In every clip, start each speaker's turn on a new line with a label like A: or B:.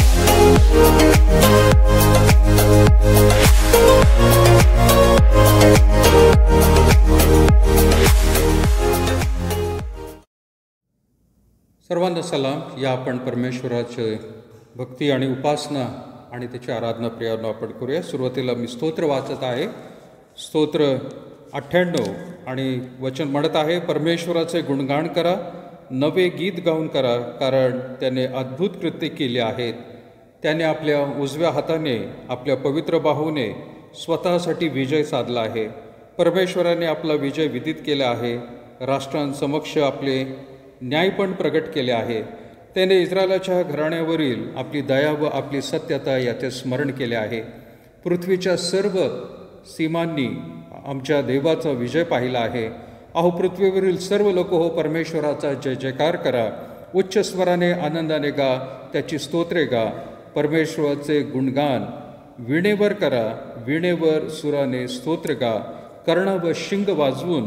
A: सर्वांना सलाम. या आपण परमेश्वराचे भक्ती आणि उपासना आणि त्याची आराधना प्रियानं आपण करूया. सुरुवातीला मी स्तोत्र वाचत आहे. स्तोत्र 98 आणि वचन म्हणत आहे, परमेश्वराचे गुणगान करा, नवे गीत गाऊन करा, कारण त्याने अद्भुत कृत्ये केली आहेत. त्याने आपल्या उजव्या हाताने, आपल्या पवित्र बाहूने स्वतःसाठी विजय साधला आहे. परमेश्वराने आपला विजय विदित केला आहे. राष्ट्रांसमक्ष आपले न्यायपण प्रगट केले आहे. त्याने इस्रायलाच्या घराण्यावरील आपली दया व आपली सत्यता याचे स्मरण केले आहे. पृथ्वीच्या सर्व सीमांनी आमच्या देवाचा विजय पाहिला आहे. अहो पृथ्वीवरील सर्व लोक हो, परमेश्वराचा जय जयकार करा. उच्च स्वराने आनंदाने गा, त्याची स्तोत्रे गा. परमेश्वराचे गुणगान वीणेवर करा, वीणेवर सुराने स्तोत्र गा. कर्ण व शिंग वाजवून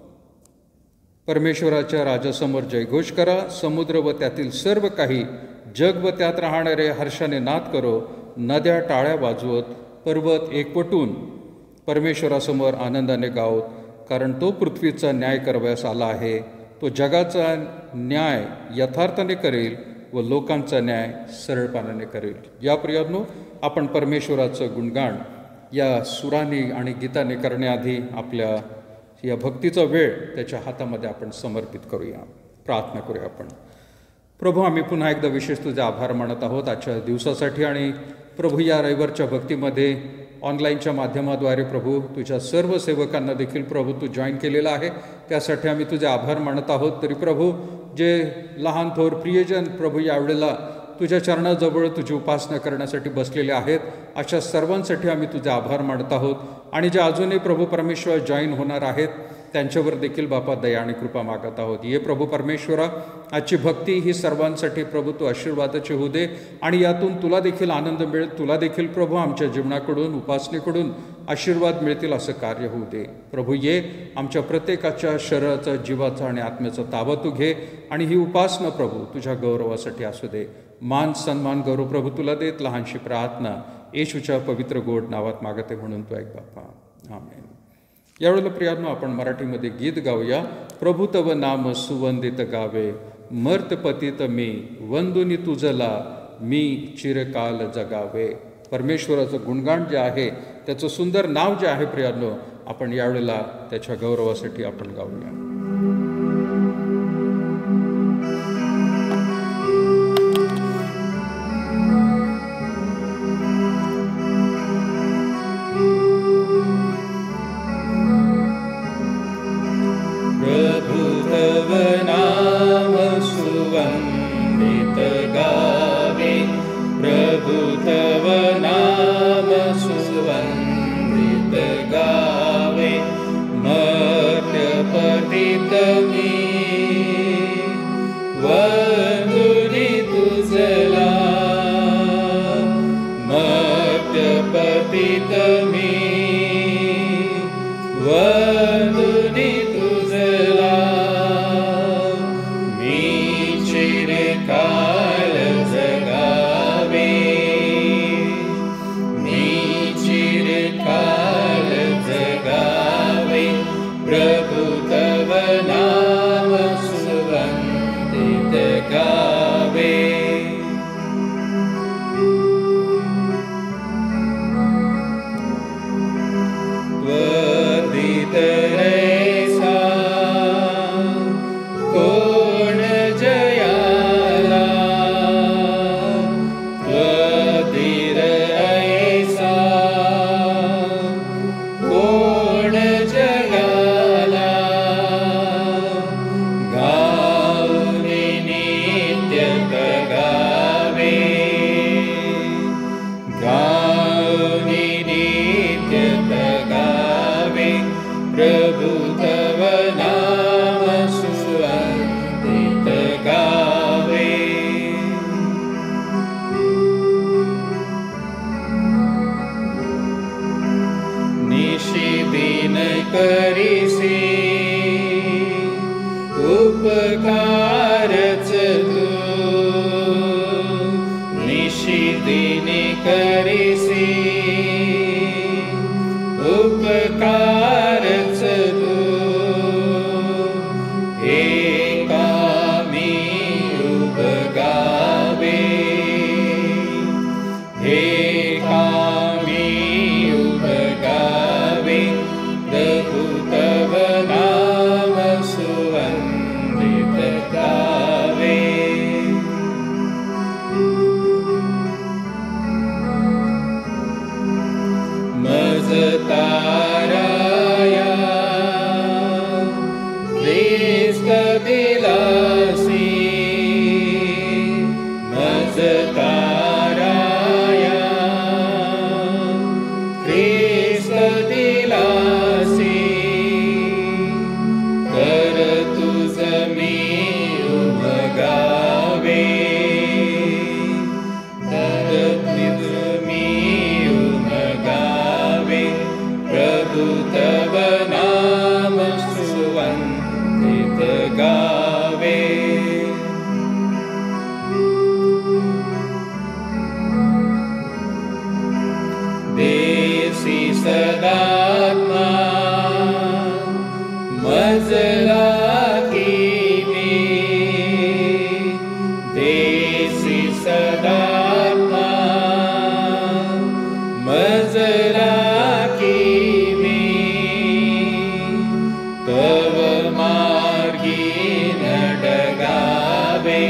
A: परमेश्वराच्या राजासमोर जयघोष करा. समुद्र व त्यातील सर्व काही, जग व त्यात राहणारे हर्षाने नाद करो. नद्या टाळ्या वाजवत, पर्वत एकवटून परमेश्वरासमोर आनंदाने गावत, कारण तो पृथ्वीचा न्याय करण्यास आला आहे. तो जगाचा न्याय यथार्थाने करेल व लोकांचा न्याय सरळपणाने करेल. या प्रियांनो, आपण परमेश्वराचं गुणगान या सुराने आणि गीताने करण्याआधी आपल्या या भक्तीचा वेळ त्याच्या हातामध्ये आपण समर्पित करूया. प्रार्थना करूया आपण. प्रभू, आम्ही पुन्हा एकदा विशेष तुझे आभार मानत आहोत आजच्या दिवसासाठी. आणि प्रभू, या रविवारच्या भक्तीमध्ये ऑनलाईनच्या माध्यमाद्वारे प्रभू तुझ्या सर्व सेवकांना देखील प्रभू तू जॉईन केलेला आहे, त्यासाठी आम्ही तुझे आभार मानत आहोत. तरी प्रभू, जे लहान थोर प्रियजन प्रभू यावेळेला तुझ्या चरणाजवळ तुझी उपासना करण्यासाठी बसलेले आहेत, अशा सर्वांसाठी आम्ही तुझे आभार मानत आहोत. आणि जे अजूनही प्रभू परमेश्वर जॉईन होणार आहेत त्यांच्यावर देखील बापा दया आणि कृपा मागत आहोत. ये प्रभू परमेश्वरा, आजची भक्ती ही सर्वांसाठी प्रभू तू आशीर्वादाची होऊ दे आणि यातून तुला देखील आनंद मिळेल. तुला देखील प्रभू आमच्या जीवनाकडून, उपासनेकडून आशीर्वाद मिळतील असं कार्य होऊ दे. प्रभू, ये आमच्या प्रत्येकाच्या शरीराचा, जीवाचा आणि आत्म्याचा ताबा तू घे आणि ही उपासना प्रभू तुझ्या गौरवासाठी असू दे. मान सन्मान गौरव प्रभू तुला देत. लहानशी प्रार्थना येशूच्या पवित्र गोड नावात मागते म्हणून तू ऐक बापा. आमेन. यावेळेला प्रियांनो, आपण मराठीमध्ये गीत गाऊया. प्रभू तव नाम सुवंदित गावे, मर्त पतित मी वंदुनी तुझला, मी चिरकाल जगावे. परमेश्वराचं गुणगान जे आहे, त्याचं सुंदर नाव जे आहे प्रियांनो, आपण यावेळेला त्याच्या गौरवासाठी आपण गाऊया.
B: पति दिनी करीसी उपकारच तू एका मी उबगावे एका मी उबगावे प्रभु तव नाम सुवंदित गावे मज ताराया ख्रिस्त दिलासी मज ताराया ख्रिस्त दिलासी कर तुझ मी उमगावे तर तुझ मी उमगावे प्रभु तव नाम सुवंदित गावे देसी सदात्मा मजला की मी देसी सदात्मा मजला की मी तव मार्गी नडगावे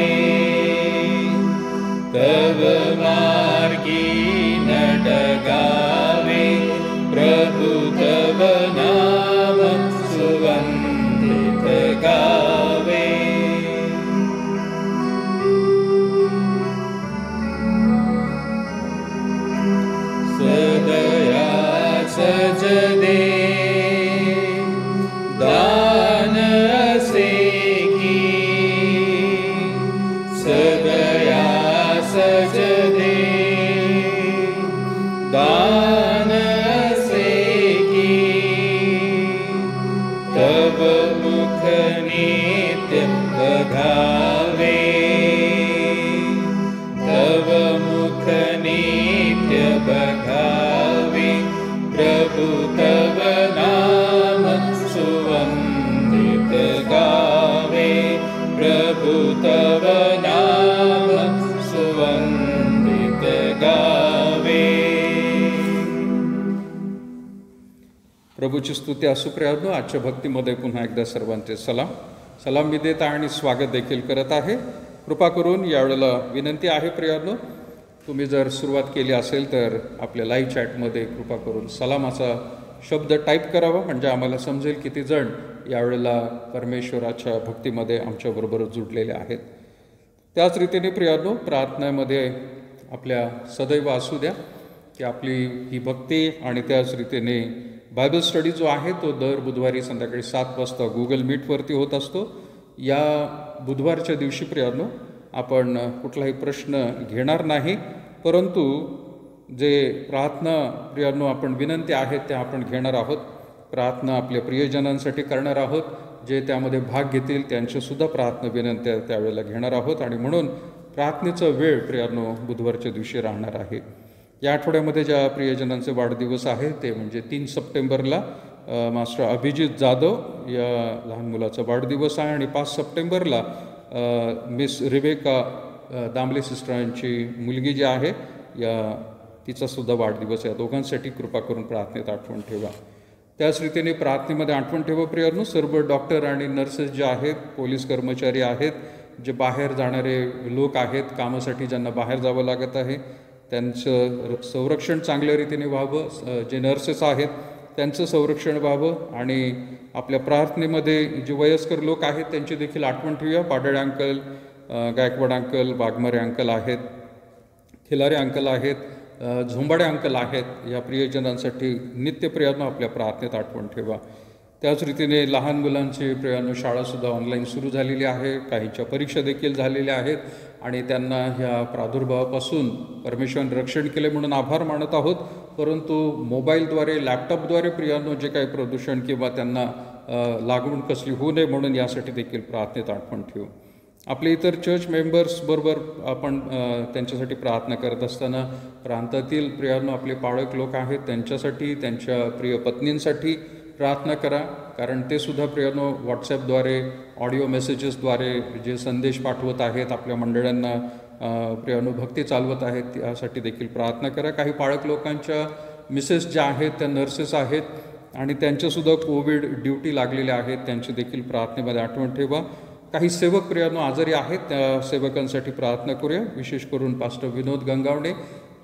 B: तव मार्गी नडगावे प्रभु तव नाम सुवंदित गावे सदया सजदे दान असे की सदया सजदे दान असे की तव मुख नित्य बघावे तव मुख नित्य बघावे प्रभु तव नाम सुवंदित गावे प्रभु तव नाम सुवंदित गावे
A: प्रभूची स्तुती असो प्रियानो. आजच्या भक्तीमध्ये पुन्हा एकदा सर्वांचे सलाम मी देत आहे आणि स्वागत देखील करत आहे. कृपा करून यावेळेला विनंती आहे प्रियानो, तुम्ही जर सुरुवात केली असेल तर आपल्या लाईव्ह चॅटमध्ये कृपा करून सलामाचा शब्द टाईप करावा, म्हणजे आम्हाला समजेल किती जण यावेळेला परमेश्वराच्या भक्तीमध्ये आमच्याबरोबर जुडलेले आहेत. त्याच रीतीने प्रियानो, प्रार्थनेमध्ये आपल्या सदैव असू द्या की आपली ही भक्ती आणि त्याच रीतीने बायबल स्टडी जो आहे तो दर बुधवारी संध्याकाळी 7 वाजता गुगल मीटवरती होत असतो. या बुधवारच्या दिवशी प्रियानो आपण कुठलाही प्रश्न घेणार नाही, परंतु जे प्रार्थना प्रियानो आपण विनंती आहेत त्या आपण घेणार आहोत. प्रार्थना आपल्या प्रियजनांसाठी करणार आहोत. जे त्यामध्ये भाग घेतील त्यांच्यासुद्धा प्रार्थना विनंत्या त्यावेळेला घेणार आहोत आणि म्हणून प्रार्थनेचा वेळ प्रियानो बुधवारच्या दिवशी राहणार आहे. या आठवड्यामध्ये ज्या प्रियजनांचे वाढदिवस आहे ते म्हणजे 3 सप्टेंबरला मास्टर अभिजित जाधव या लहान मुलाचा वाढदिवस आहे आणि 5 सप्टेंबरला मिस रिबेका दामले सिस्टरांची मुलगी जी आहे तिचासुद्धा वाढदिवस. या दोघांसाठी कृपा करून प्रार्थनेत आठवण ठेवा. त्याच रीतीने प्रार्थनेमध्ये आठवण ठेवा प्रियानो, सर्व डॉक्टर आणि नर्सेस जे आहेत, पोलीस कर्मचारी आहेत, जे बाहेर जाणारे लोक आहेत, कामासाठी ज्यांना बाहेर जावं लागत आहे त्यांचं संरक्षण चांगल्या रीतीने व्हावं. जे नर्सेस आहेत त्यांचं संरक्षण व्हावं आणि आपल्या प्रार्थनेमध्ये जे वयस्कर लोक आहेत त्यांची देखील आठवण ठेवूया. Padale uncle, Gaikwad uncle, Waghmare uncle आहेत, खिलारे अंकल आहेत, झोंबाडे अंकल आहेत. या प्रियजनांसाठी नित्य प्रियानो आपल्या प्रार्थनेत आठवण ठेवा. त्याच रीतीने लहान मुलांची प्रियानो शाळासुद्धा ऑनलाईन सुरू झालेली आहे. काहींच्या परीक्षा देखील झालेल्या आहेत आणि त्यांना ह्या प्रादुर्भावापासून परमेश्वराने रक्षण केले म्हणून आभार मानत आहोत. परंतु मोबाईलद्वारे, लॅपटॉपद्वारे प्रियानो जे काही प्रदूषण किंवा त्यांना लागवण कसली होऊ नये म्हणून यासाठी देखील प्रार्थनेत आठवण ठेवू. आपले इतर चर्च मेंबर्सबरोबर आपण त्यांच्यासाठी प्रार्थना करत असताना प्रांतातील प्रियांनो आपले पाळक लोक आहेत त्यांच्यासाठी, त्यांच्या प्रिय पत्नींसाठी प्रार्थना करा, कारण ते सुद्धा प्रियांनो व्हॉट्सॲपद्वारे, ऑडिओ मेसेजेसद्वारे जे संदेश पाठवत आहेत, आपल्या मंडळांना प्रियांनो भक्ती चालवत आहेत, त्यासाठी देखील प्रार्थना करा. काही पाळक लोकांच्या मिसेस ज्या आहेत त्या नर्सेस आहेत आणि त्यांच्यासुद्धा कोविड ड्युटी लागलेल्या आहेत, त्यांची देखील प्रार्थनेमध्ये आठवण ठेवा. काही सेवक प्रियांनो आजारी आहेत, त्या सेवकांसाठी प्रार्थना करूया. विशेष करून पास्टर विनोद गंगावणे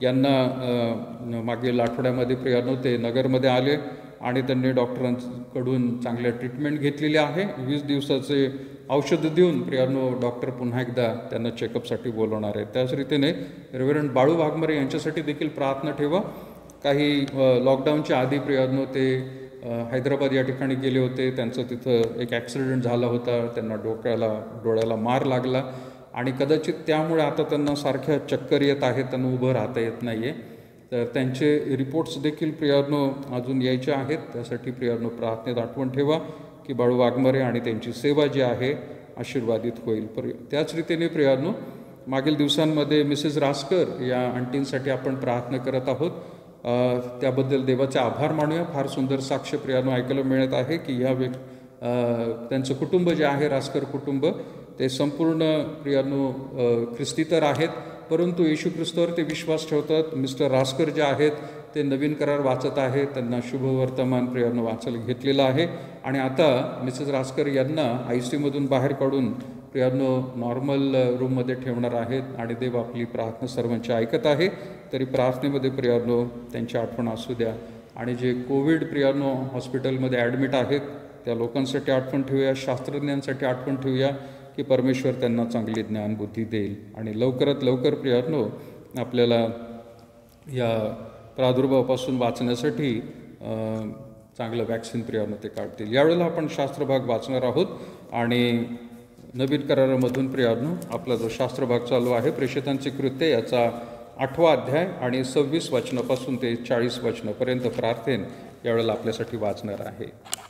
A: यांना मागील आठवड्यामध्ये प्रियांनो ते नगरमध्ये आले आणि त्यांनी डॉक्टरांकडून चांगल्या ट्रीटमेंट घेतलेली आहे. 20 दिवसाचे औषधं देऊन प्रियांनो डॉक्टर पुन्हा एकदा त्यांना चेकअपसाठी बोलवणार आहेत. त्याच रीतीने रेव्हरंड बाळू वाघमारे यांच्यासाठी देखील प्रार्थना ठेवा. काही लॉकडाऊनच्या आधी प्रियांनो ते हैदराबाद या ठिकाणी गेले होते, त्यांचं तिथं एक ॲक्सिडेंट झाला होता, त्यांना डोळ्याला मार लागला आणि कदाचित त्यामुळे आता त्यांना सारख्या चक्कर येत आहेत, त्यांना उभं राहता येत नाही आहे. तर त्यांचे रिपोर्ट्स देखील प्रियांनो अजून यायचे आहेत, त्यासाठी प्रियांनो प्रार्थनेत आठवण ठेवा की बाळू वाघमारे आणि त्यांची सेवा जी आहे आशीर्वादित होईल. त्याच रीतीने प्रियांनो मागील दिवसांमध्ये मिसेस रासकर या आंटींसाठी आपण प्रार्थना करत आहोत, त्याबद्दल देवाचे आभार मानूया. फार सुंदर साक्ष प्रियांनो ऐकायला मिळत आहे की त्यांचं कुटुंब जे आहे रासकर कुटुंब ते संपूर्ण प्रियांनो ख्रिस्ती तर आहेत, परंतु येशू ख्रिस्तावर ते विश्वास ठेवतात. मिस्टर रासकर जे आहेत ते नवीन करार वाचत आहेत, त्यांना शुभवर्तमान प्रियांनो वाचायला घेतलेलं आहे आणि आता मिसेस रासकर यांना ICUमधून बाहेर काढून प्रियांनो नॉर्मल रूममध्ये ठेवणार आहेत आणि देव आपली प्रार्थना सर्वांची ऐकत आहे. तरी प्रार्थनेमध्ये प्रियांनो त्यांची आठवण असू द्या आणि जे कोविड प्रियांनो हॉस्पिटलमध्ये ॲडमिट आहेत त्या लोकांसाठी आठवण ठेवूया, शास्त्रज्ञांसाठी आठवण ठेवूया की परमेश्वर त्यांना चांगली ज्ञानबुद्धी देईल आणि लवकरात लवकर प्रियांनो आपल्याला या प्रादुर्भावापासून वाचण्यासाठी चांगलं वॅक्सिन प्रियांनो ते काढतील. यावेळेला आपण शास्त्रभाग वाचणार आहोत आणि नवीन करारामधून प्रियांनो आपला जो शास्त्रभाग चालू आहे प्रेषितांची कृत्ये याचा 8वा अध्याय आणि 26 वचनापासून ते 40 वचनापर्यंत प्रार्थना यावेळेला आपल्यासाठी वाचणार आहे.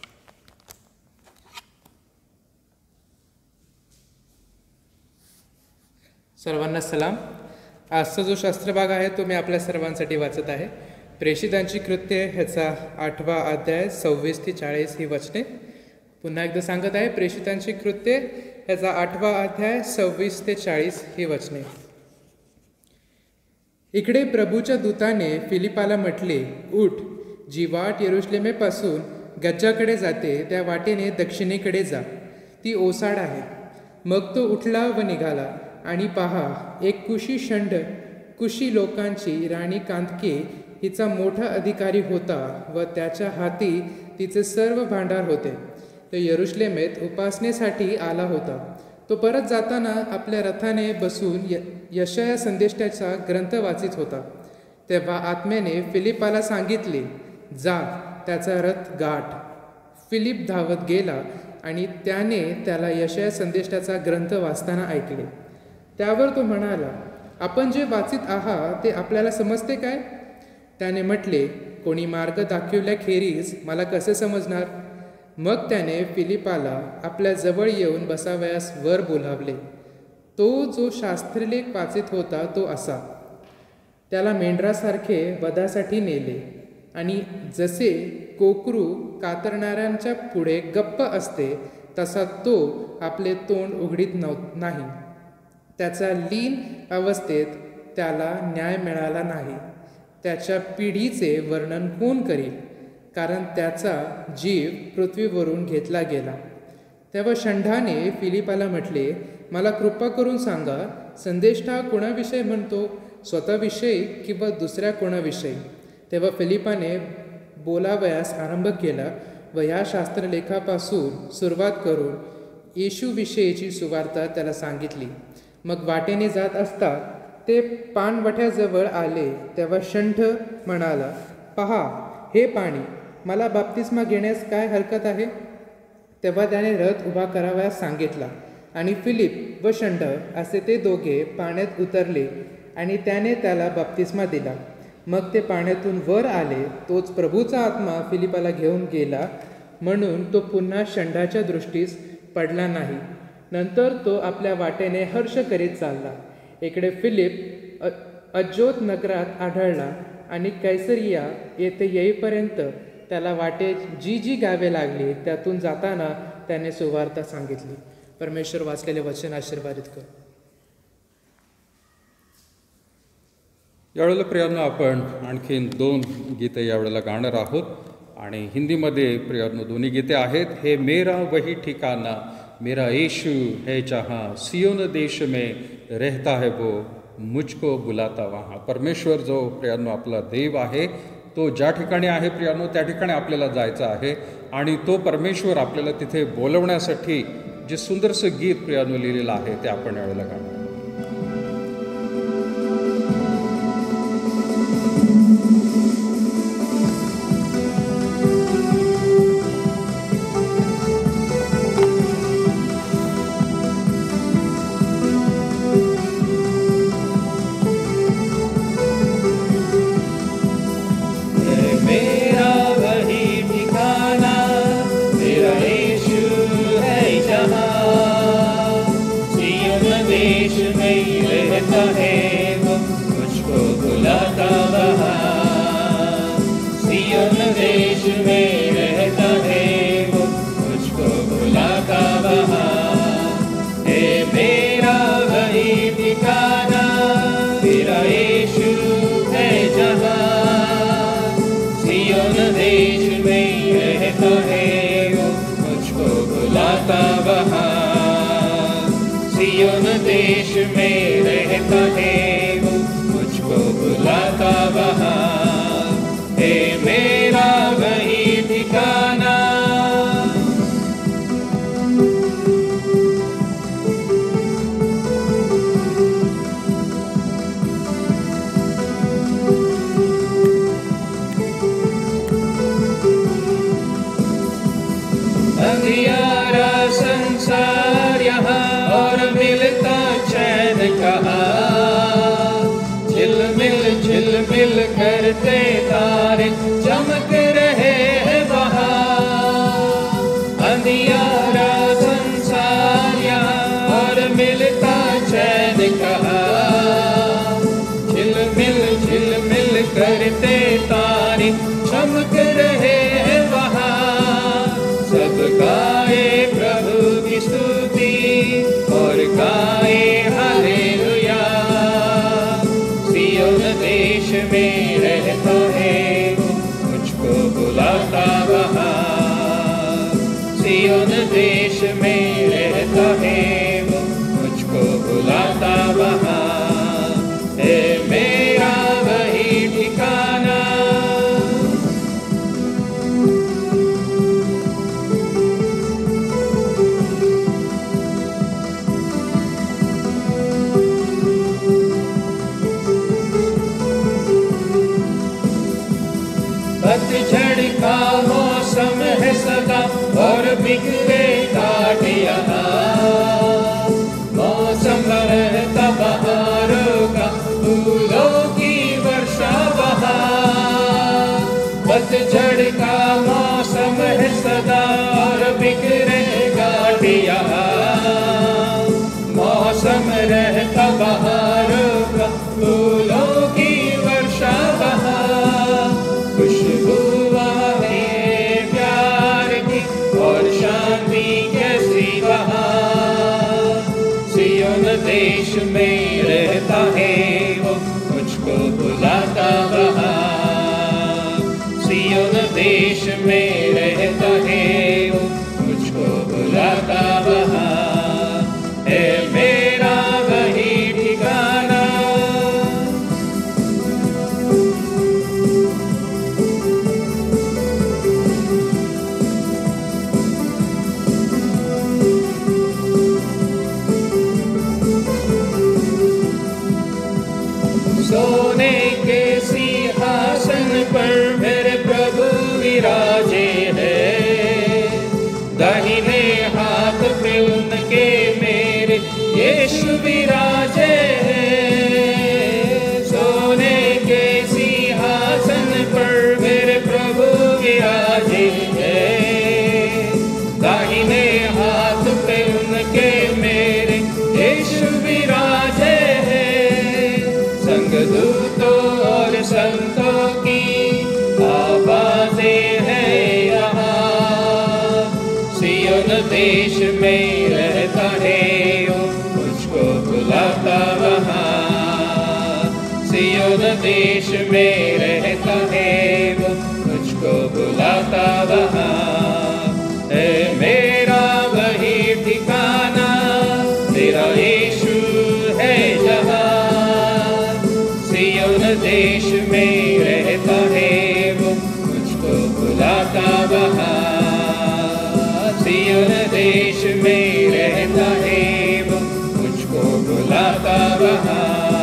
C: सर्वांना सलाम. आजचा जो शास्त्रभाग आहे तो मी आपल्या सर्वांसाठी वाचत आहे. प्रेषितांची कृत्ये ह्याचा 8वा अध्याय 26 ते 40 ही वचने. पुन्हा एकदा सांगत आहे, प्रेषितांची कृत्ये ह्याचा 8वा अध्याय 26 ते 40 ही वचने. इकडे प्रभूच्या दूताने फिलिपाला म्हटले, उठ, जी वाट यरुशलेमेपासून गज्जाकडे जाते त्या वाटेने दक्षिणेकडे जा, ती ओसाड आहे. मग तो उठला व निघाला आणि पहा, एक कुशी षंड कुशी लोकांची राणी कांतके हिचा मोठा अधिकारी होता व त्याच्या हाती तिचे सर्व भांडार होते. तो यरुशलेमेत उपासनेसाठी आला होता. तो परत जाताना आपल्या रथाने बसून यशाया संदेष्टाचा ग्रंथ वाचित होता. तेव्हा आत्म्याने फिलिपाला सांगितले, जा, त्याचा रथ गाठ. फिलिप धावत गेला आणि त्याने त्याला यशाया संदेष्टाचा ग्रंथ वाचताना ऐकले. त्यावर तो म्हणाला, आपण जे वाचित आहात ते आपल्याला समजते काय? त्याने म्हटले, कोणी मार्ग दाखविल्याखेरीज मला कसे समजणार? मग त्याने फिलिपाला आपल्या जवळ येऊन बसावयास वर बोलावले. तो जो शास्त्रलेख वाचित होता तो असा, त्याला मेंढरासारखे वधासाठी नेले आणि जसे कोकरू कातरणाऱ्यांच्या पुढे गप्प असते तसा तो आपले तोंड उघडीत नाही. त्याचा लीन अवस्थेत त्याला न्याय मिळाला नाही. त्याच्या पिढीचे वर्णन कोण करील? कारण त्याचा जीव पृथ्वीवरून घेतला गेला. तेव्हा षंडाने फिलिपाला म्हटले, मला कृपा करून सांगा, संदेष्टा कोणाविषयी म्हणतो, स्वतःविषयी किंवा दुसऱ्या कोणाविषयी? तेव्हा फिलिपाने बोलावयास आरंभ केला व ह्या शास्त्रलेखापासून सुरुवात करून येशूविषयीची सुवार्ता त्याला सांगितली. मग वाटेने जात असता ते पाणवठ्याजवळ आले. तेव्हा षंड म्हणाला, पहा, हे पाणी, मला बाप्तिस्मा घेण्यास काय हरकत आहे? तेव्हा त्याने रथ उभा करावयास सांगितला आणि फिलिप व षंड असे ते दोघे पाण्यात उतरले आणि त्याने त्याला बाप्तिस्मा दिला. मग ते पाण्यातून वर आले. तोच प्रभूचा आत्मा फिलिपाला घेऊन गेला, म्हणून तो पुन्हा षंडाच्या दृष्टीस पडला नाही. नंतर तो आपल्या वाटेने हर्ष करीत चालला. इकडे फिलिप अज्योत नगरात आढळला आणि कैसरिया येथे येईपर्यंत त्याला वाटेत जी जी गावे लागली त्यातून जाताना त्याने सुवार्ता सांगितली. परमेश्वर वाचलेले वचन आशीर्वादित कर.
A: यावेळेला प्रियांनो आपण आणखीन 2 गीते यावेळेला गाणार आहोत आणि हिंदीमध्ये प्रियांनो दोन्ही गीते आहेत. हे मेरा वही ठिकाना मेरा यीशु है जहाँ सियोन देश में रहता है वो मुझको बुलाता वहाँ. परमेश्वर जो प्रियांनो आपला देव आहे तो ज्या ठिकाणी आहे प्रियांनो त्या ठिकाणी आपल्याला जायचं आहे आणि तो परमेश्वर आपल्याला तिथे बोलवण्यासाठी जे सुंदरसं गीत प्रियांनो लिहिलेलं आहे ते आपण यावेळेला गाणार.
B: सियोन देश में रहता है वो मुझको बुलाता वहाँ. हे मेरा वही ठिकाना. अंधियारा संसार यहाँ और मिलता चैन कहाँ. झिलमिल करते तारे चमक रहे हैं वहाँ. अंधियारा संसार यहाँ और मिलता चैन कहाँ. झिलमिल करते तारे चमक रहे हैं वहाँ. सब गाए प्रभु की स्तुति और गाए हालेलुया. सियोन देश में रहता है वो मुझको बुलाता वहाँ. सियोन देश में रहता है वो मुझको बुलाता वहाँ. है मेरा वही ठिकाना. पतझड़ का मौसम है सदा और बिखरे काट यहाँ. मौसम रहता बहारों का फूलों की वर्षा वहाँ. पतझड़ का मौसम है सदा और बिखरे काट यहाँ. मौसम रहता बहारों का फूलों की वर्षा वहाँ. खुशबू है प्यार की और शांति कैसी वहाँ. सियोन देश में रहता है वो मुझको बुलाता वहाँ. सियोन देश में रहता है वो मुझको बुलाता वहाँ. है मेरा वही ठिकाना. सोने के सिंहासन पर मेरे प्रभु विराजे हैं. दाहिने हाथ पे उनके मेरे यीशु विराजे हैं. सोने के सिंहासन पर मेरे प्रभु विराजे हैं. दाहिने हाथ पे उनके दूतों और संतों की आवाजें हैं यहाँ। सिय्योन देश में रहता है वो, मुझको बुलाता वहाँ। सिय्योन देश में रहता है वो, मुझको बुलाता वहाँ। है मेरा वही ठिकाना, तेरा यीशु है जहाँ। सिय्योन देश में रहता है वो, मुझको बुलाता वहाँ। सिय्योन देश में रहता है वो, मुझको बुलाता वहाँ।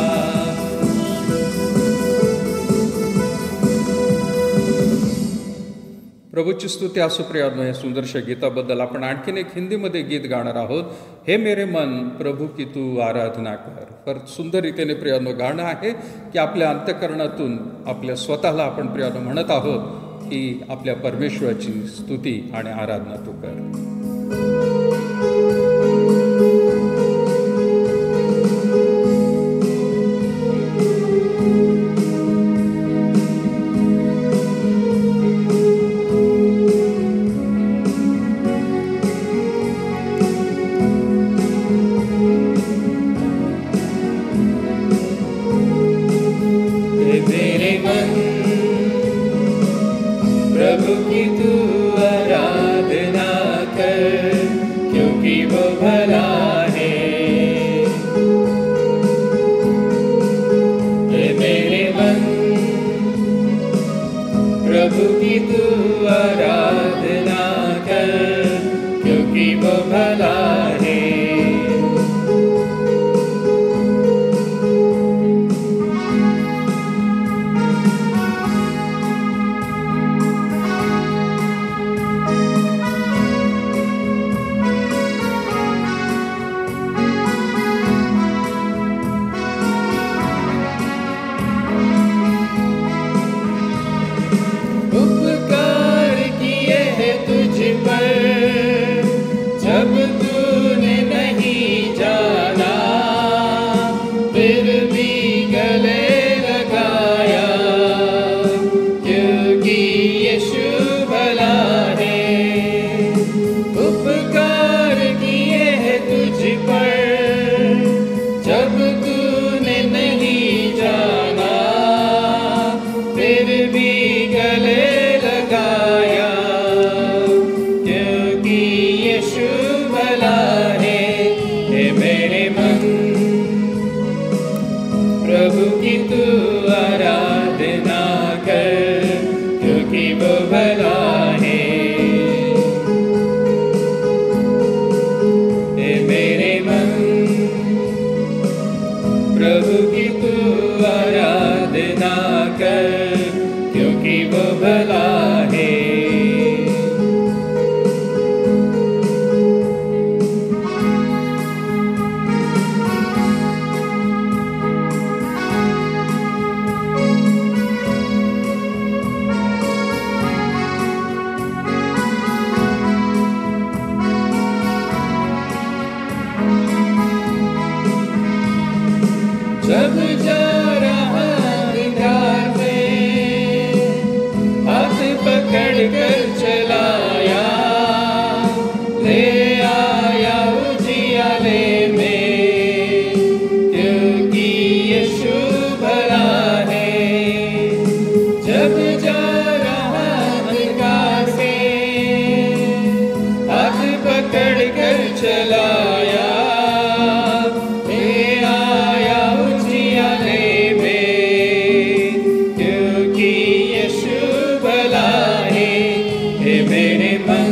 A: प्रभूची स्तुती असो प्रियानो, या सुंदरशा गीताबद्दल आपण आणखीन एक हिंदीमध्ये गीत गाणार आहोत. हे मेरे मन प्रभू की तू आराधना कर. फार सुंदर रीतीने प्रियानो गाणं आहे की आपल्या अंतःकरणातून आपल्या स्वतःला आपण प्रियानो म्हणत आहोत की आपल्या परमेश्वराची स्तुती आणि आराधना तू कर.
B: प्रभु की तू आराधना कर, क्योंकि वो भला है। हे मेरे मन, प्रभु की तू आराधना कर, क्योंकि वो भला है। उपकार किए हैं तुझ पर, जब तूने नहीं जाना, फिर भी गले लगाया, क्योंकि यीशु भला है। उपकार किए हैं तुझ पर, जब तूने नहीं जाना, फिर भी गले लगाया, क्योंकि यीशु भला है। हे मेरे मन, प्रभु की तू आराधना कर, क्योंकि वो भला है। हे मेरे मन, प्रभु की तू आराधना कर, क्योंकि वो भला है। जब जा रहा अंधार में, हाथ पकड़ कर चलाया, ले आया उजियाले में, क्योंकि यीशु भला है। जब जा रहा अंधकार से, हाथ पकड़ कर चलाया, ले आया उजियाले में, क्योंकि यीशु भला है। हे मेरे मन,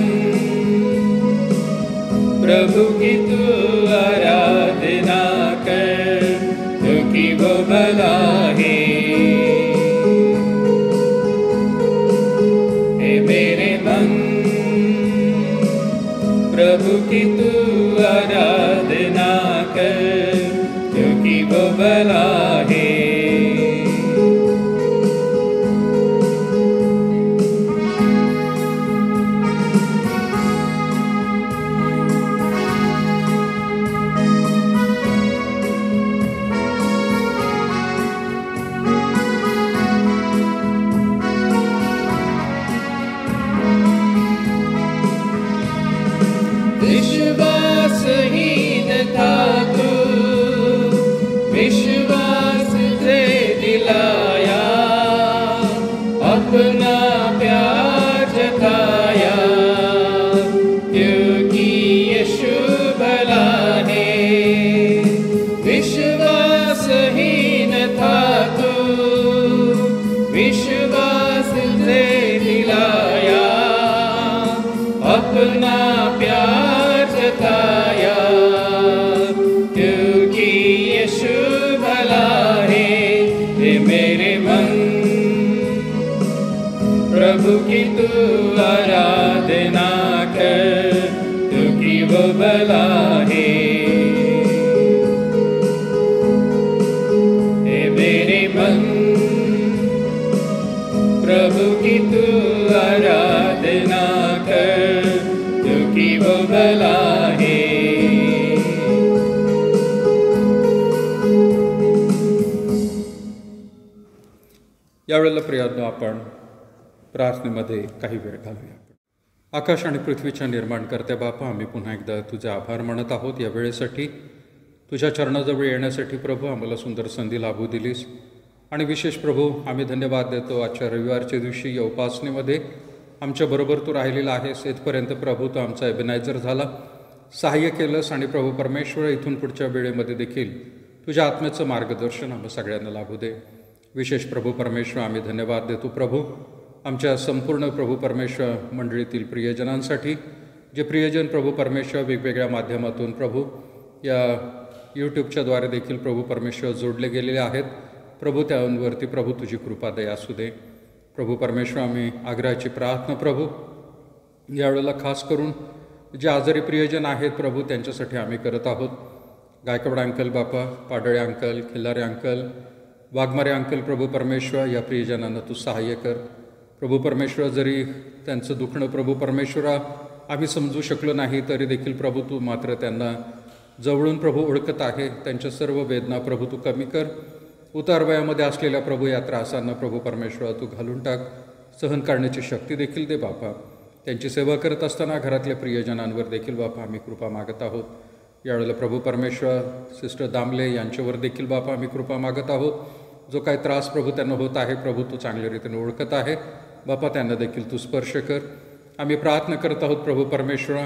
B: प्रभु की तू आराधना कर, क्योंकि वो भला है। हे मेरे मन, प्रभु की तू आराधना कर, क्योंकि वो भला है। हे मेरे मन प्रभु की तू आराधना कर, क्योंकि वो भला है। हे मेरे मन प्रभु की तू आराधना कर, क्योंकि वो भला है।
A: यावेळेला प्रियांनो, आपण प्रार्थनेमध्ये काही वेळ घालूया. आकाश आणि पृथ्वीच्या निर्माणकर्त्या बापा, आम्ही पुन्हा एकदा तुझे आभार मानत आहोत या वेळेसाठी. तुझ्या चरणाजवळ येण्यासाठी प्रभू आम्हाला सुंदर संधी लाभू दिलीस. आणि विशेष प्रभू, आम्ही धन्यवाद देतो आजच्या रविवारच्या दिवशी या उपासनेमध्ये आमच्याबरोबर तू राहिलेला आहेस. इथपर्यंत प्रभू तू आमचा एबेनायझर झाला, सहाय्य केलंस. आणि प्रभू परमेश्वर, इथून पुढच्या वेळेमध्ये देखील तुझ्या आत्म्याचं मार्गदर्शन आम्हाला सगळ्यांना लाभू दे. विशेष प्रभू परमेश्वर, आम्ही धन्यवाद देतो प्रभू आमच्या संपूर्ण प्रभू परमेश्वर मंडळीतील प्रियजनांसाठी, जे प्रियजन प्रभू परमेश्वर वेगवेगळ्या माध्यमातून प्रभू या यूट्यूबच्याद्वारे देखील प्रभू परमेश्वर जोडले गेलेले आहेत. प्रभू त्यांवरती प्रभू तुझी कृपा दया असू दे. प्रभू परमेश्वर, आम्ही आग्रहाची प्रार्थना प्रभू यावेळेला खास करून जे आजारी प्रियजन आहेत प्रभू त्यांच्यासाठी आम्ही करत आहोत. गायकवाड अंकल बापा, Padale uncle, Khillare uncle, Waghmare uncle, प्रभू परमेश्वर या प्रियजनांना तू सहाय्य कर. प्रभू परमेश्वर, जरी त्यांचं दुखणं प्रभू परमेश्वरा आम्ही समजू शकलो नाही तरी देखील प्रभू तू मात्र त्यांना जवळून प्रभू ओळखत आहे. त्यांच्या सर्व वेदना प्रभू तू कमी कर. उतार वयामध्ये असलेल्या प्रभू या त्रासांना प्रभू परमेश्वर तू घालून टाक. सहन करण्याची शक्ती देखील दे बापा. त्यांची सेवा करत असताना घरातल्या प्रियजनांवर देखील बापा आम्ही कृपा मागत आहोत. यावेळेला प्रभू परमेश्वर सिस्टर दामले यांच्यावर देखील बापा आम्ही कृपा मागत आहोत. जो काही त्रास प्रभू त्यांना होत आहे प्रभू तू चांगल्या रीतीने ओळखत आहे बापा, त्यांना देखील तू स्पर्श कर. आम्ही प्रार्थना करत आहोत प्रभू परमेश्वरा,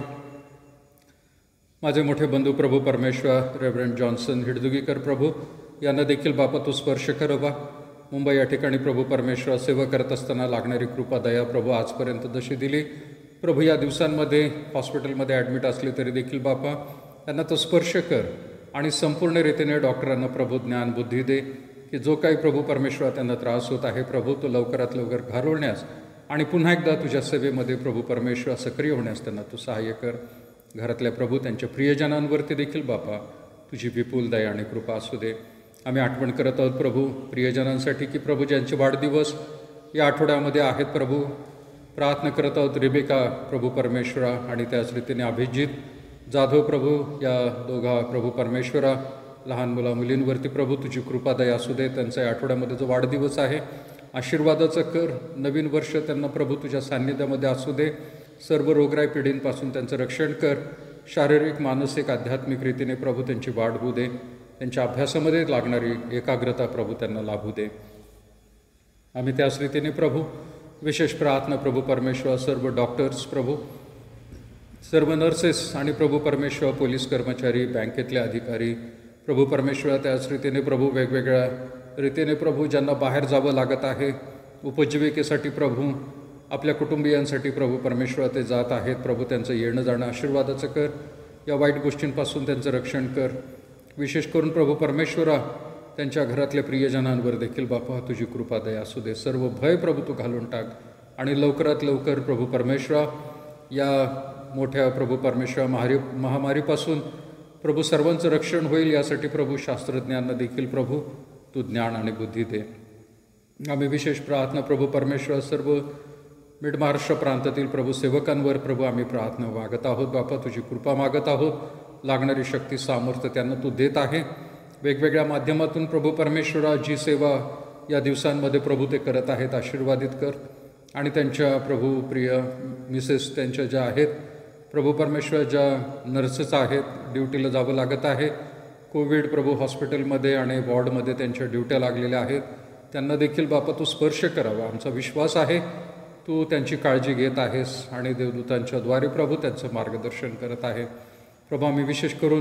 A: माझे मोठे बंधू प्रभू परमेश्वर रेव्हरंड जॉन्सन हिडदुगीकर प्रभू यांना देखील बापा तू स्पर्श कर. बा मुंबई या ठिकाणी प्रभू परमेश्वर सेवा करत असताना लागणारी कृपा दया प्रभू आजपर्यंत जशी दिली प्रभू, या दिवसांमध्ये हॉस्पिटलमध्ये ॲडमिट असले तरी देखील बापा त्यांना तो स्पर्श कर. आणि संपूर्ण रीतीने डॉक्टरांना प्रभू ज्ञान बुद्धी दे की जो काही प्रभू परमेश्वर त्यांना त्रास होत आहे प्रभू तो लवकरात लवकर घालवण्यास आणि पुन्हा एकदा तुझ्या सेवेमध्ये प्रभू परमेश्वर सक्रिय होण्यास त्यांना तू सहाय्य कर. घरातल्या प्रभू त्यांच्या प्रियजनांवरती देखील बापा तुझी विपुल दया आणि कृपा असू दे. आम्ही आठवण करत आहोत प्रभू प्रियजनांसाठी की प्रभू ज्यांचे वाढदिवस या आठवड्यामध्ये आहेत प्रभू, प्रार्थना करत आहोत रिबेका प्रभू परमेश्वरा आणि त्याच रीतीने अभिजित जाधव प्रभू या दोघा प्रभू परमेश्वरा लहान मुलींवरती प्रभू तुझी कृपा दया असू दे. त्यांचा या आठवड्यामध्ये जो वाढदिवस आहे आशीर्वादाचं कर. नवीन वर्ष त्यांना प्रभू तुझ्या सान्निध्यामध्ये असू दे. सर्व रोगराई पिढींपासून त्यांचं रक्षण कर. शारीरिक मानसिक आध्यात्मिक रीतीने प्रभू त्यांची वाढ होऊ दे. त्यांच्या अभ्यासामध्ये लागणारी एकाग्रता प्रभू त्यांना लाभू दे. आम्ही त्याच रीतीने प्रभू विशेष प्रार्थना प्रभू परमेश्वर सर्व डॉक्टर्स प्रभू, सर्व नर्सेस आणि प्रभू परमेश्वर पोलीस कर्मचारी, बँकेतले अधिकारी प्रभू परमेश्वर, त्याच रीतीने प्रभू वेगवेगळ्या रीतीने प्रभू ज्यांना बाहेर जावं लागत आहे उपजीविकेसाठी प्रभू, आपल्या कुटुंबियांसाठी प्रभू परमेश्वर ते जात आहेत प्रभू, त्यांचं येणं जाणं आशीर्वादाचं कर. या वाईट गोष्टींपासून त्यांचं रक्षण कर. विशेष करून प्रभू परमेश्वरा त्यांच्या घरातल्या प्रियजनांवर देखील बापा तुझी कृपा दया असू दे. सर्व भय प्रभू तू घालून टाक आणि लवकरात लवकर प्रभू परमेश्वरा या मोठ्या प्रभू परमेश्वर महामारीपासून प्रभू सर्वांचं रक्षण होईल यासाठी प्रभू शास्त्रज्ञांना देखील प्रभू तू ज्ञान आणि बुद्धी दे. आम्ही विशेष प्रार्थना प्रभू परमेश्वर सर्व मिड महाराष्ट्र प्रांतातील प्रभू सेवकांवर प्रभू आम्ही प्रार्थना मागत आहोत बापा, तुझी कृपा मागत आहोत. लागणारी शक्ती सामर्थ्य त्यांना तू देत आहे. वेगवेगळ्या माध्यमातून प्रभू परमेश्वरा जी सेवा या दिवसांमध्ये प्रभू ते करत आहेत आशीर्वादित कर. आणि त्यांच्या प्रभू प्रिय मिसेस त्यांच्या ज्या आहेत प्रभू परमेश्वर, ज्या नर्सेस आहेत ड्युटीला जावं लागत आहे, कोविड प्रभू हॉस्पिटलमध्ये आणि वॉर्डमध्ये त्यांच्या ड्युट्या लागलेल्या आहेत, त्यांना देखील बापा तू स्पर्श करावा. आमचा विश्वास आहे तू त्यांची काळजी घेत आहेस आणि देवदूतांच्याद्वारे प्रभू त्यांचं मार्गदर्शन करत आहे. प्रभू आम्ही विशेष करून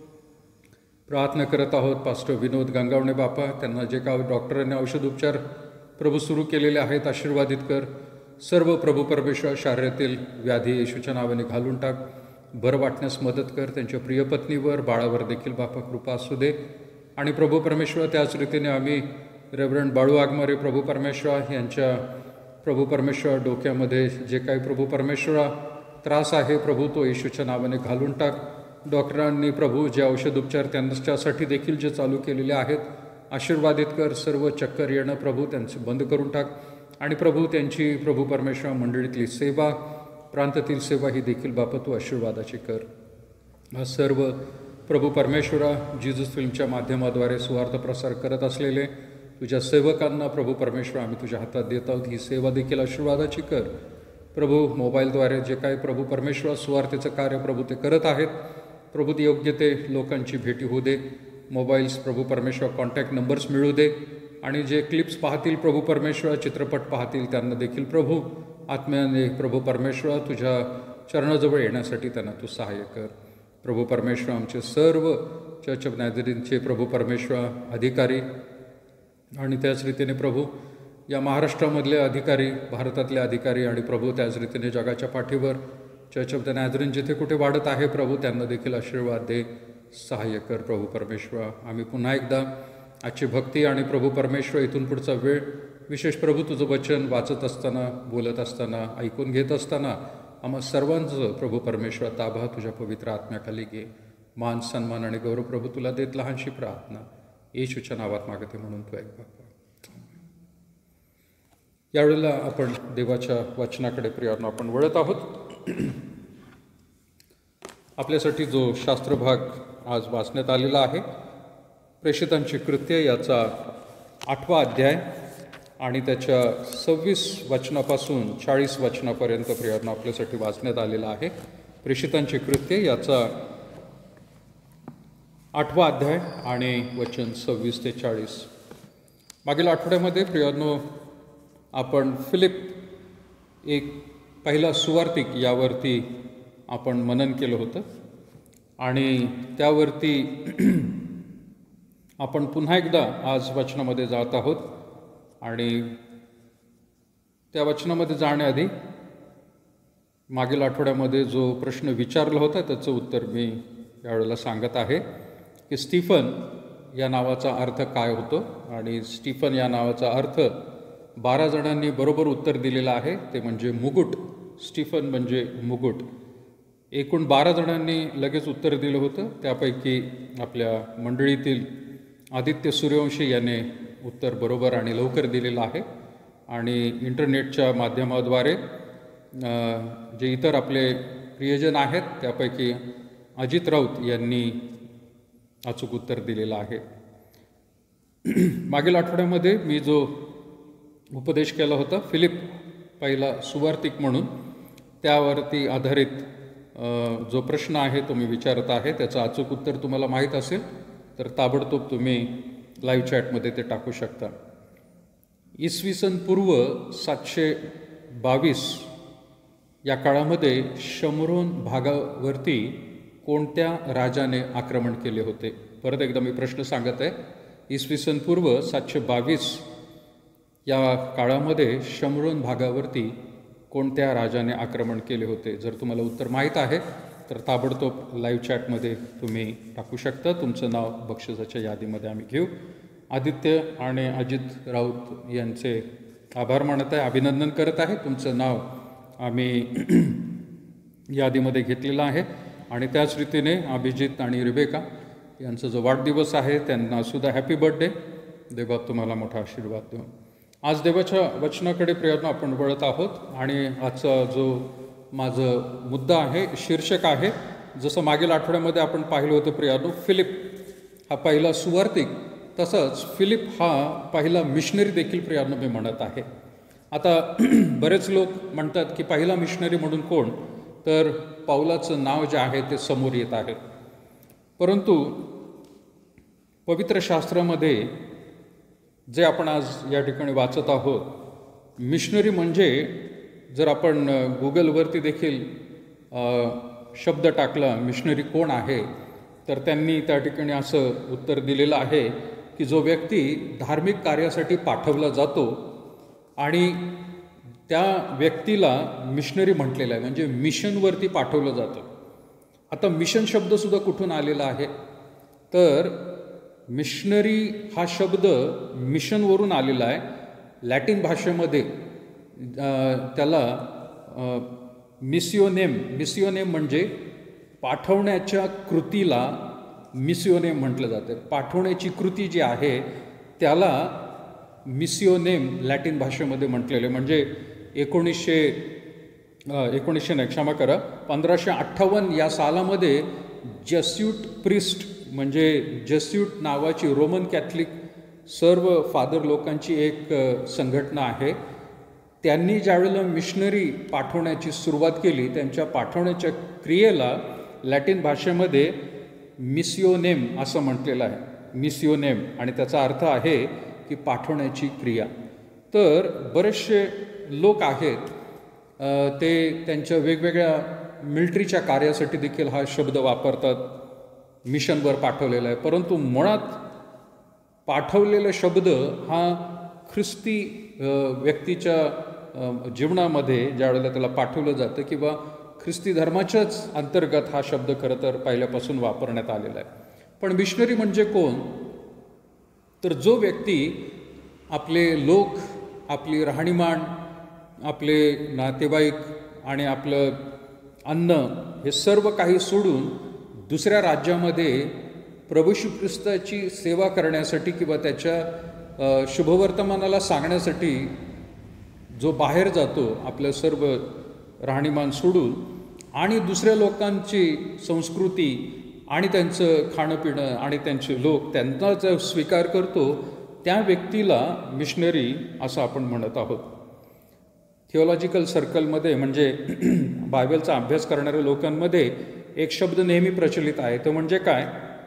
A: प्रार्थना करत आहोत पास्टर विनोद गंगावणे बापा, त्यांना जे काय डॉक्टरांनी औषधोपचार प्रभू सुरू केलेले आहेत आशीर्वादित कर. सर्व प्रभू परमेश्वर शरीरातील व्याधी येशूच्या नावाने घालून टाक. बरं वाटण्यास मदत कर. त्यांच्या प्रियपत्नीवर बाळावर देखील बापा कृपा असू दे. आणि प्रभू परमेश्वर त्याच रीतीने आम्ही रेव्हरंड बाळू आगमारे प्रभू परमेश्वर यांच्या प्रभू परमेश्वर डोक्यामध्ये जे काही प्रभू परमेश्वरा त्रास आहे प्रभू तो येशूच्या नावाने घालून टाक. डॉक्टरांनी प्रभू जे औषधोपचार त्यांच्यासाठी देखील जे चालू केलेले आहेत आशीर्वादित कर. सर्व चक्कर येणं प्रभू त्यांचे बंद करून टाक. आणि प्रभू त्यांची प्रभू परमेश्वर मंडळीतली सेवा प्रांतातील सेवा ही देखील बापा तू आशीर्वादाची कर. हा सर्व प्रभू परमेश्वरा जीजस फिल्मच्या माध्यमाद्वारे सुवार्थ प्रसार करत असलेले तुझ्या सेवकांना प्रभू परमेश्वर आम्ही तुझ्या हातात देत आहोत. ही सेवा देखील आशीर्वादाची कर. प्रभू मोबाईलद्वारे जे काही प्रभू परमेश्वर सुवार्थेचं कार्य प्रभू ते करत आहेत प्रभू ते योग्य ते लोकांची भेटी होऊ दे. मोबाईल्स प्रभू परमेश्वर कॉन्टॅक्ट नंबर्स मिळू दे. आणि जे क्लिप्स पाहतील प्रभू परमेश्वर चित्रपट पाहतील त्यांना देखील प्रभू आत्म्याने प्रभू परमेश्वर तुझ्या चरणाजवळ येण्यासाठी त्यांना तू सहाय्य कर. प्रभू परमेश्वर आमचे सर्व चर्च ऑफ नॅझरेथचे प्रभू परमेश्वर अधिकारी आणि त्याच रीतीने प्रभू या महाराष्ट्रामधले अधिकारी भारतातले अधिकारी आणि प्रभू त्याच रीतीने जगाच्या पाठीवर चर्च ऑफ द नॅझरेथ जिथे कुठे वाढत आहे प्रभू त्यांना देखील आशीर्वाद दे सहाय्य कर. प्रभू परमेश्वर आम्ही पुन्हा एकदा आजची भक्ती आणि प्रभू परमेश्वर इथून पुढचा वेळ विशेष प्रभू तुझं वचन वाचत असताना बोलत असताना ऐकून घेत असताना आम्हा सर्वांचं प्रभू परमेश्वर ताबा तुझ्या पवित्र आत्म्याखाली घे. मान सन्मान आणि गौरव प्रभू तुला देत लहानशी प्रार्थना येशूच्या नावात मागते म्हणून तू ऐक बाबा. यावेळेला आपण देवाच्या वचनाकडे प्रियांनो आपण वळत आहोत. आपल्यासाठी जो शास्त्रभाग आज वाचण्यात आलेला आहे प्रेषितांची कृत्य याचा 8वा अध्याय आणि त्याच्या 26 वचनापासून 40 वचनापर्यंत प्रियांनो आपल्यासाठी वाचण्यात आलेला आहे. प्रेषितांची कृत्य याचा 8वा अध्याय आणि वचन 26 ते 40. मागील आठवड्यामध्ये प्रियांनो आपण फिलिप एक पहिला सुवार्तिक यावरती आपण मनन केलं होतं आणि त्यावरती आपण पुन्हा एकदा आज वचनामध्ये जात आहोत. आणि त्या वचनामध्ये जाण्याआधी मागील आठवड्यामध्ये जो प्रश्न विचारला होता त्याचं उत्तर मी यावेळेला सांगत आहे की स्टीफन या नावाचा अर्थ काय होतो. आणि स्टीफन या नावाचा अर्थ 12 जणांनी बरोबर उत्तर दिलेलं आहे ते म्हणजे मुकुट. स्टीफन म्हणजे मुकुट. एकूण 12 जणांनी लगेच उत्तर दिलं होतं. त्यापैकी आपल्या मंडळीतील आदित्य सूर्यवंशी याने उत्तर बरोबर आणि लवकर दिलेलं आहे. आणि इंटरनेटच्या माध्यमाद्वारे जे इतर आपले प्रियजन आहेत त्यापैकी अजित राऊत यांनी अचूक उत्तर दिलेलं आहे. मागील आठवड्यामध्ये मी जो उपदेश केला होता फिलिप पहिला सुवार्तिक म्हणून त्यावरती आधारित जो प्रश्न आहे तो मी विचारत आहे त्याचं अचूक उत्तर तुम्हाला माहीत असेल तर ताबडतोब तुम्ही लाईव्ह चॅटमध्ये ते टाकू शकता. इसवी सन पूर्व 722 या काळामध्ये शमरोन भागावरती कोणत्या राजाने आक्रमण केले होते. परत एकदा मी प्रश्न सांगत आहे. इसवी सन पूर्व 722 या काळामध्ये शमरोन भागावरती कोणत्या राजाने आक्रमण केले होते. जर तुम्हाला उत्तर माहीत आहे तर ताबडतोब लाईव्ह चॅटमध्ये तुम्ही टाकू शकता. तुमचं नाव बक्षिसाच्या यादीमध्ये आम्ही घेऊ. आदित्य आणि अजित राऊत यांचे आभार मानत आहे, अभिनंदन करत आहे. तुमचं नाव आम्ही यादीमध्ये घेतलेलं आहे. आणि त्याच रीतीने अभिजित आणि रिबेका यांचा जो वाढदिवस आहे त्यांनासुद्धा हॅपी बर्थडे. देवा तुम्हाला मोठा आशीर्वाद देऊ. आज देवाच्या वचनाकडे प्रियांनो आपण वळत आहोत. आणि आजचा जो माझं मुद्दा आहे शीर्षक आहे जसं मागील आठवड्यामध्ये आपण पाहिलं होतं प्रियांनो फिलिप हा पहिला सुवार्तिक तसंच फिलिप हा पहिला मिशनरी देखील प्रियांनो मी म्हणत आहे. आता बरेच लोक म्हणतात की पहिला मिशनरी म्हणून कोण तर पौलाचं नाव जे आहे ते समोर येत आहे. परंतु पवित्र शास्त्रामध्ये जे आपण आज या ठिकाणी वाचत आहोत मिशनरी म्हणजे जर आपण गुगलवरती देखील शब्द टाकला मिशनरी कोण आहे तर त्यांनी त्या ठिकाणी असं उत्तर दिलेलं आहे की जो व्यक्ती धार्मिक कार्यासाठी पाठवला जातो आणि त्या व्यक्तीला मिशनरी म्हटलेलं आहे म्हणजे मिशनवरती पाठवलं जातं. आता मिशन शब्दसुद्धा कुठून आलेला आहे तर मिशनरी हा शब्द मिशनवरून आलेला आहे. लॅटिन भाषेमध्ये त्याला मिसिओनेम म्हणजे पाठवण्याच्या कृतीला मिसिओनेम म्हटलं जातं. पाठवण्याची कृती जी आहे त्याला मिसिओनेम लॅटिन भाषेमध्ये म्हटलेले. म्हणजे 1558 या सालामध्ये जेस्यूट प्रिस्ट म्हणजे जेस्यूट नावाची रोमन कॅथलिक सर्व फादर लोकांची एक संघटना आहे. त्यांनी ज्यावेळेला मिशनरी पाठवण्याची सुरुवात केली, त्यांच्या पाठवण्याच्या क्रियेला लॅटिन भाषेमध्ये मिसिओनेम असं म्हटलेलं आहे. मिसिओनेम, आणि त्याचा अर्थ आहे की पाठवण्याची क्रिया. तर बरेचसे लोक आहेत ते त्यांच्या वेगवेगळ्या मिलिटरीच्या कार्यासाठी देखील हा शब्द वापरतात, मिशनवर पाठवलेला आहे. परंतु मुळात पाठवलेला शब्द हा ख्रिस्ती व्यक्तीच्या जीवनामध्ये ज्यावेळेला त्याला पाठवलं जातं किंवा ख्रिस्ती धर्माच्याच अंतर्गत हा शब्द खरं तर पहिल्यापासून वापरण्यात आलेला आहे. पण मिशनरी म्हणजे कोण? तर जो व्यक्ती आपले लोक, आपली राहणीमान, आपले नातेवाईक आणि आपलं अन्न हे सर्व काही सोडून दुसऱ्या राज्यामध्ये प्रभू येशू ख्रिस्ताची सेवा करण्यासाठी किंवा त्याच्या शुभवर्तमानाला सांगण्यासाठी जो बाहेर जातो, आपलं सर्व राहणीमान सोडून आणि दुसऱ्या लोकांची संस्कृती आणि त्यांचं खाणंपिणं आणि त्यांचे लोक त्यांचा जो स्वीकार करतो, त्या व्यक्तीला मिशनरी असं आपण म्हणत आहोत. थिओलॉजिकल सर्कलमध्ये म्हणजे बायबलचा अभ्यास करणाऱ्या लोकांमध्ये एक शब्द नेहमी प्रचलित आहे. तो म्हणजे काय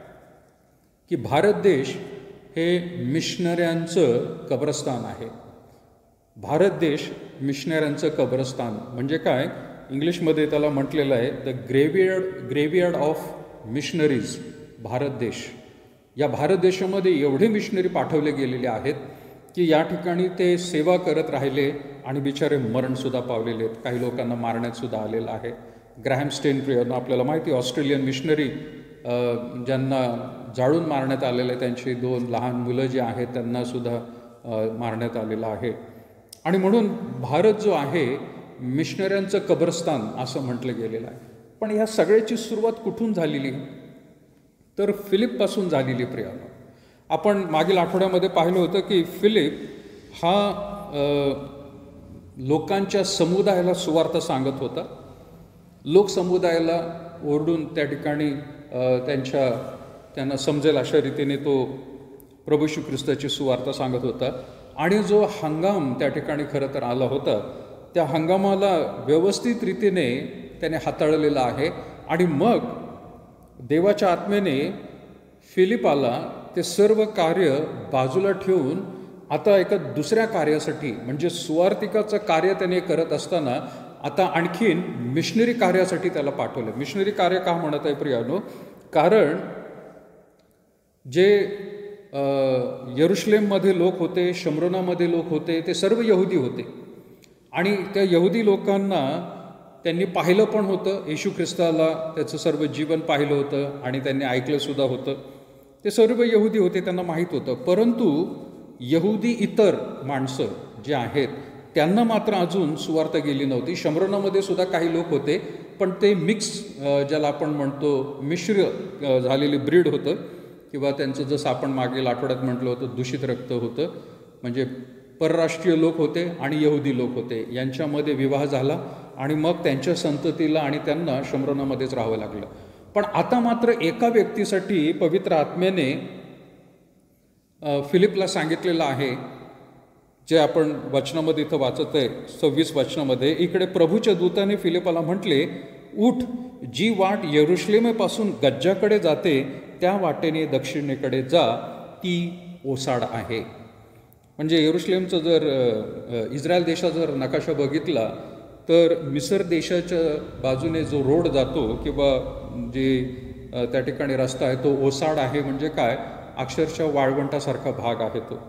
A: की भारत देश हे मिशनऱ्यांचं कब्रस्तान आहे. भारत देश मिशनऱ्यांचं कब्रस्तान म्हणजे काय? इंग्लिशमध्ये त्याला म्हटलेलं आहे the graveyard of missionaries. Bharat देश, या भारत देशामध्ये एवढे मिशनरी पाठवले गेलेले आहेत की या ठिकाणी ते सेवा करत राहिले आणि बिचारे मरणसुद्धा पावलेले आहेत. काही लोकांना मारण्यातसुद्धा आलेलं आहे. ग्रॅहम स्टेनप्रियर आपल्याला माहिती, ऑस्ट्रेलियन मिशनरी ज्यांना जाळून मारण्यात आलेलं आहे, त्यांची 2 लहान मुलं जी आहेत त्यांनासुद्धा मारण्यात आलेलं आहे. आणि म्हणून भारत जो आहे मिशनऱ्यांचं कब्रस्तान असं म्हटलं गेलेलं आहे. पण ह्या सगळ्याची सुरुवात कुठून झालेली? तर फिलिपपासून झालेली प्रियानो. आपण मागील आठवड्यामध्ये पाहिलं होतं की फिलिप हा लोकांच्या समुदायाला सुवार्थ सांगत होता. लोकसमुदायाला ओरडून त्या ठिकाणी त्यांना समजेल अशा रीतीने तो प्रभू येशू ख्रिस्ताची सुवार्थ सांगत होता. आणि जो हंगाम त्या ठिकाणी खरं तर आला होता, त्या हंगामाला व्यवस्थित रीतीने त्याने हाताळलेला आहे. आणि मग देवाच्या आत्म्याने फिलिपाला ते सर्व कार्य बाजूला ठेवून आता एका दुसऱ्या कार्यासाठी म्हणजे सुवार्तिकाचं कार्य त्याने करत असताना आता आणखीन मिशनरी कार्यासाठी त्याला पाठवलं. मिशनरी कार्य का म्हणत आहे प्रियानो? कारण जे यरुशलेममध्ये लोक होते, शमरोनामध्ये लोक होते, ते सर्व यहुदी होते. आणि त्या यहुदी लोकांना त्यांनी पाहिलं पण होतं, येशू ख्रिस्ताला त्याचं सर्व जीवन पाहिलं होतं आणि त्यांनी ऐकलंसुद्धा होतं. ते सर्व यहुदी होते, त्यांना माहीत होतं. परंतु यहुदी इतर माणसं जे आहेत त्यांना मात्र अजून सुवार्थ गेली नव्हती. शमरोनामध्ये सुद्धा काही लोक होते, पण ते मिक्स ज्याला आपण म्हणतो मिश्र झालेली ब्रीड होतं किंवा त्यांचं जसं आपण मागील आठवड्यात म्हटलं होतं दूषित रक्त होतं. म्हणजे परराष्ट्रीय लोक होते आणि यहुदी लोक होते, यांच्यामध्ये विवाह झाला आणि मग त्यांच्या संततीला आणि त्यांना शमरोनामध्येच राहावं लागलं. पण आता मात्र एका व्यक्तीसाठी पवित्र आत्म्याने फिलिपला सांगितलेलं आहे, जे आपण वचनामध्ये इथं वाचत आहे 26 वचनामध्ये. इकडे प्रभूच्या दूताने फिलिपाला म्हटले, उठ, जी वाट यरुशलेमेपासून गज्जाकडे जाते त्या वाटेने दक्षिणेकडे जा, ती ओसाड आहे. म्हणजे यरुशलेमचं जर इस्रायल देशाचा जर नकाशा बघितला तर मिसर देशाच्या बाजूने जो रोड जातो किंवा जे त्या ठिकाणी रस्ता आहे तो ओसाड आहे. म्हणजे काय? अक्षरशः वाळवंटासारखा भाग आहे तो.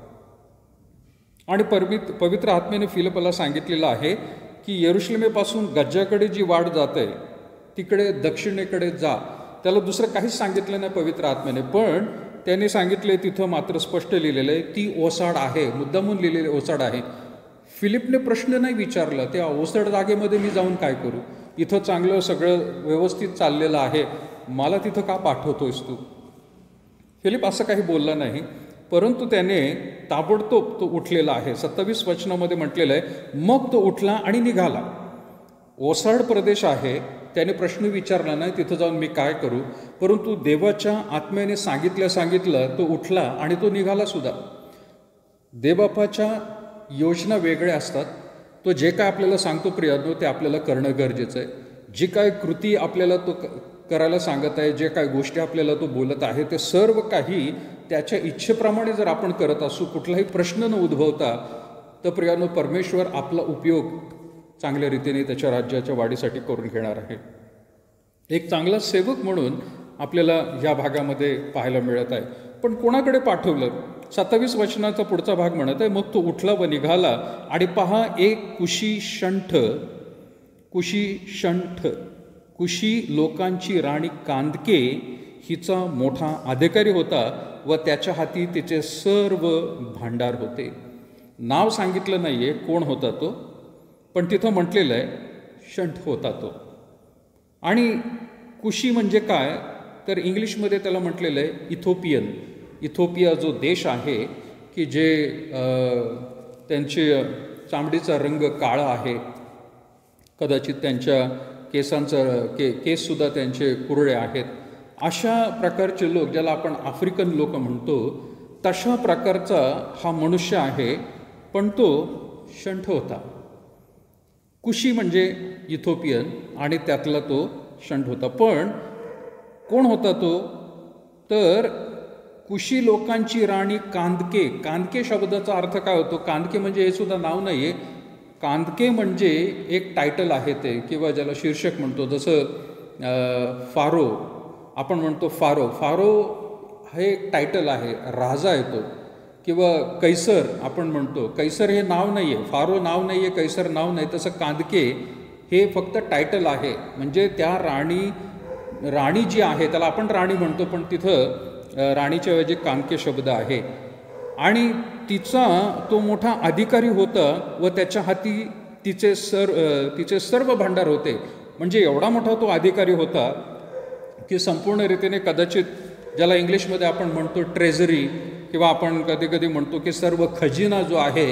A: आणि पवित्र आत्म्याने फिलिपाला सांगितलेलं आहे की यरुशलेमेपासून गज्जाकडे जी वाट जाते तिकडे दक्षिणेकडे जा. त्याला दुसरं काहीच सांगितलं नाही पवित्र आत्म्याने, पण त्यांनी सांगितले तिथं मात्र स्पष्ट लिहिलेलं आहे ती ओसाड आहे, मुद्दामून लिहिलेली ओसाड आहे. फिलिपने प्रश्न नाही विचारला त्या ओसाड जागेमध्ये मी जाऊन काय करू, इथं चांगलं सगळं व्यवस्थित चाललेलं आहे, मला तिथं का पाठवतोयस तू. फिलिप असं काही बोलला नाही, परंतु त्याने ताबडतोब तो उठलेला आहे. 27 वचनामध्ये म्हटलेलं आहे मग तो उठला आणि निघाला. ओसाड प्रदेश आहे, त्याने प्रश्न विचारला नाही तिथं जाऊन मी काय करू, परंतु देवाच्या आत्म्याने सांगितलं तो उठला आणि तो निघाला सुद्धा. देवबापाच्या योजना वेगळ्या असतात. तो जे काय आपल्याला सांगतो प्रियानो ते आपल्याला करणं गरजेचं आहे. जी काय कृती आपल्याला तो करायला सांगत आहे, जे काय गोष्टी आपल्याला तो बोलत आहे, ते सर्व काही त्याच्या इच्छेप्रमाणे जर आपण करत असू, कुठलाही प्रश्न न उद्भवता, तर प्रियानो परमेश्वर आपला उपयोग चांगल्या रीतीने त्याच्या राज्याच्या वाढीसाठी करून घेणार आहे. एक चांगला सेवक म्हणून आपल्याला या भागामध्ये पाहायला मिळत आहे. पण कोणाकडे पाठवलं? 27 वचनाचा पुढचा भाग म्हणत आहे मग तो उठला व निघाला आणि पहा एक कुशी लोकांची राणी कांदके हिचा मोठा अधिकारी होता व त्याच्या हाती तिचे सर्व भांडार होते. नाव सांगितलं नाही आहे कोण होता तो, पण तिथं म्हटलेलं आहे शंठ होता तो. आणि कुशी म्हणजे काय तर इंग्लिशमध्ये त्याला म्हटलेलं आहे इथोपियन. इथोपिया जो देश आहे की जे त्यांचे चामडीचा रंग काळा आहे, कदाचित त्यांच्या केससुद्धा त्यांचे कुरळे आहेत, अशा प्रकारचे लोक ज्याला आपण आफ्रिकन लोक म्हणतो तशा प्रकारचा हा मनुष्य आहे. पण तो शंठ होता. कुशी म्हणजे इथोपियन आणि त्यातला तो शंठ होता. पण कोण होता तो तर कुशी लोकांची राणी कांदके. कांदके शब्दाचा अर्थ काय होतो? कांदके म्हणजे हे सुद्धा नाव नाही आहे. कांदके म्हणजे एक टायटल आहे ते, किंवा ज्याला शीर्षक म्हणतो. जसं फारो आपण म्हणतो, फारो हे एक टायटल आहे, राजा आहे तो. किंवा कैसर आपण म्हणतो, कैसर हे नाव नाही आहे, फारो नाव नाही आहे, कैसर नाव नाही. तसं कांदके हे फक्त टायटल आहे. म्हणजे त्या राणी जी आहे त्याला आपण राणी म्हणतो, पण तिथं राणीच्या ऐवजी कांदके शब्द आहे. आणि तिचा तो मोठा अधिकारी होता व त्याच्या हाती तिचे सर्व भांडार होते. म्हणजे एवढा मोठा तो अधिकारी होता की संपूर्ण रीतीने कदाचित ज्याला इंग्लिशमध्ये आपण म्हणतो ट्रेझरी, किंवा आपण कधी कधी म्हणतो की सर्व खजिना जो आहे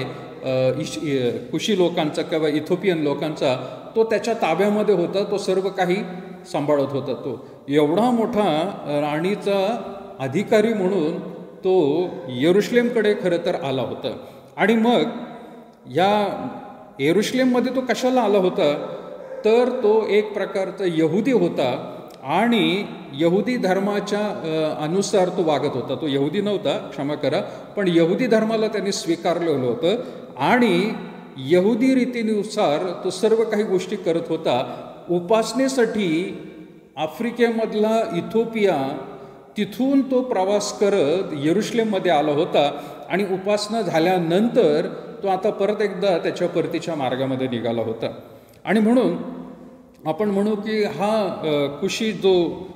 A: कुशी लोकांचा किंवा इथोपियन लोकांचा, तो त्याच्या ताब्यामध्ये होता. तो सर्व काही सांभाळत होता. तो एवढा मोठा राणीचा अधिकारी म्हणून तो येरुशलेमकडे खरं तर आला होता. आणि मग या येरुशलेममध्ये तो कशाला आला होता तर तो एक प्रकारचा यहुदी होता आणि यहुदी धर्माच्या अनुसार तो वागत होता. तो यहुदी नव्हता, क्षमा करा, पण यहुदी धर्माला त्यांनी स्वीकारलेलं होतं आणि यहुदी रीतीनुसार तो सर्व काही गोष्टी करत होता. उपासनेसाठी आफ्रिकेमधला इथोपिया, तिथून तो प्रवास करत येरुशलेममध्ये आला होता. आणि उपासना झाल्यानंतर तो आता परत एकदा त्याच्या परतीच्या मार्गामध्ये निघाला होता. आणि म्हणून आपण म्हणू की हा कुशी जो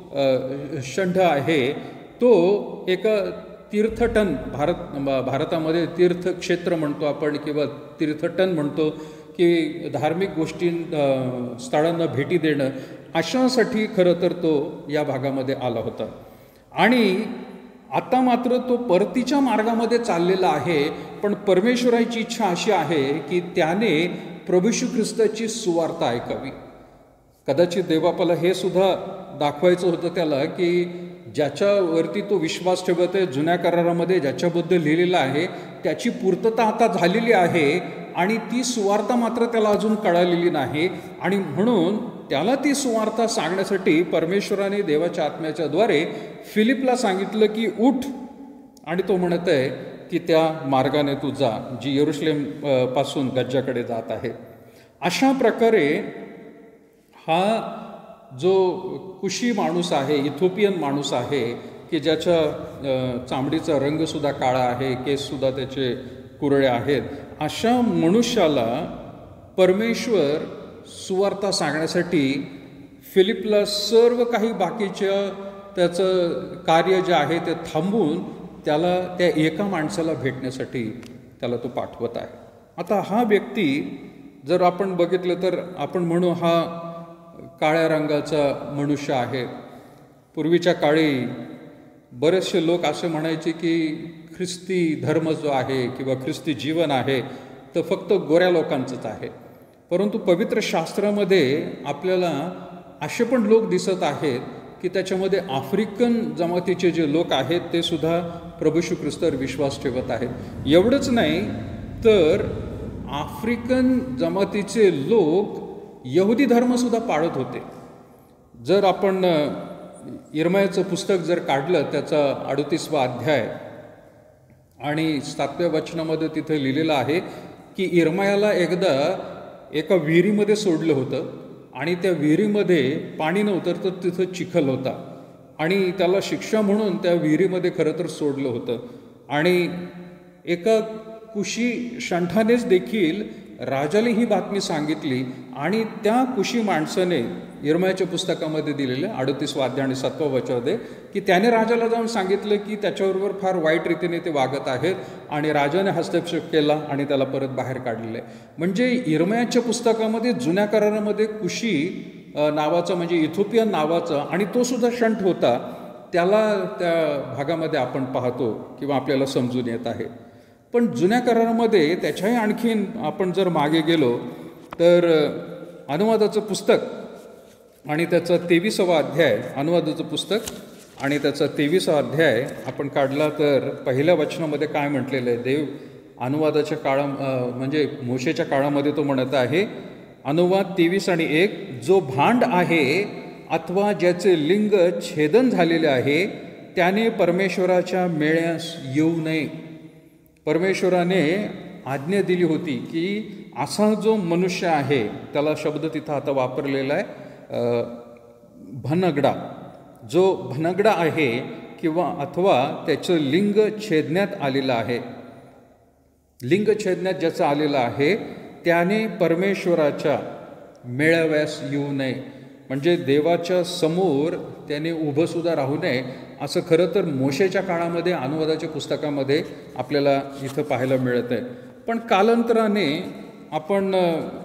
A: शंठ आहे तो एक तीर्थटन, भारतामध्ये तीर्थक्षेत्र म्हणतो आपण, किंवा तीर्थटन म्हणतो, की धार्मिक स्थळांना भेटी देणं, अशासाठी खरं तर तो या भागामध्ये आला होता. आणि आता मात्र तो परतीच्या मार्गामध्ये चाललेला आहे. पण परमेश्वराची इच्छा अशी आहे की त्याने प्रभू येशू ख्रिस्ताची सुवार्ता ऐकावी. कदाचित देवबापाला हे सुद्धा दाखवायचं होतं त्याला की ज्याच्यावरती तो विश्वास ठेवत आहे, जुन्या करारामध्ये ज्याच्याबद्दल लिहिलेलं आहे त्याची पूर्तता आता झालेली आहे आणि ती सुवार्ता मात्र त्याला अजून कळालेली नाही. आणि म्हणून त्याला ती सुवार्ता सांगण्यासाठी परमेश्वराने देवाच्या आत्म्याच्या द्वारे फिलिपला सांगितलं की उठ, आणि तो म्हणत आहे की त्या मार्गाने तू जा जी येरुशलेम पासून गज्जाकडे जात आहे. अशा प्रकारे हा जो कुशी माणूस आहे, इथोपियन माणूस आहे, की ज्याच्या चामडीचा रंगसुद्धा काळा आहे, केससुद्धा त्याचे कुरळे आहेत, अशा मनुष्याला परमेश्वर सुवार्ता सांगण्यासाठी फिलिपला सर्व काही बाकीच्या त्याचं कार्य जे आहे ते थांबवून त्याला त्या एका माणसाला भेटण्यासाठी त्याला तो पाठवत आहे. आता हा व्यक्ती जर आपण बघितलं तर आपण म्हणू हा काळ्या रंगाचा मनुष्य आहे. पूर्वीच्या काळी बरेचसे लोक असे म्हणायचे की ख्रिस्ती धर्म जो आहे किंवा ख्रिस्ती जीवन आहे तर फक्त गोऱ्या लोकांचंच आहे. परंतु पवित्र शास्त्रामध्ये आपल्याला असे पण लोक दिसत आहेत की त्याच्यामध्ये आफ्रिकन जमातीचे जे लोक आहेत ते सुद्धा प्रभू येशू ख्रिस्तावर विश्वास ठेवत आहेत. एवढंच नाही तर आफ्रिकन जमातीचे लोक यहुदी धर्मसुद्धा पाळत होते. जर आपण इर्मयाचं पुस्तक जर काढलं त्याचा 38वा अध्याय आणि 7व्या वचनामध्ये तिथे लिहिलेलं आहे की इर्मयाला एकदा एका विहिरीमध्ये सोडलं होतं आणि त्या विहिरीमध्ये पाणी नव्हतं तर तिथं चिखल होता आणि त्याला शिक्षा म्हणून त्या विहिरीमध्ये खरं तर सोडलं होतं. आणि एका कुशी शंठानेच देखील राजाला ही बातमी सांगितली आणि त्या कुशी माणसाने इर्मयाच्या पुस्तकामध्ये दिलेलं 38वा अध्याय आणि 7वं वचन की त्याने राजाला जाऊन सांगितलं की त्याच्याबरोबर फार वाईट रीतीने ते वागत आहेत आणि राजाने हस्तक्षेप केला आणि त्याला परत बाहेर काढलेलं आहे. म्हणजे इर्मयाच्या पुस्तकामध्ये जुन्या करारामध्ये कुशी नावाचा म्हणजे इथिओपियन नावाचा आणि तो सुद्धा शंठ होता त्याला त्या भागामध्ये आपण पाहतो किंवा आपल्याला समजून येत आहे. पण जुन्या करारामध्ये त्याच्याही आणखीन आपण जर मागे गेलो तर अनुवादाचं पुस्तक आणि त्याचा 23वा अध्याय अनुवादाचं पुस्तक आणि त्याचा 23वा अध्याय आपण काढला तर पहिल्या वचनामध्ये काय म्हटलेलं आहे. देव अनुवादाच्या म्हणजे मोशेच्या काळामध्ये तो म्हणत आहे अनुवाद 23 आणि 1 जो भांड आहे अथवा ज्याचे लिंग छेदन झालेले आहे त्याने परमेश्वराच्या मेळ्यास येऊ नये. परमेश्वराने आज्ञा दिली होती की असा जो मनुष्य आहे त्याला शब्द तिथं आता वापरलेला आहे भनगडा. जो भनगडा आहे किंवा अथवा त्याचं लिंग छेदण्यात आलेलं आहे लिंग छेदण्यात ज्याचं आलेलं आहे त्याने परमेश्वराच्या मेळाव्यास येऊ नये. म्हणजे देवाच्या समोर त्याने उभंसुद्धा राहू नये असं खरं तर मोशेच्या काळामध्ये अनुवादाच्या पुस्तकामध्ये आपल्याला इथं पाहायला मिळत आहे. पण कालांतराने आपण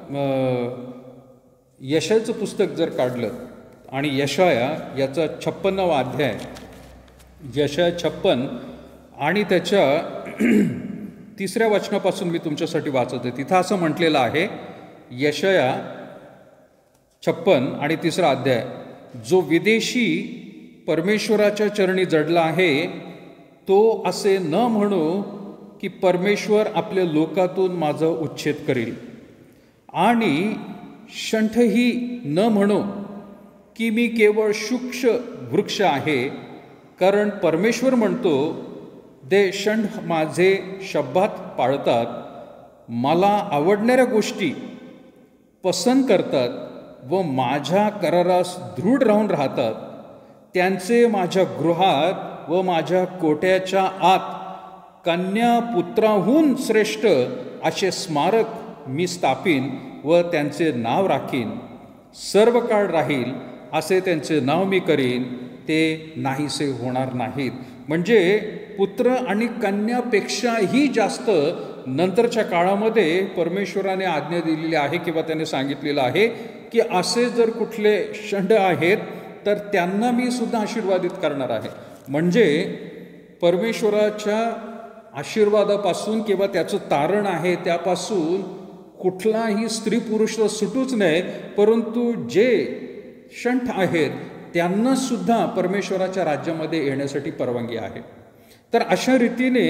A: यशायाचं पुस्तक जर काढलं आणि यशाया याचा 56वा अध्याय यशाया 56 आणि त्याच्या 3ऱ्या वचनापासून मी तुमच्यासाठी वाचत आहे. तिथं असं म्हटलेलं आहे यशाया 56 आणि 3रा अध्याय जो विदेशी परमेश्वराच्या चरणी जडला आहे तो असे न म्हणू की परमेश्वर आपल्या लोकातून माझा उच्छेद करील आणि शंठही न म्हणू की मी केवळ शुक्ष वृक्ष आहे. कारण परमेश्वर म्हणतो दे शंठ माझे शब्दात पाळतात मला आवडणाऱ्या गोष्टी पसंत करतात व माझ्या करारास दृढ राहून राहतात. त्यांचे माझ्या गृहात व माझ्या कोट्याच्या आत कन्या पुत्राहून श्रेष्ठ असे स्मारक मी स्थापीन व त्यांचे नाव राखीन. सर्व काळ राहील असे त्यांचे नाव मी करीन ते नाहीसे होणार नाहीत. म्हणजे पुत्र आणि कन्यापेक्षाही जास्त नंतरच्या काळामध्ये परमेश्वराने आज्ञा दिलेली आहे किंवा त्याने सांगितलेलं आहे की असे जर कुठले षंड आहेत तर त्यांना मी सुद्धा आशीर्वादित करणार आहे. म्हणजे परमेश्वराच्या आशीर्वादापासून किंवा त्याचं तारण आहे त्यापासून कुठलाही स्त्री पुरुष सुटूच नये परंतु जे शंठ आहेत त्यांना सुद्धा परमेश्वराच्या राज्यामध्ये येण्यासाठी परवानगी आहे. तर अशा रीतीने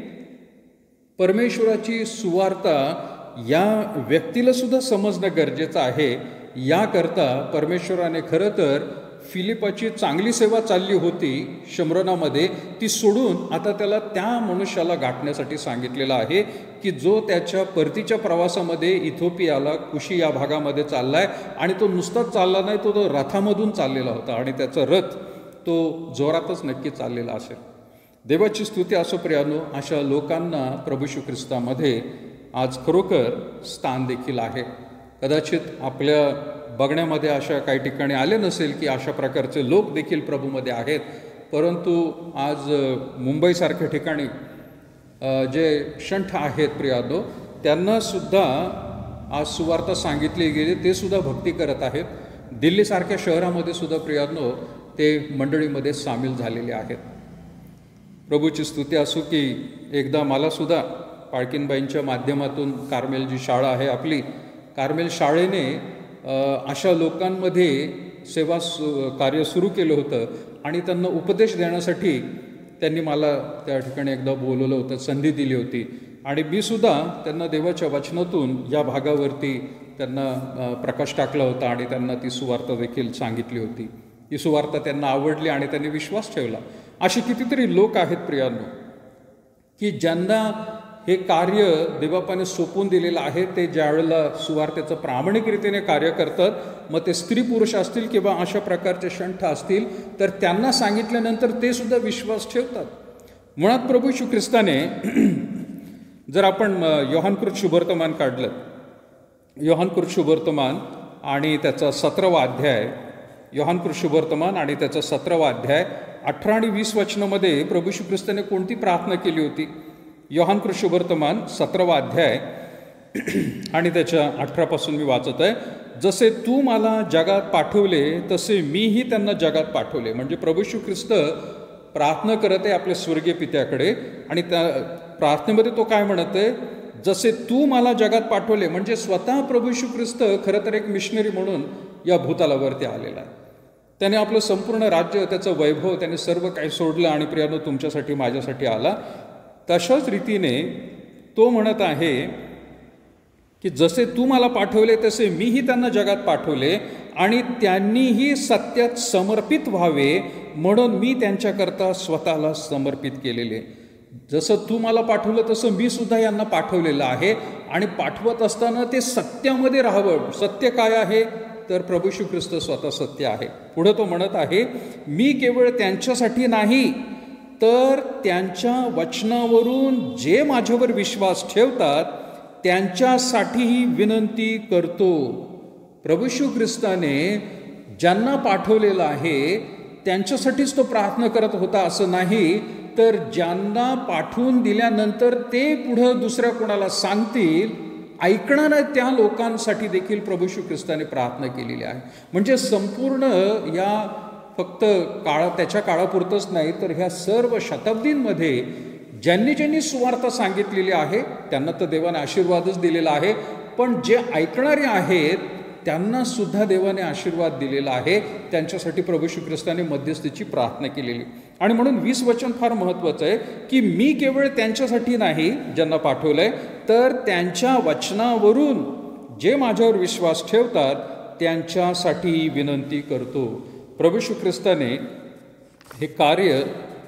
A: परमेश्वराची सुवार्ता या व्यक्तीला सुद्धा समजणं गरजेचं आहे. याकरता परमेश्वराने खरं तर फिलिपाची चांगली सेवा चालली होती शमरोनामध्ये ती सोडून आता त्याला त्या मनुष्याला गाठण्यासाठी सांगितलेलं आहे की जो त्याच्या परतीच्या प्रवासामध्ये इथिओपियाला कुशी या भागामध्ये चालला आहे आणि तो नुसताच चालला नाही तो रथामधून चाललेला होता आणि त्याचा रथ तो जोरातच नक्की चाललेला असेल. देवाची स्तुती असो प्रियानो. अशा लोकांना प्रभू येशू ख्रिस्तामध्ये आज खरोखर स्थान देखील आहे. कदाचित आपल्या बघण्यामध्ये अशा काही ठिकाणी आले नसेल की अशा प्रकारचे लोक देखील प्रभूमध्ये आहेत, परंतु आज मुंबईसारख्या ठिकाणी जे शंठ आहेत प्रियानो, त्यांनासुद्धा आज सुवार्ता सांगितली गेली, ते सुद्धा भक्ती करत आहेत. दिल्लीसारख्या शहरामध्ये सुद्धा प्रियानो ते मंडळीमध्ये सामील झालेले आहेत. प्रभूची स्तुती असो की एकदा मलासुद्धा पाळकीनबाईंच्या माध्यमातून कार्मेल जी शाळा आहे आपली, कार्मेल शाळेने अशा लोकांमध्ये सेवा कार्य सुरू केलं होतं आणि त्यांना उपदेश देण्यासाठी त्यांनी मला त्या ठिकाणी एकदा बोलवलं होतं, संधी दिली होती. आणि मी सुद्धा त्यांना देवाच्या वचनातून या भागावरती त्यांना प्रकाश टाकला होता आणि त्यांना ती सुवार्ता देखील सांगितली होती. ती सुवार्ता त्यांना आवडली आणि त्यांनी विश्वास ठेवला. असे कितीतरी लोक आहेत प्रियांनो की ज्यांना हे कार्य देवबापाने सोपवून दिलेलं आहे. ते ज्यावेळेला सुवार्तेचं प्रामाणिकरीतीने कार्य करतात, मग ते स्त्री पुरुष असतील किंवा अशा प्रकारचे शंठ असतील, तर त्यांना सांगितल्यानंतर ते सुद्धा विश्वास ठेवतात. मुळात प्रभू येशू ख्रिस्ताने जर आपण योहानकृत शुभवर्तमान काढलं, योहानकृत शुभवर्तमान आणि त्याचा 17वा अध्याय, योहानकृत शुभवर्तमान आणि त्याचा 17वा अध्याय 18 आणि 20 वचनामध्ये प्रभू येशू ख्रिस्ताने कोणती प्रार्थना केली होती? योहानकृत शुभवर्तमान 17वा अध्याय आणि त्याच्या 18 मी वाचत आहे. जसे तू मला जगात पाठवले तसे मीही त्यांना जगात पाठवले. म्हणजे प्रभू येशू ख्रिस्त प्रार्थना करत आहे आपल्या स्वर्गीय पित्याकडे आणि त्या प्रार्थनेमध्ये तो काय म्हणत आहे? जसे तू मला जगात पाठवले. म्हणजे स्वतः प्रभू येशू ख्रिस्त खरं तर एक मिशनरी म्हणून या भूतलावरती आलेला आहे. त्याने आपलं संपूर्ण राज्य, त्याचं वैभव, त्याने सर्व काही सोडलं आणि प्रियानो तुमच्यासाठी माझ्यासाठी आला. तशाच रीतीने तो म्हणत आहे की जसे तू मला पाठवले तसे मीही त्यांना जगात पाठवले आणि त्यांनीही सत्यात समर्पित व्हावे म्हणून मी त्यांच्याकरता स्वतःला समर्पित केलेले. जसं तू मला पाठवलं तसं मी सुद्धा यांना पाठवलेलं आहे आणि पाठवत असताना ते सत्यामध्ये राहावं. सत्य काय आहे? तर प्रभू येशू ख्रिस्त स्वतः सत्य आहे. पुढे तो म्हणत आहे, मी केवळ त्यांच्यासाठी नाही तर त्यांच्या वचनावरून जे माझ्यावर विश्वास ठेवतात त्यांच्यासाठीही विनंती करतो. प्रभू येशू ख्रिस्ताने ज्यांना पाठवलेलं आहे त्यांच्यासाठीच तो प्रार्थना करत होता असं नाही, तर ज्यांना पाठवून दिल्यानंतर ते पुढं दुसऱ्या कोणाला सांगतील, ऐकणाऱ्या त्या लोकांसाठी देखील प्रभू येशू ख्रिस्ताने प्रार्थना केलेली आहे. म्हणजे संपूर्ण या फक्त त्याच्या काळापुरतंच नाही तर ह्या सर्व शताब्दींमध्ये ज्यांनी ज्यांनी सुवार्ता सांगितलेली आहे त्यांना तर देवाने आशीर्वादच दिलेला आहे, पण जे ऐकणारे आहेत त्यांना सुद्धा देवाने आशीर्वाद दिलेला आहे. त्यांच्यासाठी प्रभू येशू ख्रिस्ताने मध्यस्थीची प्रार्थना केलेली. आणि म्हणून 20 वचन फार महत्त्वाचं आहे की मी केवळ त्यांच्यासाठी नाही ज्यांना पाठवलंय, तर त्यांच्या वचनावरून जे माझ्यावर विश्वास ठेवतात त्यांच्यासाठी विनंती करतो. प्रभू येशू ख्रिस्ताने हे कार्य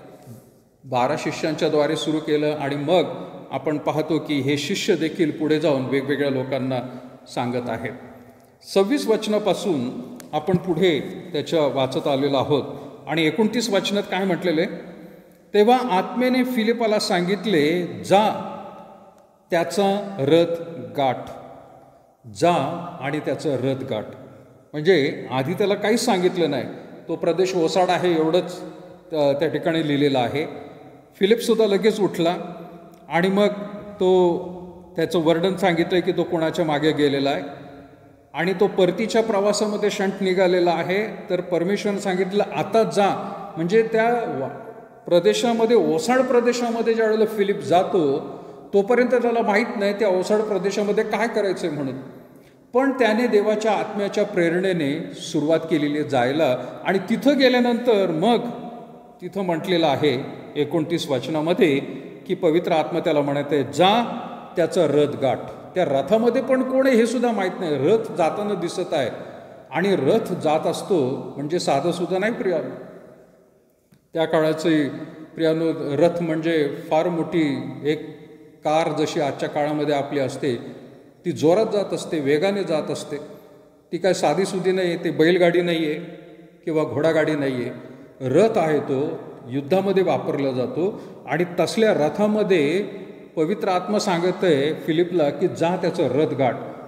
A: 12 शिष्यांच्या द्वारे सुरू केलं आणि मग आपण पाहतो की हे शिष्य देखील पुढे जाऊन वेगवेगळ्या लोकांना सांगत आहेत. 26 वचनापासून आपण पुढे त्याच्या वाचत आलेलो आहोत आणि 29 वचनात काय म्हटलेलं आहे? तेव्हा आत्मेने फिलिपाला सांगितले, जा त्याचा रथ गाठ. जा आणि त्याचं रथ गाठ. म्हणजे आधी त्याला काहीच सांगितलं नाही. तो प्रदेश ओसाड आहे एवढंच त्या ठिकाणी लिहिलेलं आहे. फिलिपसुद्धा लगेच उठला आणि मग तो त्याचं वर्णन सांगितलं की तो कोणाच्या मागे गेलेला आहे आणि तो परतीच्या प्रवासामध्ये शंठ निघालेला आहे. तर परमेश्वराने सांगितलं आता जा. म्हणजे त्या प्रदेशामध्ये, ओसाड प्रदेशामध्ये ज्यावेळेला फिलिप जातो तोपर्यंत त्याला माहीत नाही त्या ओसाड प्रदेशामध्ये काय करायचं आहे म्हणून, पण त्याने देवाच्या आत्म्याच्या प्रेरणेने सुरुवात केलेली जायला. आणि तिथं गेल्यानंतर मग तिथं म्हटलेलं आहे 29 वचनामध्ये की पवित्र आत्मा त्याला म्हणत आहे, जा त्याचा रथ गाठ. त्या रथामध्ये पण कोण आहे हे सुद्धा माहीत नाही. रथ जाताना दिसत आहे आणि रथ जात असतो म्हणजे साधं सुद्धा नाही प्रियानो. त्या काळाचे प्रियानो रथ म्हणजे फार मोठी एक कार जशी आजच्या काळामध्ये आपली असते ती जोरात जात असते, वेगाने जात असते. ती काय साधीसुधी नाही आहे. ती बैलगाडी नाही आहे किंवा घोडागाडी नाही आहे. रथ आहे तो युद्धामध्ये वापरला जातो आणि तसल्या रथामध्ये पवित्र आत्मा सांगत आहे फिलिपला की जा त्याचं रथ गाठ.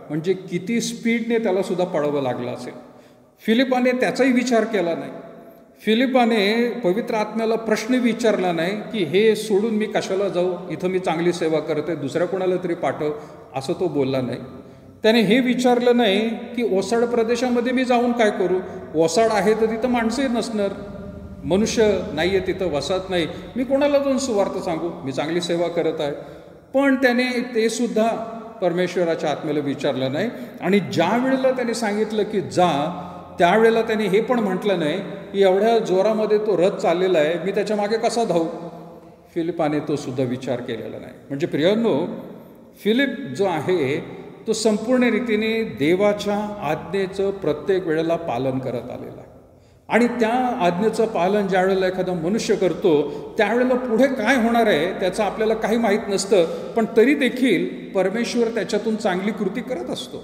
A: म्हणजे किती स्पीडने त्याला सुद्धा पळावं लागलं असेल. फिलिपाने त्याचाही विचार केला नाही. फिलिपाने पवित्र आत्म्याला प्रश्न विचारला नाही की हे सोडून मी कशाला जाऊ, इथं मी चांगली सेवा करते, दुसऱ्या कोणाला तरी पाठव, असं तो बोलला नाही. त्याने हे विचारलं नाही की ओसाड प्रदेशामध्ये मी जाऊन काय करू, ओसाड आहे तर तिथं माणसंही नसणार, मनुष्य नाही आहे तिथं, वसाहत नाही, मी कोणाला जाऊन सुवार्थ सांगू, मी चांगली सेवा करत आहे. पण त्याने ते सुद्धा परमेश्वराच्या आत्म्याला विचारलं नाही. आणि ज्या वेळेला त्याने सांगितलं की जा, त्यावेळेला त्याने हे पण म्हटलं नाही की एवढ्या जोरामध्ये तो रथ चाललेला आहे, मी त्याच्या मागे कसा धावू. फिलिपाने तो सुद्धा विचार केलेला नाही. म्हणजे प्रियांनो, फिलिप जो आहे तो संपूर्ण रीतीने देवाच्या आज्ञेचं प्रत्येक वेळेला पालन करत आलेला आहे. आणि त्या आज्ञेचं पालन ज्या वेळेला एखादा मनुष्य करतो त्यावेळेला पुढे काय होणार आहे त्याचं आपल्याला काही माहीत नसतं, पण तरी देखील परमेश्वर त्याच्यातून चांगली कृती करत असतो.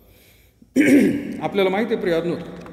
A: आपल्याला माहिती आहे प्रियांनो,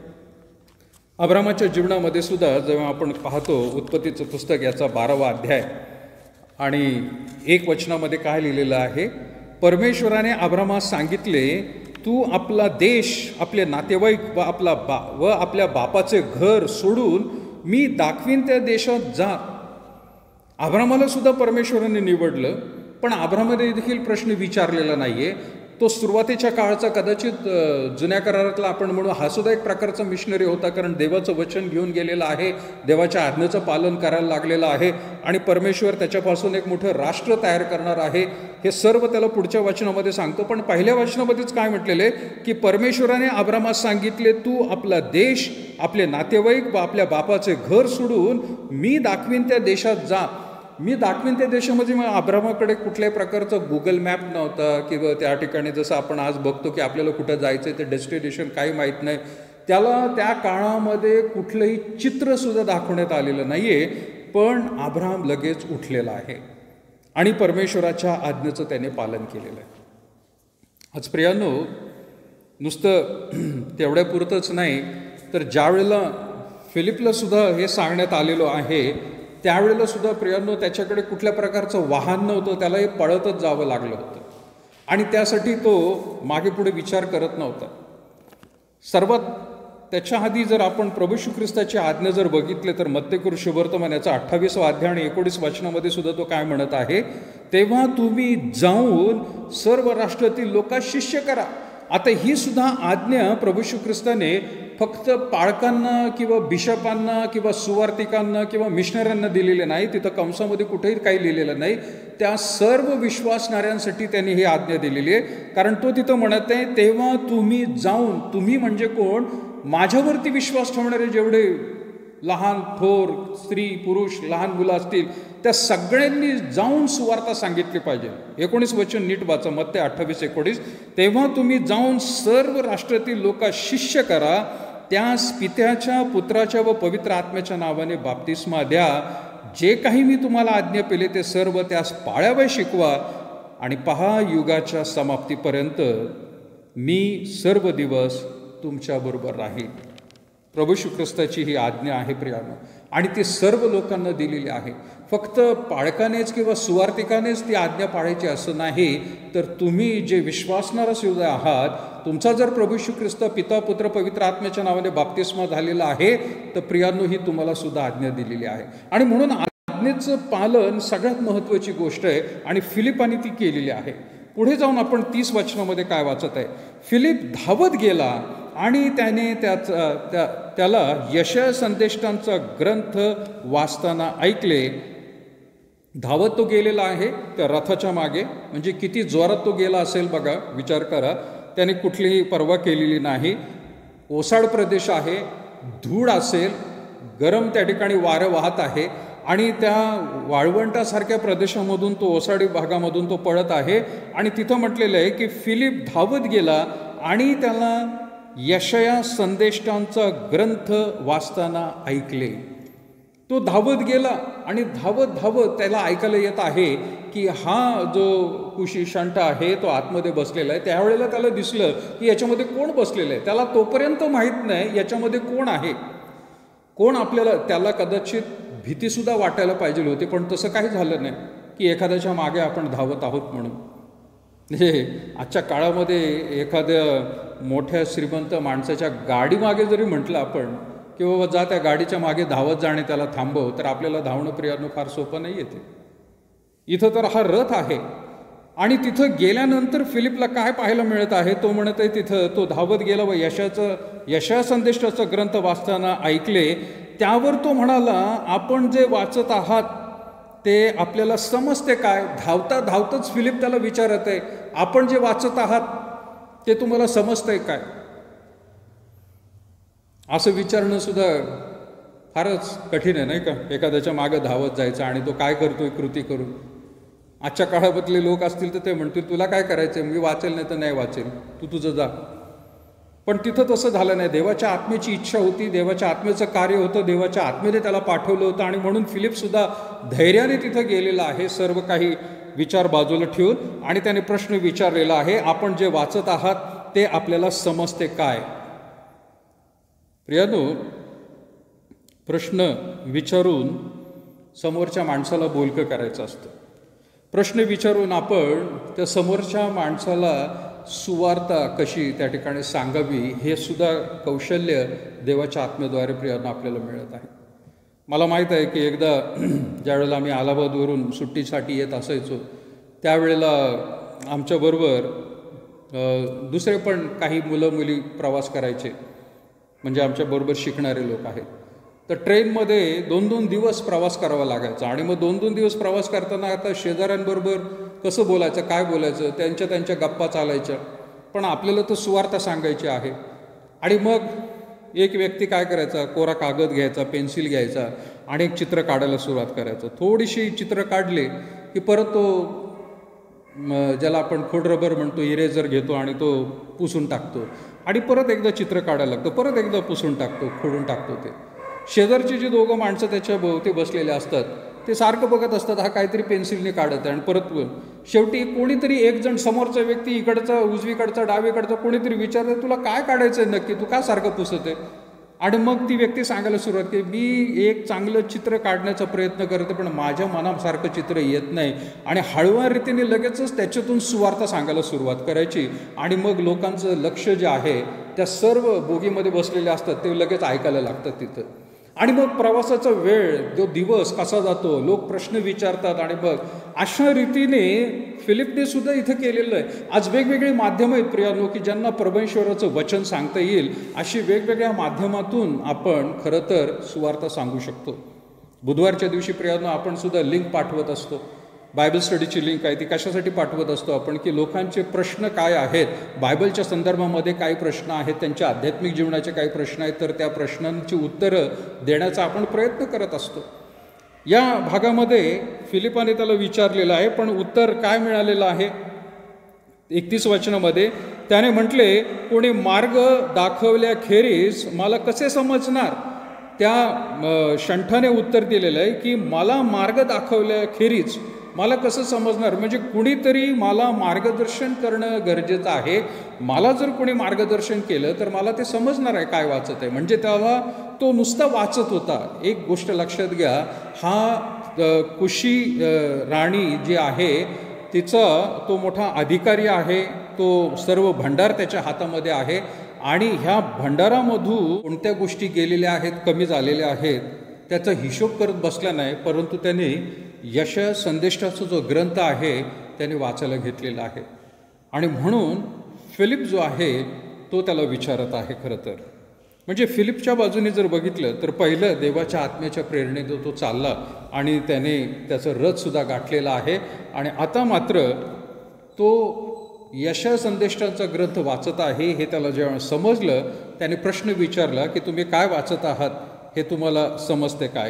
A: अब्रामाच्या जीवनामध्ये सुद्धा जेव्हा आपण पाहतो उत्पत्तीचं पुस्तक याचा 12वा अध्याय आणि 1 वचनामध्ये काय लिहिलेलं आहे, परमेश्वराने अब्रामास सांगितले, तू आपला देश, आपले नातेवाईक व आपल्या बापाचे घर सोडून मी दाखवीन त्या देशात जा. अब्रामाला सुद्धा परमेश्वराने निवडलं, पण अब्रामाने देखील प्रश्न विचारलेला नाहीये. तो सुरुवातीच्या काळाचा कदाचित जुन्या करारातला आपण म्हणू हा सुद्धा एक प्रकारचा मिशनरी होता, कारण देवाचं वचन घेऊन गेलेला आहे, देवाच्या आज्ञेचं पालन करायला लागलेलं आहे आणि परमेश्वर त्याच्यापासून एक मोठं राष्ट्र तयार करणार आहे. हे सर्व त्याला पुढच्या वचनामध्ये सांगतो. पण पहिल्या वचनामध्येच काय म्हटलेले की परमेश्वराने अब्रामास सांगितले, तू आपला देश, आपले नातेवाईक व आपल्या बापाचे घर सोडून मी दाखवीन त्या देशात जा. मी दाखवीन त्या देशामध्ये मग अब्रामाकडे कुठल्याही प्रकारचं गुगल मॅप नव्हता किंवा त्या ठिकाणी जसं आपण आज बघतो की आपल्याला कुठं जायचं आहे ते डेस्टिनेशन काही माहीत नाही. त्याला त्या काळामध्ये कुठलंही चित्रसुद्धा दाखवण्यात आलेलं नाही आहे. पण अब्राम लगेच उठलेला आहे आणि परमेश्वराच्या आज्ञेचं त्याने पालन केलेलं आहे. आज प्रियांनो, नुसतं तेवढ्यापुरतंच नाही तर ज्या वेळेला फिलिपला सुद्धा हे सांगण्यात आलेलं आहे त्यावेळेला सुद्धा प्रियांनो त्याच्याकडे कुठल्या प्रकारचं वाहन नव्हतं, त्याला हे पळतच जावं लागलं होतं आणि त्यासाठी तो मागे पुढे विचार करत नव्हता. सर्वात त्याच्या आधी जर आपण प्रभू येशू ख्रिस्ताची आज्ञा जर बघितले तर मत्तेकरू शुभवर्तमान याचा 28वा अध्याय आणि 19 वचनामध्ये सुद्धा तो काय म्हणत आहे, तेव्हा तुम्ही जाऊन सर्व राष्ट्रातील लोकांस शिष्य करा. आता ही सुद्धा आज्ञा प्रभू येशू ख्रिस्ताने फक्त पाळकांना किंवा बिशपांना किंवा सुवार्तिकांना किंवा मिशनऱ्यांना दिलेले नाही, तिथं कंसामध्ये कुठेही काही लिहिलेलं नाही, त्या सर्व विश्वासणाऱ्यांसाठी त्यांनी ही आज्ञा दिलेली आहे. कारण तो तिथं म्हणत आहे, तेव्हा तुम्ही जाऊन, तुम्ही म्हणजे कोण, माझ्यावरती विश्वास ठेवणारे जेवढे लहान थोर स्त्री पुरुष लहान मुलं असतील त्या सगळ्यांनी जाऊन सुवार्ता सांगितली पाहिजे. 19 वचन नीट वाचा, मत्ते 28:19, तेव्हा तुम्ही जाऊन सर्व राष्ट्रातील लोकांस शिष्य करा, त्यास पित्याच्या पुत्राच्या व पवित्र आत्म्याच्या नावाने बाप्तिस्मा द्या, जे काही मी तुम्हाला आज्ञा केले ते सर्व त्यास पाळावे शिकवा, आणि पहा युगाच्या समाप्तीपर्यंत मी सर्व दिवस तुमच्याबरोबर राहील. प्रभू येशू ख्रिस्ताची ही आज्ञा आहे प्रियानो, आणि ती सर्व लोकांना दिलेली आहे. फक्त पाळकानेच किंवा सुवार्तिकानेच ती आज्ञा पाळायची असं नाही, तर तुम्ही जे विश्वासणारा सुद्धा आहात, तुमचा जर प्रभू येशू ख्रिस्त पिता पुत्र पवित्र आत्म्याच्या नावाने बाप्तिस्मा झालेला आहे, तर प्रियांनो ही तुम्हाला सुद्धा आज्ञा दिलेली आहे. आणि म्हणून आज्ञेचं पालन सगळ्यात महत्त्वाची गोष्ट आहे आणि फिलिपाने ती केलेली आहे. पुढे जाऊन आपण 30 वचनामध्ये काय वाचत आहे, फिलिप धावत गेला आणि त्याने त्याला यशाया संदेष्टांचा ग्रंथ वाचताना ऐकले. धावत तो गेलेला आहे त्या रथाच्या मागे, म्हणजे किती जोरात तो गेला असेल बघा, विचार करा. त्याने कुठलीही पर्वा केलेली नाही. ओसाड प्रदेश आहे, धूळ असेल, गरम त्या ठिकाणी वारं वाहत आहे आणि त्या वाळवंटासारख्या प्रदेशामधून तो ओसाडी भागामधून तो पळत आहे. आणि तिथं म्हटलेलं आहे की फिलिप धावत गेला आणि त्याला यशाया संदेष्टांचा ग्रंथ वाचताना ऐकले. तो धावत गेला आणि धावत धावत त्याला ऐकायला येत आहे की हा जो कुशी शंट आहे तो आतमध्ये बसलेला आहे. त्यावेळेला त्याला दिसलं की याच्यामध्ये कोण बसलेलं आहे. त्याला तोपर्यंत माहीत नाही याच्यामध्ये कोण आहे, कोण. आपल्याला त्याला कदाचित भीतीसुद्धा वाटायला पाहिजे होती, पण तसं काही झालं नाही की एखाद्याच्या मागे आपण धावत आहोत म्हणून. म्हणजे आजच्या काळामध्ये एखाद्या मोठ्या श्रीमंत माणसाच्या गाडीमागे जरी म्हटलं आपण की बाबा जा त्या गाडीच्या मागे धावत जा आणि त्याला थांबव, तर आपल्याला धावणं प्रियानं फार सोपं नाही येते. इथं तर हा रथ आहे आणि तिथं गेल्यानंतर फिलिपला काय पाहायला मिळत आहे, तो म्हणत आहे तिथं तो धावत गेला व यशा संदेशाचा ग्रंथ वाचताना ऐकले. त्यावर तो म्हणाला, आपण जे वाचत आहात ते आपल्याला समजते काय? धावता धावतच फिलिप त्याला विचारत आहे, आपण जे वाचत आहात ते तुम्हाला समजतंय काय? असं विचारणं सुद्धा फारच कठीण आहे नाही का? एखाद्याच्या मागं धावत जायचं आणि तो काय करतोय कृती करून. आजच्या काळामधले लोक असतील तर ते म्हणतील, तुला काय करायचं आहे, मी वाचेल नाही तर नाही वाचेल, तू तुझं जा. पण तिथं तसं झालं नाही. देवाच्या आत्म्याची इच्छा होती, देवाच्या आत्म्याचं कार्य होतं, देवाच्या आत्म्याने त्याला पाठवलं होतं आणि म्हणून फिलिपसुद्धा धैर्याने तिथं गेलेला आहे, सर्व काही विचार बाजूला ठेवून. आणि त्याने प्रश्न विचारलेला आहे, आपण जे वाचत आहात ते आपल्याला समजते काय? प्रियानो, प्रश्न विचारून समोरच्या माणसाला बोलकं करायचं असतं. प्रश्न विचारून आपण त्या समोरच्या माणसाला सुवार्ता कशी त्या ठिकाणी सांगावी हे सुद्धा कौशल्य देवाच्या आत्म्याद्वारे प्रियांना आपल्याला मिळत आहे. मला माहीत आहे की एकदा ज्यावेळेला आम्ही अलाहाबादवरून सुट्टीसाठी येत असायचो त्यावेळेला आमच्याबरोबर दुसरे पण काही मुलं मुली प्रवास करायचे, म्हणजे आमच्याबरोबर शिकणारे लोक आहेत. तर ट्रेनमध्ये 2-2 दिवस प्रवास करावा लागायचा आणि मग 2-2 दिवस प्रवास करताना आता शेजाऱ्यांबरोबर कसं बोलायचं, काय बोलायचं, त्यांच्या गप्पा चालायच्या. पण आपल्याला तर सुवार्ता सांगायची आहे. आणि मग एक व्यक्ती काय करायचा, कोरा कागद घ्यायचा, पेन्सिल घ्यायचा आणि एक चित्र काढायला सुरुवात करायचं. थोडीशी चित्र काढले की परत तो ज्याला आपण खोडरबर म्हणतो, इरेजर घेतो आणि तो पुसून टाकतो आणि परत एकदा चित्र काढायला लागतो, परत एकदा पुसून टाकतो, खोडून टाकतो. ते शेजारची जी दोघं माणसं त्याच्या भोवती बसलेले असतात ते सारखं बघत असतात, हा काहीतरी पेन्सिलने काढत आहे. आणि परत शेवटी कोणीतरी एक जण, समोरचा व्यक्ती, इकडचा उजवीकडचा डावीकडचा कोणीतरी विचारतं, तुला काय काढायचं आहे नक्की, तू का सारखं पुसत आहे? आणि मग ती व्यक्ती सांगायला सुरुवात की मी एक चांगलं चित्र काढण्याचा प्रयत्न करते पण माझ्या मनासारखं चित्र येत नाही. आणि हळूवार रीतीने लगेचच त्याच्यातून सुवार्ता सांगायला सुरुवात करायची. आणि मग लोकांचं लक्ष जे आहे त्या सर्व बोगीमध्ये बसलेले असतात ते लगेच ऐकायला लागतात तिथं. आणि मग प्रवासाचा वेळ, जो दिवस कसा जातो, लोक प्रश्न विचारतात. आणि मग अशा रीतीने फिलिपने सुद्धा इथं केलेलं आहे. आज वेगवेगळी माध्यमं आहेत प्रियांनो की ज्यांना परमेश्वराचं वचन सांगता येईल. अशी वेगवेगळ्या माध्यमातून आपण खरं तर सुवार्ता सांगू शकतो. बुधवारच्या दिवशी प्रियांनो आपण सुद्धा लिंक पाठवत असतो, बायबल स्टडीची लिंक आहे. ती कशासाठी पाठवत असतो आपण की लोकांचे प्रश्न काय आहेत, बायबलच्या संदर्भामध्ये काही प्रश्न आहेत, त्यांच्या आध्यात्मिक जीवनाचे काही प्रश्न आहेत, तर त्या प्रश्नांची उत्तरं देण्याचा आपण प्रयत्न करत असतो. या भागामध्ये फिलिपाने त्याला विचारलेलं आहे पण उत्तर काय मिळालेलं आहे? 31 वचनामध्ये त्याने म्हटले, कोणी मार्ग दाखवल्याखेरीज मला कसे समजणार? त्या शंठाने उत्तर दिलेलं आहे की मला मार्ग दाखवल्याखेरीज मला कसं समजणार? म्हणजे कुणीतरी मला मार्गदर्शन करणं गरजेचं आहे. मला जर कोणी मार्गदर्शन केलं तर मला ते समजणार आहे काय वाचत आहे. म्हणजे त्याला तो नुसता वाचत होता. एक गोष्ट लक्षात घ्या, हा कुशी राणी जी आहे तिचा तो मोठा अधिकारी आहे, तो सर्व भंडार त्याच्या हातामध्ये आहे. आणि ह्या भंडारामधून कोणत्या गोष्टी गेलेल्या आहेत, कमी झालेल्या आहेत त्याचा हिशोब करत बसला नाही, परंतु त्याने यशया संदेशाचा जो ग्रंथ आहे त्याने वाचायला घेतलेला आहे. आणि म्हणून फिलिप जो आहे तो त्याला विचारत आहे. खरं तर म्हणजे फिलिपच्या बाजूने जर बघितलं तर पहिलं देवाच्या आत्म्याच्या प्रेरणेने तो चालला आणि त्याने त्याचं रथसुद्धा गाठलेला आहे. आणि आता मात्र तो यशया संदेशाचा ग्रंथ वाचत आहे हे त्याला जेव्हा समजलं त्याने प्रश्न विचारला की तुम्ही काय वाचत आहात, हे तुम्हाला समजते काय?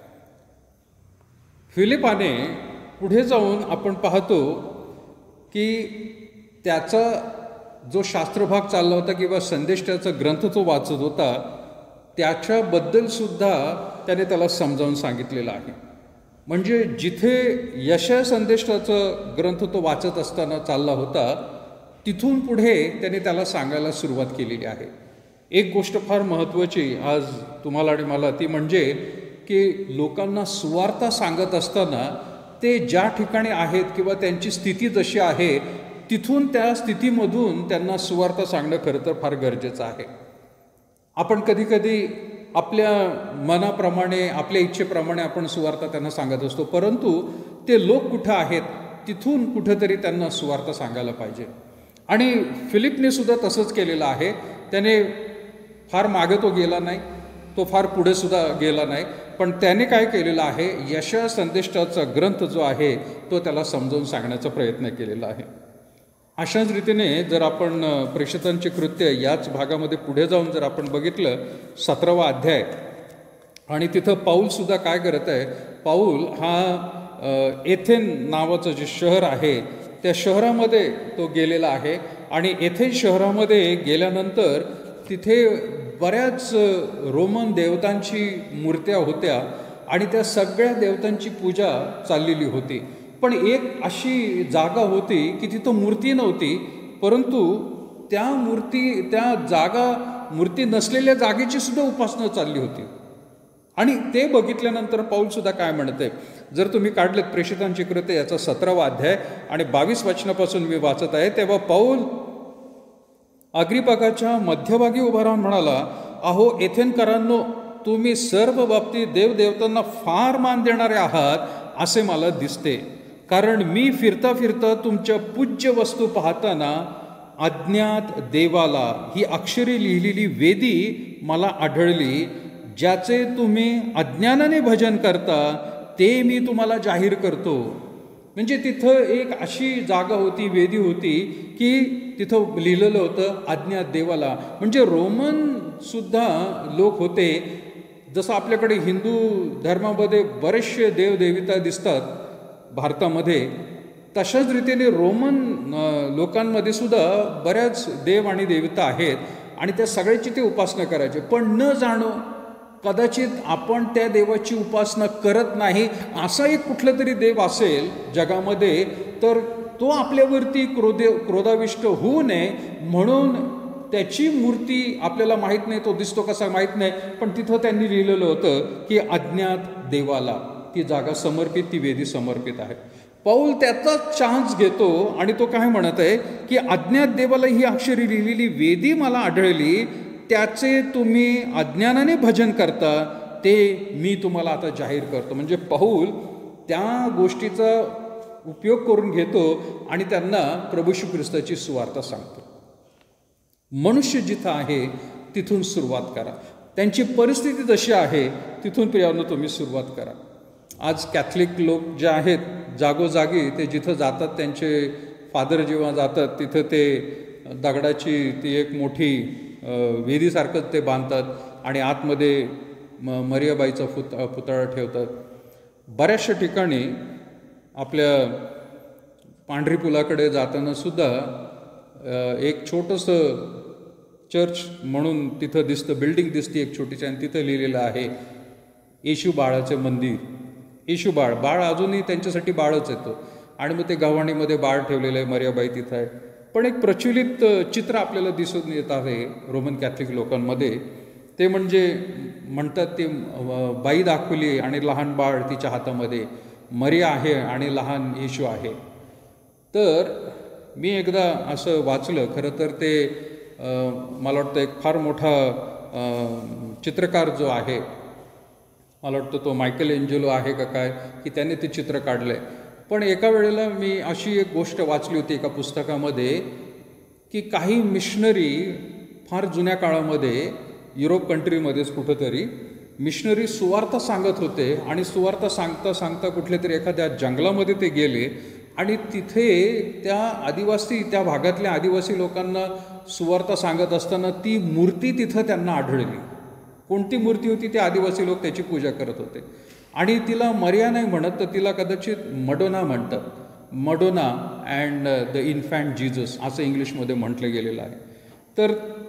A: फिलिपाने पुढे जाऊन आपण पाहतो की त्याचा जो शास्त्रभाग चालला होता किंवा संदेशाचा ग्रंथ तो वाचत होता त्याच्याबद्दलसुद्धा त्याने त्याला समजावून सांगितलेलं आहे. म्हणजे जिथे यशया संदेशाचा ग्रंथ तो वाचत असताना चालला होता तिथून पुढे त्याने त्याला सांगायला सुरुवात केलेली आहे. एक गोष्ट फार महत्त्वाची आज तुम्हाला आणि मला, ती म्हणजे की लोकांना सुवार्ता सांगत असताना ते ज्या ठिकाणी आहेत किंवा त्यांची स्थिती जशी आहे तिथून त्या स्थितीमधून त्यांना सुवार्थ सांगणं खरं तर फार गरजेचं आहे. आपण कधीकधी आपल्या मनाप्रमाणे आपल्या इच्छेप्रमाणे आपण सुवार्थ त्यांना सांगत असतो, परंतु ते लोक कुठं आहेत तिथून कुठंतरी त्यांना सुवार्थ सांगायला पाहिजे. आणि फिलिपने सुद्धा तसंच केलेलं आहे. त्याने फार मागे तो गेला नाही, तो फार पुढे सुद्धा गेला नाही, पण त्याने काय केलेलं आहे, यशाया संदेष्टाचा ग्रंथ जो आहे तो त्याला समजावून सांगण्याचा प्रयत्न केलेला आहे. अशाच रीतीने जर आपण प्रेषितांचे कृत्य याच भागामध्ये पुढे जाऊन जर आपण बघितलं 17वा अध्याय, आणि तिथं पाऊलसुद्धा काय करत आहे, पाऊल हा एथेन नावाचं जे शहर आहे त्या शहरामध्ये तो गेलेला आहे. आणि एथेन शहरामध्ये गेल्यानंतर तिथे बऱ्याच रोमन देवतांची मूर्त्या होत्या आणि त्या सगळ्या देवतांची पूजा चाललेली होती. पण एक अशी जागा होती की तिथं मूर्ती नव्हती, परंतु त्या मूर्ती नसलेल्या जागेची सुद्धा उपासना चालली होती. आणि ते बघितल्यानंतर पाऊलसुद्धा काय म्हणते, जर तुम्ही काढलेत प्रेषितांची कृत्य याचा 17वा अध्याय आणि 22 वचनापासून मी वाचत आहे, तेव्हा पाऊल अग्रिपाकाच्या मध्यभागी उभा राहून म्हणाला, अहो एथेनकरांनो, तुम्ही सर्व बाबतीत देवदेवतांना फार मान देणारे आहात असे मला दिसते. कारण मी फिरता फिरता तुमच्या पूज्य वस्तू पाहताना अज्ञात देवाला ही अक्षरे लिहिलेली वेदी मला आढळली, ज्याचे तुम्ही अज्ञानाने भजन करता ते मी तुम्हाला जाहीर करतो. म्हणजे तिथं एक अशी जागा होती, वेदी होती की तिथं लिहिलेलं होतं अज्ञात देवाला. म्हणजे रोमन सुद्धा लोक होते, जसं आपल्याकडे हिंदू धर्मामध्ये बरेचसे देवदेवता दिसतात भारतामध्ये, तशाच रीतीने रोमन लोकांमध्ये सुद्धा बऱ्याच देव आणि देवता आहेत आणि त्या सगळ्याची ते उपासना करायचे. पण न जाणो कदाचित आपण त्या देवाची उपासना करत नाही असा एक कुठला तरी देव असेल जगामध्ये, तर तो आपल्यावरती क्रोधाविष्ट होऊ नये म्हणून त्याची मूर्ती आपल्याला माहीत नाही, तो दिसतो कसा माहीत नाही, पण तिथं त्यांनी लिहिलेलं होतं की अज्ञात देवाला ती जागा समर्पित, ती वेदी समर्पित आहे. पाऊल त्याचा चान्स घेतो आणि तो काय म्हणत आहे की अज्ञात देवाला ही अक्षरे लिहिलेली वेदी मला आढळली, त्याचे तुम्ही अज्ञानाने भजन करता ते मी तुम्हाला आता जाहीर करतो. म्हणजे पाऊल त्या गोष्टीचा उपयोग करून घेतो आणि त्यांना प्रभू येशू ख्रिस्ताची सुवार्ता सांगतो. मनुष्य जिथं आहे तिथून सुरुवात करा. त्यांची परिस्थिती जशी आहे तिथून प्रियानं तुम्ही सुरुवात करा. आज कॅथलिक लोक जे आहेत जागोजागी ते जिथं जातात, त्यांचे फादर जेव्हा जातात तिथं ते दगडाची ती एक मोठी वेदीसारखंच ते बांधतात आणि आतमध्ये मरियाबाईचा पुतळा ठेवतात. बऱ्याचशा ठिकाणी आपल्या पांढरी पुलाकडे जाताना सुद्धा एक छोटंसं चर्च म्हणून तिथं दिसतं, बिल्डिंग दिसते एक छोटीशी, आणि तिथं लिहिलेलं आहे येशू बाळाचे मंदिर. येशू बाळ अजूनही त्यांच्यासाठी बाळच येतो आणि मग ते गव्हाणीमध्ये बाळ ठेवलेलं आहे, मरियाबाई तिथं आहे. पण एक प्रचलित चित्र आपल्याला दिसून येत आहे रोमन कॅथलिक लोकांमध्ये, ते म्हणजे म्हणतात ती बाई दाखवली आणि लहान बाळ तिच्या हातामध्ये, मरिया आहे आणि लहान येशू आहे. तर मी एकदा असं वाचलं, खरं तर ते मला वाटतं एक फार मोठा चित्रकार जो आहे, मला वाटतं तो मायकेल एंजेलो आहे का काय, की त्याने ते चित्र काढलं आहे. पण एका वेळेला मी अशी एक गोष्ट वाचली होती एका पुस्तकामध्ये की काही मिशनरी फार जुन्या काळामध्ये युरोप कंट्रीमध्येच कुठंतरी मिशनरी सुवार्थ सांगत होते आणि सुवार्थ सांगता सांगता कुठल्या तरी एखाद्या जंगलामध्ये ते गेले आणि तिथे त्या भागातल्या आदिवासी लोकांना सुवार्थ सांगत असताना ती मूर्ती तिथं त्यांना आढळली. कोणती मूर्ती होती? ते आदिवासी लोक त्याची पूजा करत होते आणि तिला मरिया नाही म्हणत, तर तिला कदाचित मडोना म्हणतात. Madonna and the infant Jesus असं इंग्लिशमध्ये म्हटलं गेलेलं आहे. तर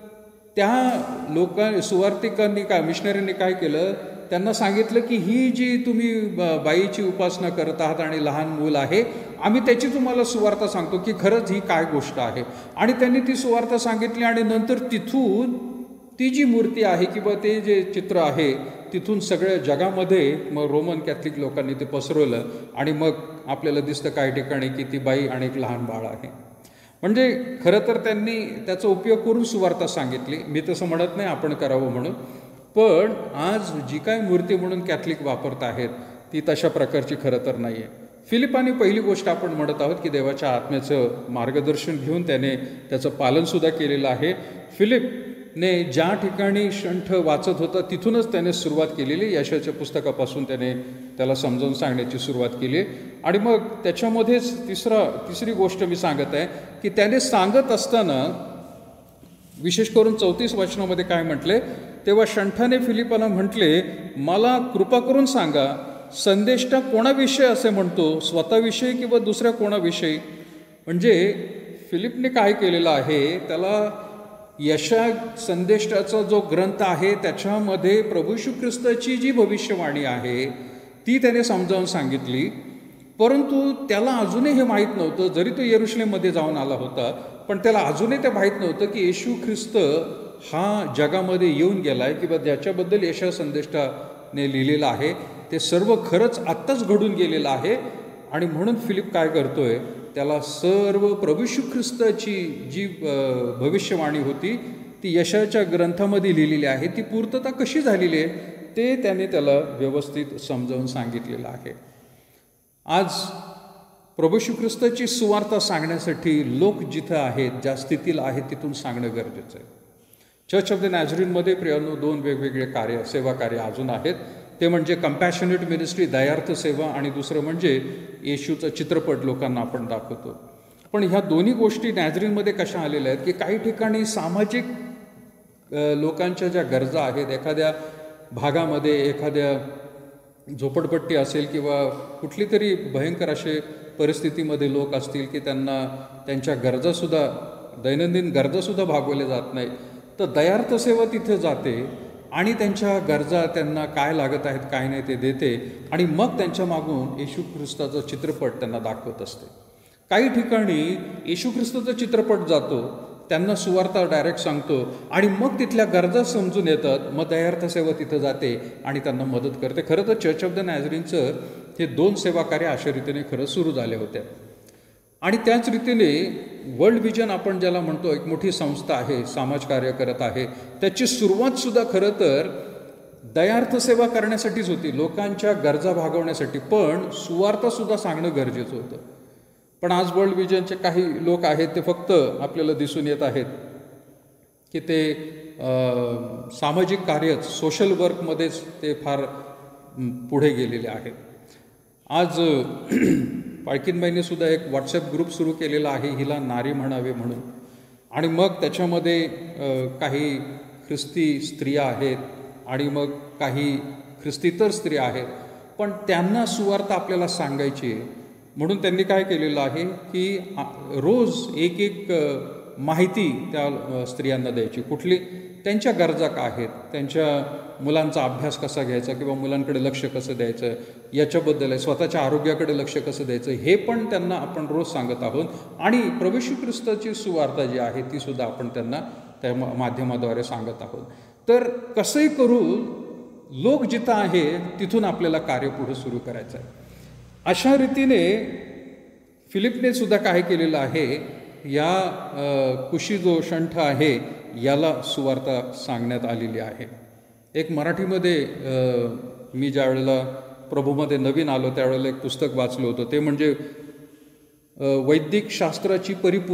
A: त्या सुवार्थिकांनी मिशनरींनी काय केलं, त्यांना सांगितलं की ही जी तुम्ही बाईची उपासना करत आहात आणि लहान मूल आहे, आम्ही त्याची तुम्हाला सुवार्थ सांगतो की खरंच ही काय गोष्ट आहे. आणि त्यांनी ती सुवार्थ सांगितली आणि नंतर तिथून ती जी मूर्ती आहे किंवा ते जे चित्र आहे तिथून सगळ्या जगामध्ये मग रोमन कॅथलिक लोकांनी ते पसरवलं आणि मग आपल्याला दिसतं काही ठिकाणी की ती बाई आणि एक लहान बाळ आहे. म्हणजे खरं तर त्यांनी त्याचा उपयोग करून सुवार्ता सांगितली. मी तसं म्हणत नाही आपण करावं म्हणून, पण आज जी काय मूर्ती म्हणून कॅथलिक वापरत आहेत ती तशा प्रकारची खरं तर नाही आहे. फिलिपाने पहिली गोष्ट आपण म्हणत आहोत की देवाच्या आत्म्याचं मार्गदर्शन घेऊन त्याने त्याचं पालनसुद्धा केलेलं आहे. फिलिपने ज्या ठिकाणी शंठ वाचत होता तिथूनच त्याने सुरुवात केलेली. यशाच्या पुस्तकापासून त्याने त्याला समजावून सांगण्याची सुरुवात केली. आणि मग त्याच्यामध्येच तिसरी गोष्ट मी सांगत आहे की त्याने सांगत असताना विशेष करून 34 वचनामध्ये काय म्हटले, तेव्हा शंठाने फिलिपाला म्हटले, मला कृपा करून सांगा संदेष्टा कोणाविषयी असे म्हणतो, स्वतःविषयी किंवा दुसऱ्या कोणाविषयी? म्हणजे फिलिपने काय केलेलं आहे, त्याला यशा संदेष्टाचा जो ग्रंथ आहे त्याच्यामध्ये प्रभू येशू ख्रिस्ताची जी भविष्यवाणी आहे ती त्याने समजावून सांगितली. परंतु त्याला अजूनही हे माहीत नव्हतं, जरी तो यरुशलेममध्ये जाऊन आला होता पण त्याला अजूनही ते माहीत नव्हतं की येशू ख्रिस्त हा जगामध्ये येऊन गेला आहे किंवा ज्याच्याबद्दल यशा संदेष्टाने लिहिलेलं आहे ते सर्व खरंच आत्ताच घडून गेलेलं आहे. आणि म्हणून फिलिप काय करतोय, त्याला सर्व प्रभू येशू ख्रिस्ताची जी भविष्यवाणी होती ती यशाच्या ग्रंथामध्ये लिहिलेली आहे, ती पूर्तता कशी झालेली आहे ते त्याने त्याला व्यवस्थित समजावून सांगितलेलं आहे. आज प्रभू येशू ख्रिस्ताची सुवार्ता सांगण्यासाठी लोक जिथं आहेत, ज्या स्थितीला आहेत तिथून सांगणं गरजेचं आहे. चर्च ऑफ द नॅझरीनमध्ये प्रियांनो 2 वेगवेगळे सेवा कार्य अजून आहेत. ते म्हणजे कंपॅशनेट मिनिस्ट्री, दयार्थ सेवा, आणि दुसरं म्हणजे येशूचा चित्रपट लोकांना आपण दाखवतो. पण ह्या दोन्ही गोष्टी नॅझरीनमध्ये कशा आलेल्या आहेत की काही ठिकाणी सामाजिक लोकांच्या ज्या गरजा आहेत, एखाद्या भागामध्ये एखाद्या झोपडपट्टी असेल किंवा कुठली तरी भयंकर असे परिस्थितीमध्ये लोक असतील की त्यांना त्यांच्या गरजासुद्धा दैनंदिन गरजासुद्धा भागवल्या जात नाही, तर दयार्थ सेवा तिथे जाते आणि त्यांच्या गरजा, त्यांना काय लागत आहेत काय नाही ते देते आणि मग त्यांच्या मागून येशू ख्रिस्ताचा चित्रपट त्यांना दाखवत असते. काही ठिकाणी येशू ख्रिस्ताचा चित्रपट जातो, त्यांना सुवार्ता डायरेक्ट सांगतो आणि मग तिथल्या गरजा समजून येतात, मग दयार्थ सेवा तिथं जाते आणि त्यांना मदत करते. खरं तर चर्च ऑफ द नॅझरीनचं हे 2 सेवा कार्य अशा रीतीने खरं सुरू झाले होते. आणि त्याच रीतीने वर्ल्ड विजन आपण ज्याला म्हणतो, एक मोठी संस्था आहे, समाजकार्य करत आहे, त्याची सुरुवातसुद्धा खरं तर दयार्थ सेवा करण्यासाठीच होती, लोकांच्या गरजा भागवण्यासाठी, पण सुवार्तासुद्धा सांगणं गरजेचं होतं. पण आज वर्ल्ड विजनचे काही लोक आहेत ते फक्त आपल्याला दिसून येत आहेत की ते सामाजिक कार्यच, सोशल वर्कमध्येच ते फार पुढे गेलेले आहेत. आज पाळकीनबाईंनी सुद्धा एक व्हॉट्सॲप ग्रुप सुरू केलेला आहे, हिला नारी म्हणावे म्हणून. आणि मग त्याच्यामध्ये काही ख्रिस्ती स्त्रिया आहेत आणि मग काही ख्रिस्तीतर स्त्रिया आहेत, पण त्यांना सुवार्ता आपल्याला सांगायची आहे म्हणून त्यांनी काय केलेलं आहे की रोज एक माहिती त्या स्त्रियांना द्यायची. कुठली, त्यांच्या गरजा काय आहेत, त्यांच्या मुलांचा अभ्यास कसा घ्यायचा किंवा मुलांकडे लक्ष कसं द्यायचं याच्याबद्दल आहे, स्वतःच्या आरोग्याकडे लक्ष कसं द्यायचं हे पण त्यांना आपण रोज सांगत आहोत. आणि प्रभू येशू ख्रिस्ताची सुवार्ता जी आहे ती सुद्धा आपण त्यांना त्या माध्यमाद्वारे सांगत आहोत. तर कसंही करून लोक जिथं आहे तिथून आपल्याला कार्य पुढे सुरू करायचं आहे. अशा रीतीने फिलिपने सुद्धा काय केलेलं आहे, या कुशी जो शंठ आहे याला सुवार्ता सांगण्यात आलेली आहे. एक मराठीमध्ये मी ज्या वेळेला प्रभूमध्ये नवीन आलो त्यावेळेला एक पुस्तक वाचलं होतं, ते म्हणजे वैदिक शास्त्राची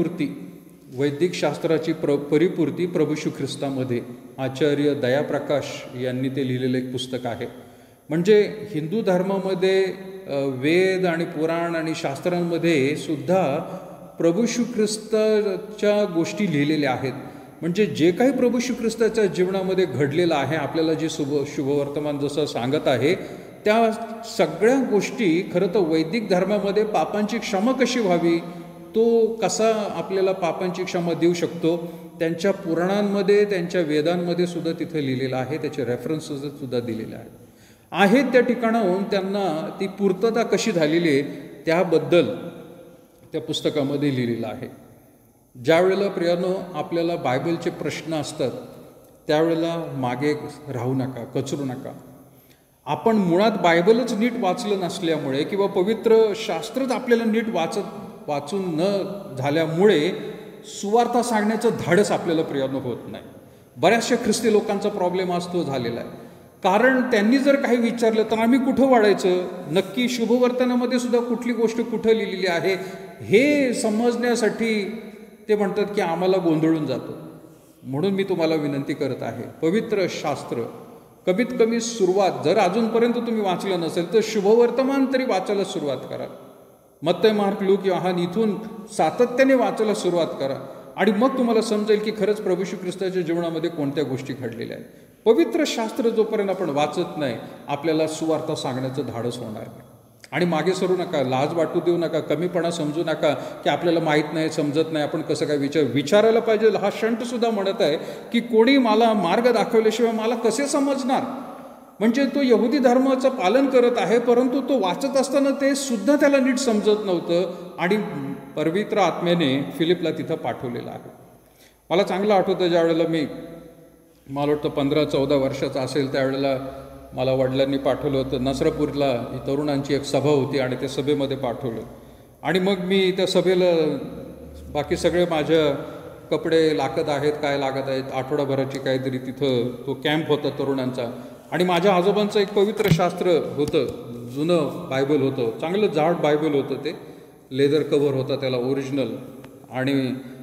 A: परिपूर्ती प्रभू येशू ख्रिस्तामध्ये, आचार्य दयाप्रकाश यांनी ते लिहिलेलं एक पुस्तक आहे. म्हणजे हिंदू धर्मामध्ये वेद आणि पुराण आणि शास्त्रांमध्ये सुद्धा प्रभू येशू ख्रिस्ताच्या गोष्टी लिहिलेल्या आहेत. म्हणजे जे काही प्रभू येशू ख्रिस्ताच्या जीवनामध्ये घडलेलं आहे, आपल्याला जे शुभवर्तमान जसं सांगत आहे, त्या सगळ्या गोष्टी खरं तर वैदिक धर्मामध्ये पापांची क्षमा कशी व्हावी, तो कसा आपल्याला पापांची क्षमा देऊ शकतो, त्यांच्या पुराणांमध्ये, त्यांच्या वेदांमध्ये सुद्धा तिथं लिहिलेलं आहे. त्याचे रेफरन्सेस सुद्धा दिलेले आहेत. त्या ठिकाणाहून त्यांना ती पूर्तता कशी झालेली आहे त्याबद्दल त्या पुस्तकामध्ये लिहिलेलं आहे. ज्या वेळेला प्रियानो आपल्याला बायबलचे प्रश्न असतात त्यावेळेला मागे राहू नका, कचरू नका. आपण मुळात बायबलच नीट वाचलं नसल्यामुळे किंवा पवित्र शास्त्रच आपल्याला नीट वाचून न झाल्यामुळे सुवार्ता सांगण्याचं धाडस आपल्याला प्रियानो होत नाही. बऱ्याचशा ख्रिस्ती लोकांचा प्रॉब्लेम आज तो झालेला आहे. कारण त्यांनी जर काही विचारलं तर आम्ही कुठं वाढायचं, नक्की शुभवर्तनामध्ये सुद्धा कुठली गोष्ट कुठं लिहिलेली आहे हे समजण्यासाठी ते म्हणतात की आम्हाला गोंधळून जातो. म्हणून मी तुम्हाला विनंती करत आहे, पवित्र शास्त्र कमीत कमी सुरुवात जर अजूनपर्यंत तुम्ही वाचलं नसेल तर शुभवर्तमान तरी वाचायला सुरुवात करा. मत्तय, मार्क, लूक, योहान इथून सातत्याने वाचायला सुरुवात करा आणि मग तुम्हाला समजेल की खरंच प्रभू येशू ख्रिस्ताच्या जीवनामध्ये कोणत्या गोष्टी घडलेल्या आहेत. पवित्र शास्त्र जोपर्यंत आपण वाचत नाही आपल्याला सुवार्ता सांगण्याचं धाडस होणार नाही. आणि मागे सरू नका, लाज वाटू देऊ नका, कमीपणा समजू नका की आपल्याला माहीत नाही, समजत नाही, आपण कसं काय विचारायला पाहिजे. हा शंटसुद्धा म्हणत आहे की कोणी मला मार्ग दाखवल्याशिवाय मला कसे समजणार. म्हणजे तो यहुदी धर्माचं पालन करत आहे परंतु तो वाचत असताना ते सुद्धा त्याला नीट समजत नव्हतं आणि पवित्र आत्म्याने फिलिपला तिथं पाठवलेलं आहे. मला चांगलं आठवतं ज्यावेळेला मला वाटतं 15-14 वर्षाचा असेल त्यावेळेला मला वडिलांनी पाठवलं होतं नसरापूरला. ही तरुणांची एक सभा होती आणि त्या सभेमध्ये पाठवलं आणि मग मी त्या सभेला बाकी सगळे माझ्या कपडे लागत आहेत, काय लागत आहेत, आठवडाभराची काहीतरी तिथं तो कॅम्प होता तरुणांचा. आणि माझ्या आजोबांचं एक पवित्र शास्त्र होतं, जुनं बायबल होतं, चांगलं जाड बायबल होतं, ते लेदर कव्हर होता त्याला ओरिजिनल आणि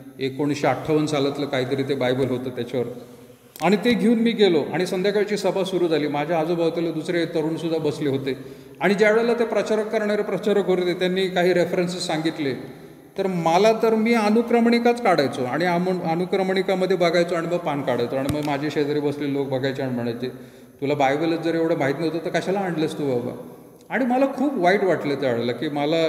A: 1958 सालातलं काहीतरी ते बायबल होतं त्याच्यावर. आणि ते घेऊन मी गेलो आणि संध्याकाळची सभा सुरू झाली. माझ्या आजूबाजूला दुसरे तरुणसुद्धा बसले होते आणि ज्यावेळेला ते प्रचारक होते त्यांनी काही रेफरन्सेस सांगितले तर मी अनुक्रमणिकाच काढायचो आणि अनुक्रमणिकामध्ये बघायचो आणि मग पान काढायचो आणि मग माझे शेजारी बसलेले लोक बघायचे आणि म्हणायचे तुला बायबलच जर एवढं माहीत नव्हतं तर कशाला आणलंस तू बाबा. आणि मला खूप वाईट वाटलं त्यावेळेला की मला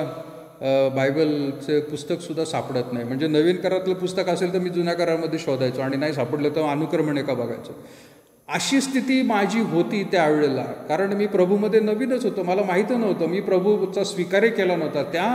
A: बायबलचे पुस्तकसुद्धा सापडत नाही. म्हणजे नवीन करारातलं पुस्तक असेल तर मी जुन्या करारामध्ये शोधायचो आणि नाही सापडलं तर अनुक्रमणिका बघायचो. अशी स्थिती माझी होती त्यावेळेला. कारण मी प्रभूमध्ये नवीनच होतो, मला माहीत नव्हतं, मी प्रभूचा स्वीकार केला नव्हता. त्या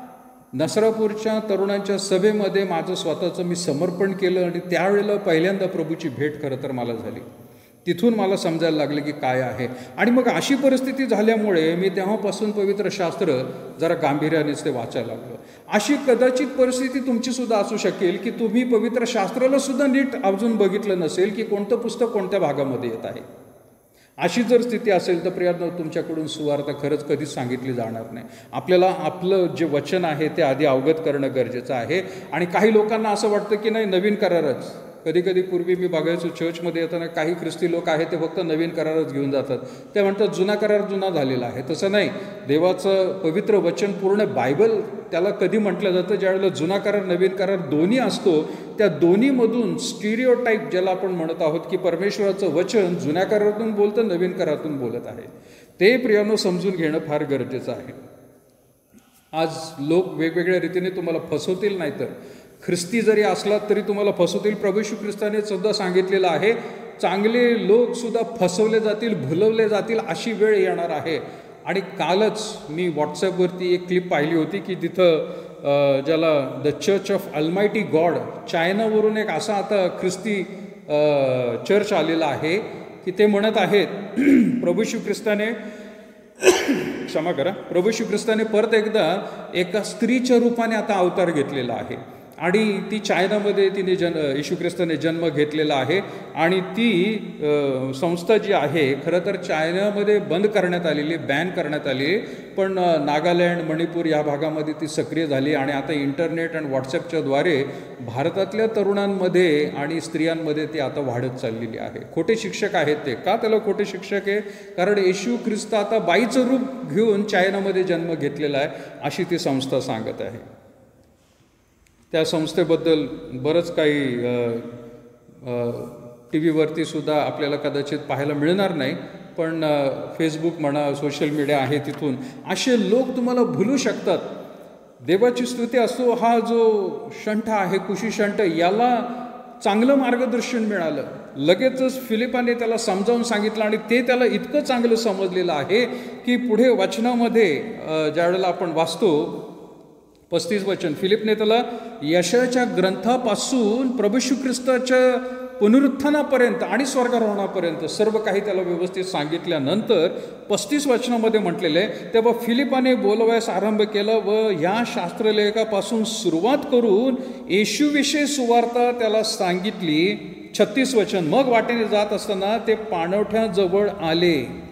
A: नसरापूरच्या तरुणांच्या सभेमध्ये माझं स्वतःचं मी समर्पण केलं आणि त्यावेळेला पहिल्यांदा प्रभूची भेट खरं तर मला झाली. तिथून मला समजायला लागलं की काय आहे. आणि मग अशी परिस्थिती झाल्यामुळे मी तेव्हापासून पवित्र शास्त्र जरा गांभीर्यानेच ते वाचायला लागलो. अशी कदाचित परिस्थिती तुमचीसुद्धा असू शकेल की तुम्ही पवित्र शास्त्राला सुद्धा नीट अजून बघितलं नसेल की कोणतं पुस्तक कोणत्या भागामध्ये येत आहे. अशी जर स्थिती असेल तर प्रियांनो तुमच्याकडून सुवार्ता खरंच कधीच सांगितली जाणार नाही. आपल्याला आपलं जे वचन आहे ते आधी अवगत करणं गरजेचं आहे. आणि काही लोकांना असं वाटतं की नाही नवीन करारच. कधी पूर्वी मी बघायचो चर्चमध्ये येताना काही ख्रिस्ती लोक आहेत ते फक्त नवीन करारच घेऊन जातात. ते म्हणतात जुना करार जुना झालेला आहे. तसं नाही, देवाचं पवित्र वचन पूर्ण बायबल त्याला कधी म्हटलं जातं ज्यावेळेला जुना करार नवीन करार दोन्ही असतो. त्या दोन्हीमधून स्टिरिओटाईप ज्याला आपण म्हणत आहोत की परमेश्वराचं वचन जुन्या करारातून बोलतं, नवीन करारातून बोलत आहे, ते प्रियानो समजून घेणं फार गरजेचं आहे. आज लोक वेगवेगळ्या रीतीने तुम्हाला फसवतील, नाही तर ख्रिस्ती जरी असला तरी तुम्हाला फसवतील. प्रभू येशू ख्रिस्ताने सुद्धा सांगितलेलं आहे चांगले लोक सुद्धा फसवले जातील, भुलवले जातील, अशी वेळ येणार आहे. आणि कालच मी व्हॉट्सॲपवरती एक क्लिप पाहिली होती की तिथं ज्याला the church of almighty God, चायनावरून एक असा आता ख्रिस्ती चर्च आलेला आहे की ते म्हणत आहेत प्रभू येशू ख्रिस्ताने क्षमा करा, प्रभू येशू ख्रिस्ताने परत एकदा एका स्त्रीच्या रूपाने आता अवतार घेतलेला आहे आणि ती चायनामध्ये तिने येशू ख्रिस्ताने जन्म घेतलेला आहे. आणि ती संस्था जी आहे खरं तर चायनामध्ये बंद करण्यात आलेली, बॅन करण्यात आली, पण नागालँड, मणिपूर या भागामध्ये ती सक्रिय झाली आणि आता इंटरनेट आणि व्हॉट्सॲपच्या द्वारे भारतातल्या तरुणांमध्ये आणि स्त्रियांमध्ये ती आता वाढत चाललेली आहे. खोटे शिक्षक आहेत ते. का त्याला खोटे शिक्षक आहे? कारण येशू ख्रिस्त आता बाईचं रूप घेऊन चायनामध्ये जन्म घेतलेला आहे अशी ती संस्था सांगत आहे. त्या संस्थेबद्दल बरंच काही टी व्हीवरती सुद्धा आपल्याला कदाचित पाहायला मिळणार नाही, पण फेसबुक म्हणा, सोशल मीडिया आहे, तिथून असे लोक तुम्हाला भुलू शकतात. देवाची स्तुती असो, हा जो शंठ आहे, कुशी शंठ, याला चांगलं मार्गदर्शन मिळालं. लगेचच फिलिपाने त्याला समजावून सांगितलं आणि ते त्याला इतकं चांगलं समजलेलं आहे की पुढे वचनामध्ये ज्यावेळेला आपण वाचतो 35 वचन, फिलिपने त्याला यशाच्या ग्रंथापासून प्रभू येशू ख्रिस्ताच्या पुनरुत्थानापर्यंत आणि स्वर्गारोहणापर्यंत सर्व काही त्याला व्यवस्थित सांगितल्यानंतर 35 वचनामध्ये म्हटलेलं आहे, तेव्हा फिलिपाने बोलवयास आरंभ केला व या शास्त्रलेखापासून सुरुवात करून येशूविषयी सुवार्ता त्याला सांगितली. 36 वचन, मग वाटेने जात असताना ते पाणवठ्याजवळ आले.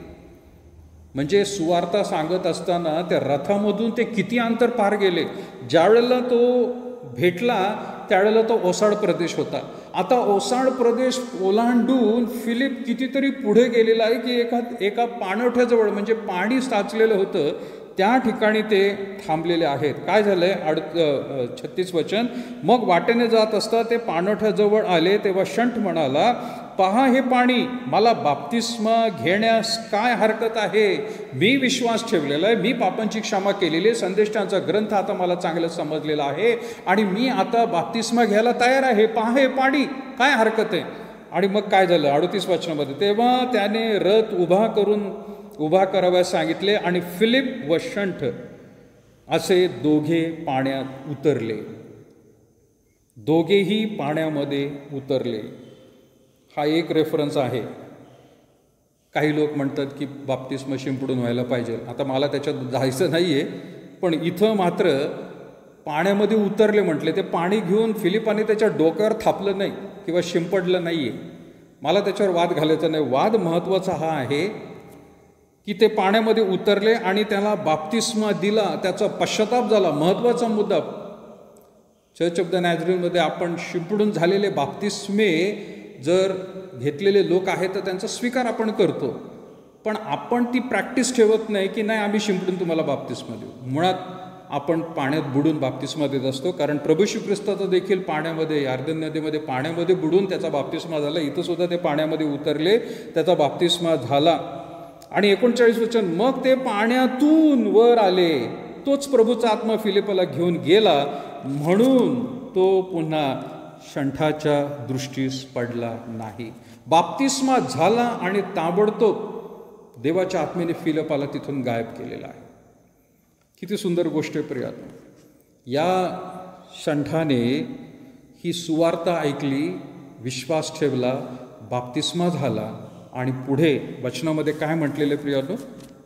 A: म्हणजे सुवार्ता सांगत असताना त्या रथामधून ते किती अंतर पार गेले. ज्यावेळेला तो भेटला त्यावेळेला तो ओसाड प्रदेश होता. आता ओसाड प्रदेश ओलांडून फिलिप कितीतरी पुढे गेलेला आहे की एका पाणवठ्याजवळ, म्हणजे पाणी साचलेलं होतं त्या ठिकाणी ते थांबलेले आहेत. काय झालंय? 36 वचन, मग वाटेने जात असता ते पाणवठ्याजवळ आले तेव्हा शंठ म्हणाला, पहा हे पाणी, मला बाप्तिस्मा घेण्यास काय हरकत आहे? मी विश्वास ठेवलेला आहे, मी पापांची क्षमा केलेली आहे, संदेष्टांचा ग्रंथ आता मला चांगलं समजलेला आहे आणि मी आता बाप्तिस्मा घ्यायला तयार आहे. पहा हे पाणी, काय हरकत आहे? आणि मग काय झालं? 38 वचनामध्ये, तेव्हा त्याने रथ उभा कराव्यास सांगितले आणि फिलिप व शंठ असे दोघे पाण्यात उतरले. दोघेही पाण्यामध्ये उतरले. हा एक रेफरन्स आहे. काही लोक म्हणतात की बाप्तिस्मा शिंपडून व्हायला पाहिजे. आता मला त्याच्यात जायचं नाही आहे, पण इथं मात्र पाण्यामध्ये उतरले म्हटले. ते पाणी घेऊन फिलिपाने त्याच्या डोक्यावर थापलं नाही किंवा शिंपडलं नाही आहे. मला त्याच्यावर वाद घालायचा नाही. वाद महत्त्वाचा हा आहे की ते पाण्यामध्ये उतरले आणि त्याला बाप्तिस्मा दिला, त्याचा पश्चाताप झाला. महत्त्वाचा मुद्दा, चर्च ऑफ द नॅझरेनमध्ये आपण शिंपडून झालेले बाप्तिस्मे जर घेतलेले लोक आहेत तर त्यांचा स्वीकार आपण करतो, पण आपण ती प्रॅक्टिस ठेवत नाही की नाही आम्ही शिंपडून तुम्हाला बाप्तिस्मा देऊ. मुळात आपण पाण्यात बुडून बाप्तिस्मा देत असतो, कारण प्रभू येशू ख्रिस्ताचा देखील पाण्यामध्ये, यार्दन नदीमध्ये पाण्यामध्ये बुडून त्याचा बाप्तिस्मा झाला. इथं सुद्धा ते पाण्यामध्ये उतरले, त्याचा बाप्तिस्मा झाला. आणि 39 वचन, मग ते पाण्यातून वर आले. तोच प्रभूचा आत्मा फिलिपाला घेऊन गेला, म्हणून तो पुन्हा शंठाच्या दृष्टीस पडला नाही. बाप्तिस्मा झाला आणि ताबडतोब देवाच्या आत्मेने फिलिपाला तिथून गायब केलेला आहे. किती सुंदर गोष्ट आहे प्रियानो. या शंठाने ही सुवार्ता ऐकली, विश्वास ठेवला, बाप्तिस्मा झाला आणि पुढे वचनामध्ये काय म्हटलेले प्रियानो?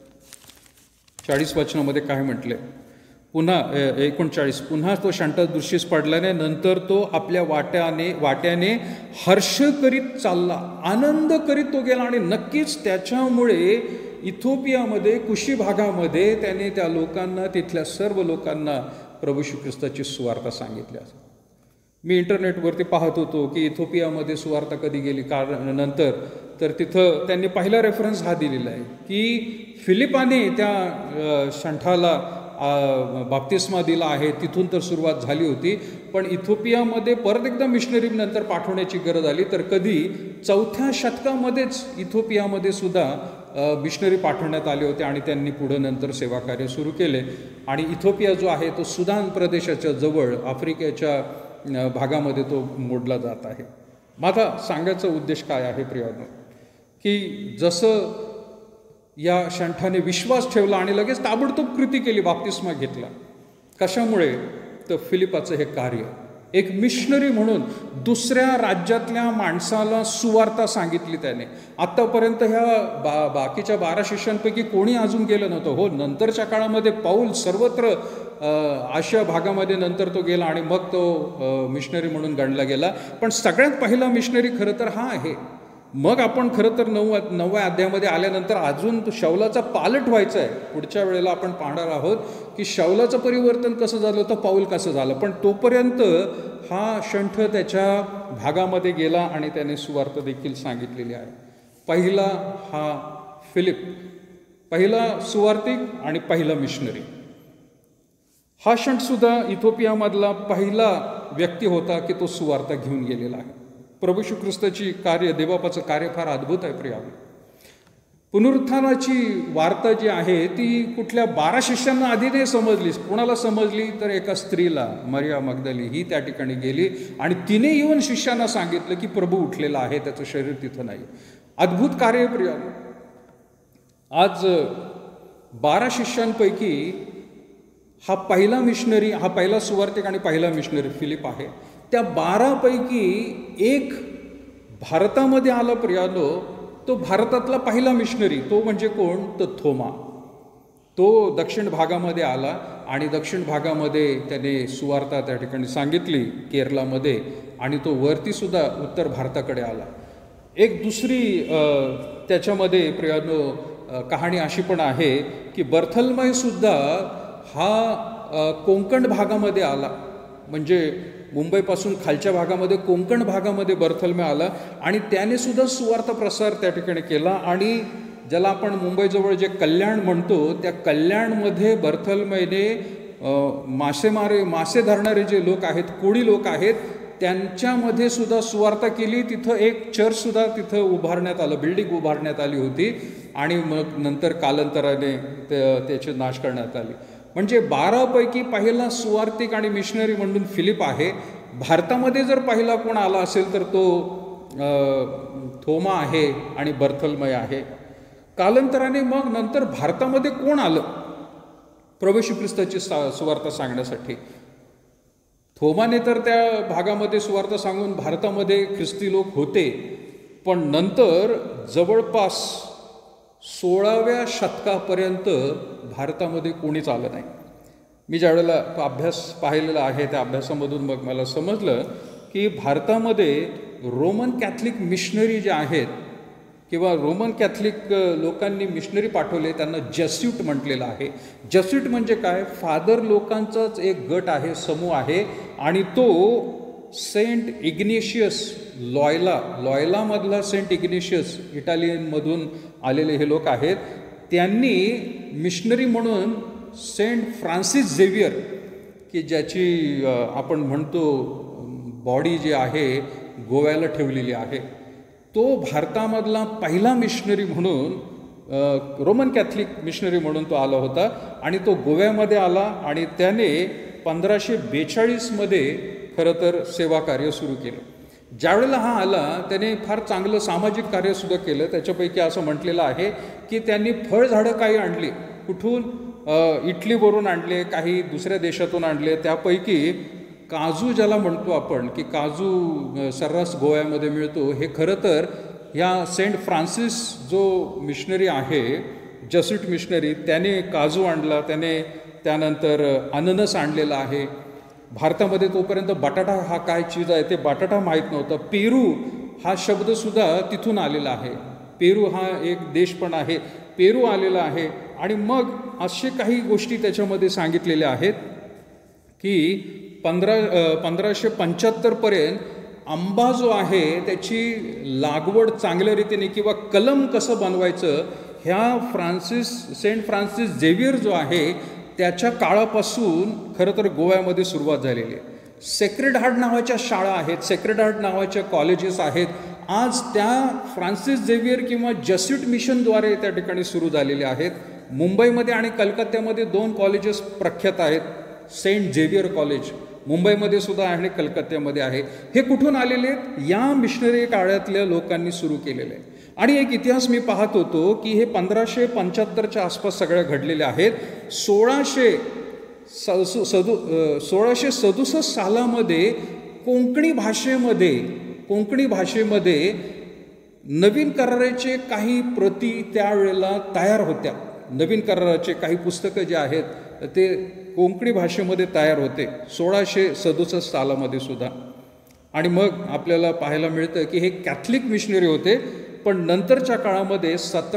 A: 40 वचनामध्ये काय म्हटले? पुन्हा 39, पुन्हा तो शंठा दृष्टीस पडल्याने नंतर तो आपल्या वाट्याने हर्ष करीत चालला, आनंद करीत तो गेला. आणि नक्कीच त्याच्यामुळे इथिओपियामध्ये, कुशी भागामध्ये त्याने त्या लोकांना, तिथल्या सर्व लोकांना प्रभू येशू ख्रिस्ताची सुवार्ता सांगितली. असं मी इंटरनेटवरती पाहत होतो की इथिओपियामध्ये सुवार्ता कधी गेली कारण नंतर, तर तिथं त्यांनी पहिला रेफरन्स हा दिलेला आहे की फिलिपाने त्या शंठाला बाप्तिस्मा दिला आहे, तिथून तर सुरुवात झाली होती. पण इथिओपियामध्ये परत एकदा मिशनरी नंतर पाठवण्याची गरज आली, तर कधी 4थ्या शतकामध्येच इथिओपियामध्ये सुद्धा मिशनरी पाठवण्यात आले होते आणि त्यांनी पुढे नंतर सेवाकार्य सुरू केले. आणि इथिओपिया जो आहे तो सुदान प्रदेशाच्या जवळ आफ्रिकेच्या भागामध्ये तो मोडला जात आहे. माझा सांगायचा उद्देश काय आहे प्रियानो, की जसं या शंठाने विश्वास ठेवला आणि लगेच ताबडतोब कृती केली, बाप्तिस्मा घेतला. कशामुळे? तर फिलिपाचं हे कार्य, एक मिशनरी म्हणून दुसऱ्या राज्यातल्या माणसाला सुवार्ता सांगितली त्याने. आत्तापर्यंत ह्या बाकीच्या 12 शिष्यांपैकी कोणी अजून गेलं नव्हतं. हो, नंतरच्या काळामध्ये पाऊल सर्वत्र आशिया भागामध्ये नंतर तो गेला आणि मग तो मिशनरी म्हणून गणला गेला. पण सगळ्यात पहिला मिशनरी खरं तर हा आहे. मग आपण खरं तर 9व्या अध्यायामध्ये आल्यानंतर अजून शौलाचा पालट व्हायचा आहे. पुढच्या वेळेला आपण पाहणार आहोत की शौलाचं परिवर्तन कसं झालं होतं, पाऊल कसं झालं. पण तोपर्यंत हा शंठ त्याच्या भागामध्ये गेला आणि त्याने सुवार्ता देखील सांगितलेली आहे. पहिला हा फिलिप, पहिला सुवार्तिक आणि पहिला मिशनरी. हा शंठसुद्धा इथिओपियामधला पहिला व्यक्ती होता की तो सुवार्ता घेऊन गेलेला आहे. प्रभू येशू ख्रिस्ताची कार्य, देवबापाचं कार्य फार अद्भुत आहे प्रियानो. पुनरुत्थानाची वार्ता जी आहे ती कुठल्या 12 शिष्यांना आधी नाही समजली. कोणाला समजली? तर एका स्त्रीला, मरिया मगदली, ही त्या ठिकाणी गेली आणि तिने येऊन शिष्यांना सांगितलं की प्रभू उठलेला आहे, त्याचं शरीर तिथं नाही. अद्भुत कार्य प्रियानो. आज 12 शिष्यांपैकी हा पहिला मिशनरी, हा पहिला सुवार्तिक आणि पहिला मिशनरी फिलिप आहे. त्या 12 पैकी एक भारतामध्ये आला प्रियानो, तो भारतातला पहिला मिशनरी, तो म्हणजे कोण? तर थोमा. तो दक्षिण भागामध्ये आला आणि दक्षिण भागामध्ये त्याने सुवार्ता त्या ठिकाणी सांगितली केरलामध्ये, आणि तो वरतीसुद्धा उत्तर भारताकडे आला. एक दुसरी त्याच्यामध्ये प्रियानो कहाणी अशी पण आहे की बर्थलमयसुद्धा हा कोकण भागामध्ये आला, म्हणजे मुंबईपासून खालच्या भागामध्ये कोकण भागामध्ये बर्थलमय आला आणि त्याने सुद्धा सुवार्थ प्रसार त्या ठिकाणी केला. आणि ज्याला आपण मुंबईजवळ जे कल्याण म्हणतो, त्या कल्याणमध्ये बर्थलमयने मासे धरणारे जे लोक आहेत, कोळी लोक आहेत, त्यांच्यामध्ये सुद्धा सुवार्ता केली. तिथं एक चर्चसुद्धा तिथं उभारण्यात आलं, बिल्डिंग उभारण्यात आली होती आणि मग नंतर कालांतराने त्याची नाश करण्यात आली. म्हणजे 12 पैकी पहिला सुवार्थिक आणि मिशनरी म्हणून फिलिप आहे. भारतामध्ये जर पहिला कोण आला असेल तर तो थोमा आहे आणि बर्थलमय आहे. कालांतराने मग नंतर भारतामध्ये कोण आलं प्रभू येशू ख्रिस्ताची सुवार्ता सांगण्यासाठी? थोमाने तर त्या भागामध्ये सुवार्ता सांगून भारतामध्ये ख्रिस्ती लोक होते, पण नंतर जवळपास 16व्या शतकापर्यंत भारतामध्ये कोणीच आलं नाही. मी ज्यावेळेला तो अभ्यास पाहिलेला आहे, त्या अभ्यासामधून मग मला समजलं की भारतामध्ये रोमन कॅथलिक मिशनरी जे आहेत किंवा रोमन कॅथलिक लोकांनी मिशनरी पाठवले, त्यांना जेस्यूट म्हटलेलं आहे. जेस्यूट म्हणजे काय? फादर लोकांचाच एक गट आहे, समूह आहे, आणि तो सेंट इग्नेशियस लॉयलामधला सेंट इग्नेशियस, इटालियनमधून आलेले हे लोक आहेत. त्यांनी मिशनरी म्हणून सेंट फ्रान्सिस झेवियर, की ज्याची आपण म्हणतो बॉडी जी आहे गोव्याला ठेवलेली आहे, तो भारतामधला पहिला मिशनरी म्हणून, रोमन कॅथलिक मिशनरी म्हणून तो आला होता आणि तो गोव्यामध्ये आला आणि त्याने 1542मध्ये खरं तर सेवा कार्य सुरू केलं. ज्यावेळेला हा आला त्याने फार चांगलं सामाजिक कार्यसुद्धा केलं. त्याच्यापैकी असं म्हटलेलं आहे की त्यांनी फळझाडं काही आणली, कुठून? इटलीवरून आणले, काही दुसऱ्या देशातून आणले. त्यापैकी काजू ज्याला म्हणतो आपण, की काजू सर्रास गोव्यामध्ये मिळतो, हे खरं तर ह्या सेंट फ्रान्सिस जो मिशनरी आहे, जेस्यूट मिशनरी, त्याने काजू आणला, त्याने त्यानंतर अननस आणलेला आहे. भारतामध्ये तोपर्यंत बटाटा हा काय चीज आहे ते बटाटा माहीत नव्हता. पेरू हा शब्दसुद्धा तिथून आलेला आहे. पेरू हा एक देश पण आहे, पेरू आलेला आहे. आणि मग असे काही गोष्टी त्याच्यामध्ये सांगितलेल्या आहेत की 1575पर्यंत आंबा जो आहे त्याची लागवड चांगल्या रीतीने किंवा कलम कसं बनवायचं, ह्या सेंट फ्रान्सिस झेवियर जो आहे त्याच्या काळापासून खरं तर गोव्यामध्ये सुरुवात झालेली आहे. सेक्रेड हार्ट नावाच्या शाळा आहेत, सेक्रेड हार्ट नावाच्या कॉलेजेस आहेत. आज त्या फ्रान्सिस झेवियर किंवा जेस्यूट मिशनद्वारे त्या ठिकाणी सुरू झालेले आहेत. मुंबईमध्ये आणि कलकत्त्यामध्ये 2 कॉलेजेस प्रख्यात आहेत. सेंट झेवियर कॉलेज मुंबईमध्ये सुद्धा आहे आणि कलकत्त्यामध्ये आहे. हे कुठून आलेले आहेत? या मिशनरी काळातल्या लोकांनी सुरू केलेले आहे. आणि एक इतिहास मी पाहत होतो की हे 1575च्या आसपास सगळ्या घडलेल्या आहेत. 1667 सालामध्ये कोंकणी भाषेमध्ये नवीन कराराचे काही प्रती त्यावेळेला तयार होत्या. नवीन कराराचे काही पुस्तकं जे आहेत ते कोंकणी भाषेमध्ये तयार होते 1667 सालामध्ये सुद्धा. आणि मग आपल्याला पाहायला मिळतं की हे कॅथलिक मिशनरी होते, पण नंतरच्या काळामध्ये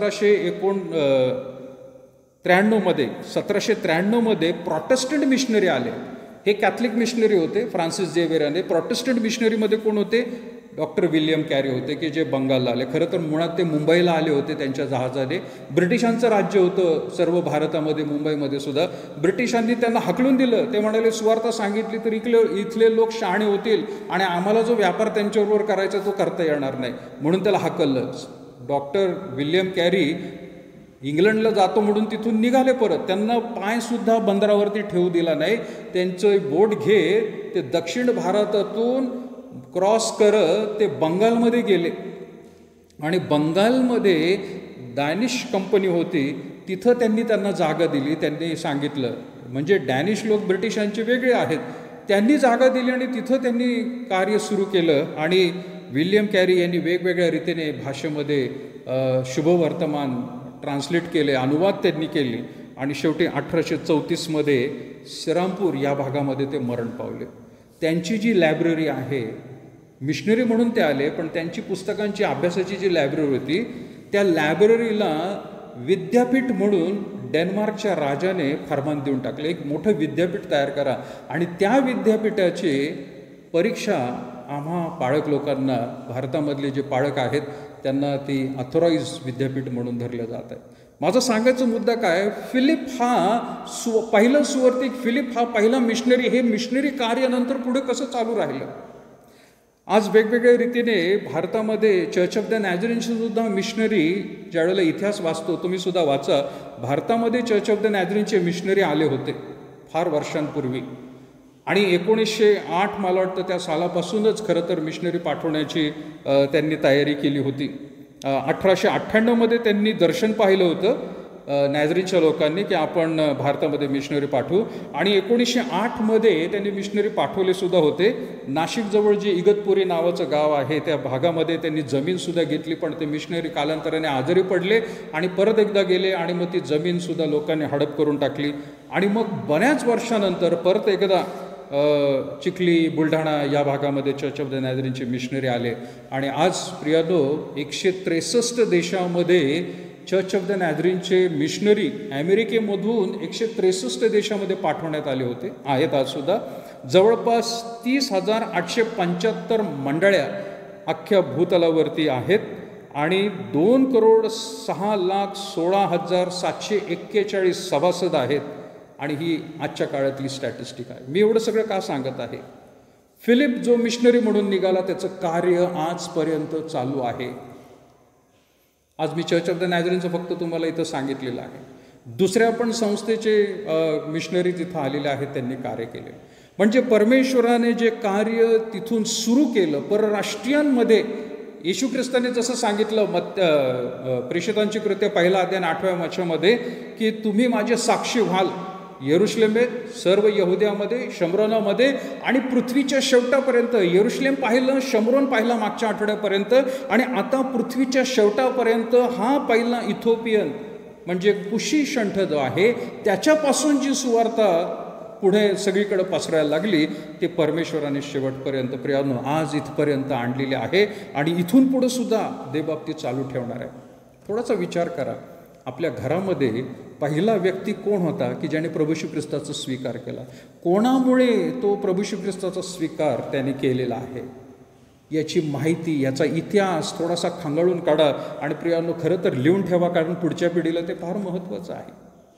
A: 1793मध्ये प्रोटेस्टंट मिशनरी आले. हे कॅथलिक मिशनरी होते फ्रान्सिस झेवियराने. प्रोटेस्टंट मिशनरीमध्ये कोण होते? डॉक्टर विल्यम कॅरी होते, की जे बंगालला आले. खरं तर मुळात ते मुंबईला आले होते त्यांच्या जहाजाने. ब्रिटिशांचं राज्य होतं सर्व भारतामध्ये, मुंबईमध्ये सुद्धा. ब्रिटिशांनी त्यांना हाकलून दिलं. ते म्हणाले सुवार्ता सांगितली तर इथले लोक शहाणे होतील आणि आम्हाला जो व्यापार त्यांच्याबरोबर करायचा तो करता येणार नाही, म्हणून त्याला हाकललं. डॉक्टर विल्यम कॅरी इंग्लंडला जातो म्हणून तिथून निघाले परत. त्यांना पायसुद्धा बंदरावरती ठेवू दिला नाही. त्यांचं बोट घे ते दक्षिण भारतातून क्रॉस करत ते बंगालमध्ये गेले आणि बंगालमध्ये डॅनिश कंपनी होती, तिथं त्यांना जागा दिली. त्यांनी सांगितलं, म्हणजे डॅनिश लोक ब्रिटिशांचे वेगळे आहेत, त्यांनी जागा दिली आणि तिथं त्यांनी कार्य सुरू केलं. आणि विल्यम कॅरी यांनी वेगवेगळ्या रीतीने भाषेमध्ये शुभवर्तमान ट्रान्सलेट केले, अनुवाद त्यांनी केले आणि शेवटी 1834मध्ये श्रीरामपूर या भागामध्ये ते मरण पावले. त्यांची जी लायब्ररी आहे, मिशनरी म्हणून ते आले, पण त्यांची पुस्तकांची अभ्यासाची जी लायब्ररी होती त्या लायब्ररीला विद्यापीठ म्हणून डेन्मार्कच्या राजाने फरमान देऊन टाकले, एक मोठं विद्यापीठ तयार करा आणि त्या विद्यापीठाची परीक्षा आम्हा पाळक लोकांना, भारतामधले जे पाळक आहेत त्यांना ती ऑथोराईज विद्यापीठ म्हणून धरलं जात आहे. माझा सांगायचा मुद्दा काय, फिलिप हा पहिला सुवर्तिक, फिलिप हा पहिला मिशनरी, हे मिशनरी कार्यानंतर पुढे कसं चालू राहिलं. आज वेगवेगळ्या रीतीने भारतामध्ये चर्च ऑफ द नॅझरीनचे सुद्धा मिशनरी, ज्यावेळेला इतिहास वाचतो तुम्ही सुद्धा वाचा, भारतामध्ये चर्च ऑफ द नॅझरीनचे मिशनरी आले होते फार वर्षांपूर्वी आणि 1908 मला वाटतं त्या सालापासूनच खरं तर मिशनरी पाठवण्याची त्यांनी तयारी केली होती. 1898मध्ये त्यांनी दर्शन पाहिलं होतं नॅझरीनच्या लोकांनी की आपण भारतामध्ये मिशनरी पाठवू आणि 1908मध्ये त्यांनी मिशनरी पाठवले सुद्धा होते. नाशिकजवळ जे इगतपुरी नावाचं गाव आहे त्या भागामध्ये त्यांनी जमीनसुद्धा घेतली, पण ते मिशनरी कालांतराने आजारी पडले आणि परत एकदा गेले आणि मग ती जमीनसुद्धा लोकांनी हडप करून टाकली आणि मग बऱ्याच वर्षानंतर परत एकदा चिखली, बुलढाणा या भागामध्ये चर्च ऑफ द नॅझरीनचे मिशनरी आले आणि आज प्रियानो 163 देशामध्ये चर्च ऑफ द नॅझरीनचे मिशनरी अमेरिकेमधून 163 देशामध्ये पाठवण्यात आले होते, आहेत आजसुद्धा. जवळपास 30,875 मंडळ्या अख्ख्या भूतलावरती आहेत आणि 2,06,16,741 सभासद आहेत आणि ही आजच्या काळातली स्टॅटिस्टिक आहे. मी एवढं सगळं का सांगत आहे, फिलिप जो मिशनरी म्हणून निघाला त्याचं कार्य आजपर्यंत चालू आहे. आज मी चर्च ऑफ द नॅझरीनचं फक्त तुम्हाला इथं सांगितलेलं आहे. दुसऱ्या पण संस्थेचे मिशनरी तिथं आलेले आहेत, त्यांनी कार्य केले. म्हणजे परमेश्वराने जे कार्य तिथून सुरू केलं परराष्ट्रीयांमध्ये, येशू ख्रिस्ताने जसं सांगितलं प्रेषितांची कृत्य 1 अध्याय 8व्या वचनामध्ये की तुम्ही माझे साक्षी व्हाल यरुशलेमेत, सर्व यहुद्यामध्ये, शमरोनामध्ये आणि पृथ्वीच्या शेवटापर्यंत. यरुशलेम पाहिलं, शमरोन पाहिला मागच्या आठवड्यापर्यंत आणि आता पृथ्वीच्या शेवटापर्यंत हा पहिला इथोपियन म्हणजे कुशी शंठ जो आहे त्याच्यापासून जी सुवार्ता पुढे सगळीकडे पसरायला लागली ते परमेश्वराने शेवटपर्यंत प्रियानो आज इथपर्यंत आणलेले आहे आणि इथून पुढे सुद्धा देवबाबतीत चालू ठेवणार आहे. थोडासा विचार करा, आपल्या घरामध्ये पहिला व्यक्ती कोण होता की ज्याने प्रभू येशू ख्रिस्ताचा स्वीकार केला, कोणामुळे तो प्रभू येशू ख्रिस्ताचा स्वीकार त्याने केलेला आहे याची माहिती, याचा इतिहास थोडासा खांगाळून काढा आणि प्रियानो खरं तर लिहून ठेवा, कारण पुढच्या पिढीला ते फार महत्त्वाचं आहे.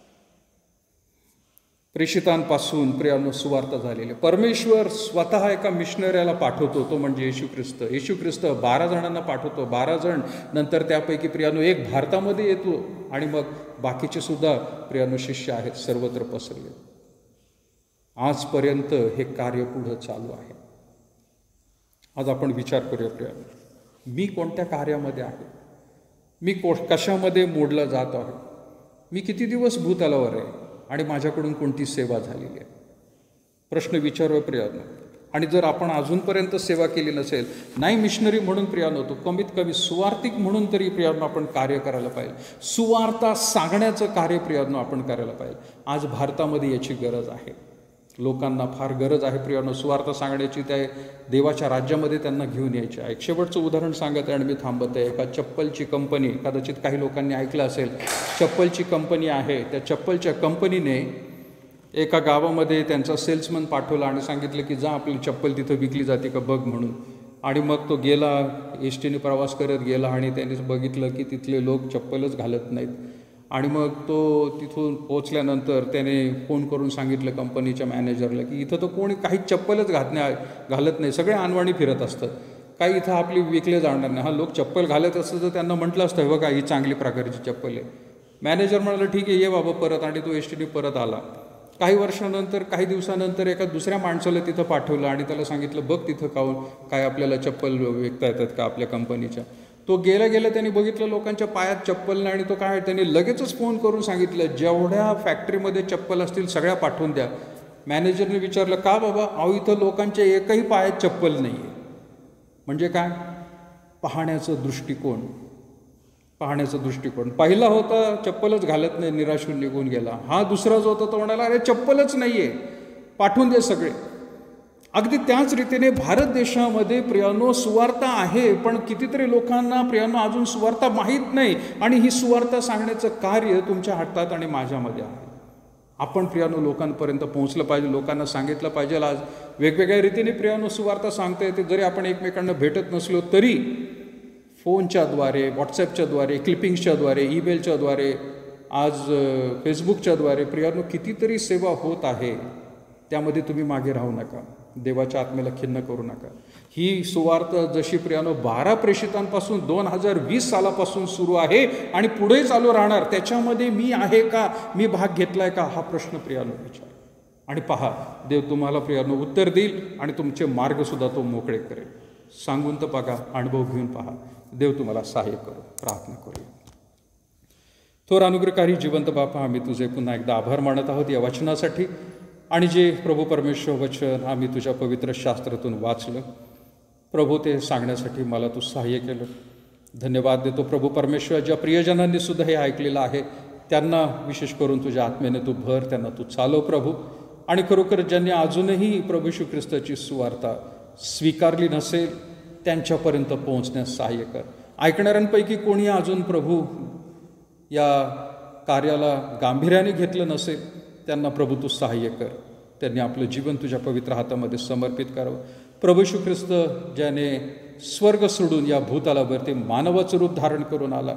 A: प्रेषितांपासून प्रियानो सुवार्ता झालेली, परमेश्वर स्वतः एका मिशनरीला पाठवतो, तो म्हणजे येशू ख्रिस्त. येशू ख्रिस्त 12 जणांना पाठवतो, 12 जण नंतर त्यापैकी प्रियानो एक भारतामध्ये येतो आणि मग बाकीचे सुद्धा प्रियानो शिष्य आहेत सर्वत्र पसरले. आजपर्यंत हे कार्य पुढं चालू आहे. आज आपण विचार करूया प्रियानो, मी कोणत्या कार्यामध्ये आहे, मी कशामध्ये मोडला जात आहे, मी किती दिवस भूतलावर आहे आणि माझ्याकडून कोणती सेवा झालेली आहे. प्रश्न विचारूया प्रियानो. आणि जर आपण अजूनपर्यंत सेवा केली नसेल, नाही मिशनरी म्हणून प्रियानो, तो कमीत कमी सुवार्तिक म्हणून तरी प्रियानो आपण कार्य करायला पाहिजे. सुवार्ता सांगण्याचं कार्य प्रियानो आपण करायला पाहिजे. आज भारतामध्ये याची गरज आहे, लोकांना फार गरज आहे प्रियानो सुवार्ता सांगण्याची. त्या देवाच्या राज्यामध्ये त्यांना घेऊन यायचे आहे. एक शेवटचं उदाहरण सांगत आहे आणि मी थांबत आहे. एका चप्पलची कंपनी, कदाचित काही लोकांनी ऐकलं असेल, चप्पलची कंपनी आहे. त्या चप्पलच्या कंपनीने एका गावामध्ये त्यांचा सेल्समन पाठवला आणि सांगितलं की जा आपली चप्पल तिथं विकली जाते का बघ म्हणून. आणि मग तो गेला, एसटीने प्रवास करत गेला आणि त्याने बघितलं की तिथले लोक चप्पलच घालत नाहीत. आणि मग तो तिथून पोचल्यानंतर त्याने फोन करून सांगितलं कंपनीच्या मॅनेजरला की इथं तर कोणी काही चप्पलच घालत नाही, सगळे अनवाणी फिरत असतात, काही इथं आपली विकले जाणार नाही. हा लोक चप्पल घालत असतं तर त्यांना म्हटलं असतं बघा ही चांगली प्रकारची चप्पल आहे. मॅनेजर म्हणाला ठीक आहे ये बाबा परत, आणि तो एसटीने परत आला. काही वर्षानंतर, काही दिवसानंतर एका दुसऱ्या माणसाला तिथं पाठवलं आणि त्याला सांगितलं बघ तिथं काय आपल्याला चप्पल विकता येतात का आपल्या कंपनीच्या. तो गेला त्यांनी बघितलं लोकांच्या पायात चप्पल नाही आणि तो काय त्यांनी लगेचच फोन करून सांगितलं जेवढ्या फॅक्टरीमध्ये चप्पल असतील सगळ्या पाठवून द्या. मॅनेजरने विचारलं का बाबा, अहो इथं लोकांच्या एकही पायात चप्पल नाही आहे. म्हणजे काय, पाहण्याचा दृष्टिकोन पहिला होता चप्पलच घालत नाही, निराशून निघून गेला. हा दुसरा जो होता तो म्हणाला, अरे चप्पलच नाही आहे, पाठवून दे सगळे. अगदी त्याच रीतीने भारत देशामध्ये प्रियानो सुवार्ता आहे, पण कितीतरी लोकांना प्रियानो अजून सुवार्ता माहीत नाही. आणि ही सुवार्ता सांगण्याचं कार्य तुमच्या हातात आणि माझ्यामध्ये आहे. आपण प्रियानो लोकांपर्यंत पोहोचलं पाहिजे, लोकांना सांगितलं पाहिजे. आज वेगवेगळ्या रीतीने प्रियानो सुवार्ता सांगता येते. जरी आपण एकमेकांना भेटत नसलो तरी फोनच्याद्वारे, व्हॉट्सॲपच्याद्वारे, क्लिपिंग्सच्याद्वारे, ईमेलच्याद्वारे, आज फेसबुकच्याद्वारे प्रियानो कितीतरी सेवा होत आहे. त्यामध्ये तुम्ही मागे राहू नका, देवाच्या आत्म्याला खिन्न करू नका. ही सुवार्ता जशी प्रियानो 12 प्रेषितांपासून 2020 सालापासून सुरू आहे आणि पुढे चालू राहणार, त्याच्यामध्ये मी आहे का, मी भाग घेतलाय का, हा प्रश्न प्रियानो विचार. आणि पहा, देव तुम्हाला प्रियानो उत्तर देईल आणि तुमचे मार्गसुद्धा तो मोकळे करेल. सांगून तर बघा, अनुभव घेऊन पहा. देव तुम्हाला सहाय्य करू. प्रार्थना करूया. थोर अनुग्रहकारी जिवंत बापा, आम्ही तुझे पुन्हा एकदा आभार मानत आहोत या वचनासाठी. आणि जे प्रभू परमेश्वर वचन आम्ही तुझ्या पवित्र शास्त्रातून वाचलं प्रभू, ते सांगण्यासाठी मला तू सहाय्य केलं. धन्यवाद देतो प्रभू परमेश्वर. ज्या प्रियजनांनी सुद्धा हे ऐकलेलं आहे त्यांना विशेष करून तुझ्या आत्म्याने तू भर, त्यांना तू चालव प्रभू. आणि खरोखर ज्यांनी अजूनही प्रभू येशू ख्रिस्ताची सुवार्ता स्वीकारली नसेल त्यांच्यापर्यंत पोहोचण्यास सहाय्य कर. ऐकणाऱ्यांपैकी कोणी अजून प्रभू या कार्याला गांभीर्याने घेतलं नसेल त्यांना प्रभू तू सहाय्य कर. त्यांनी आपलं जीवन तुझ्या पवित्र हातामध्ये समर्पित करावं. प्रभू येशू ख्रिस्त ज्याने स्वर्ग सोडून या भूतलावरती मानवाचं रूप धारण करून आला,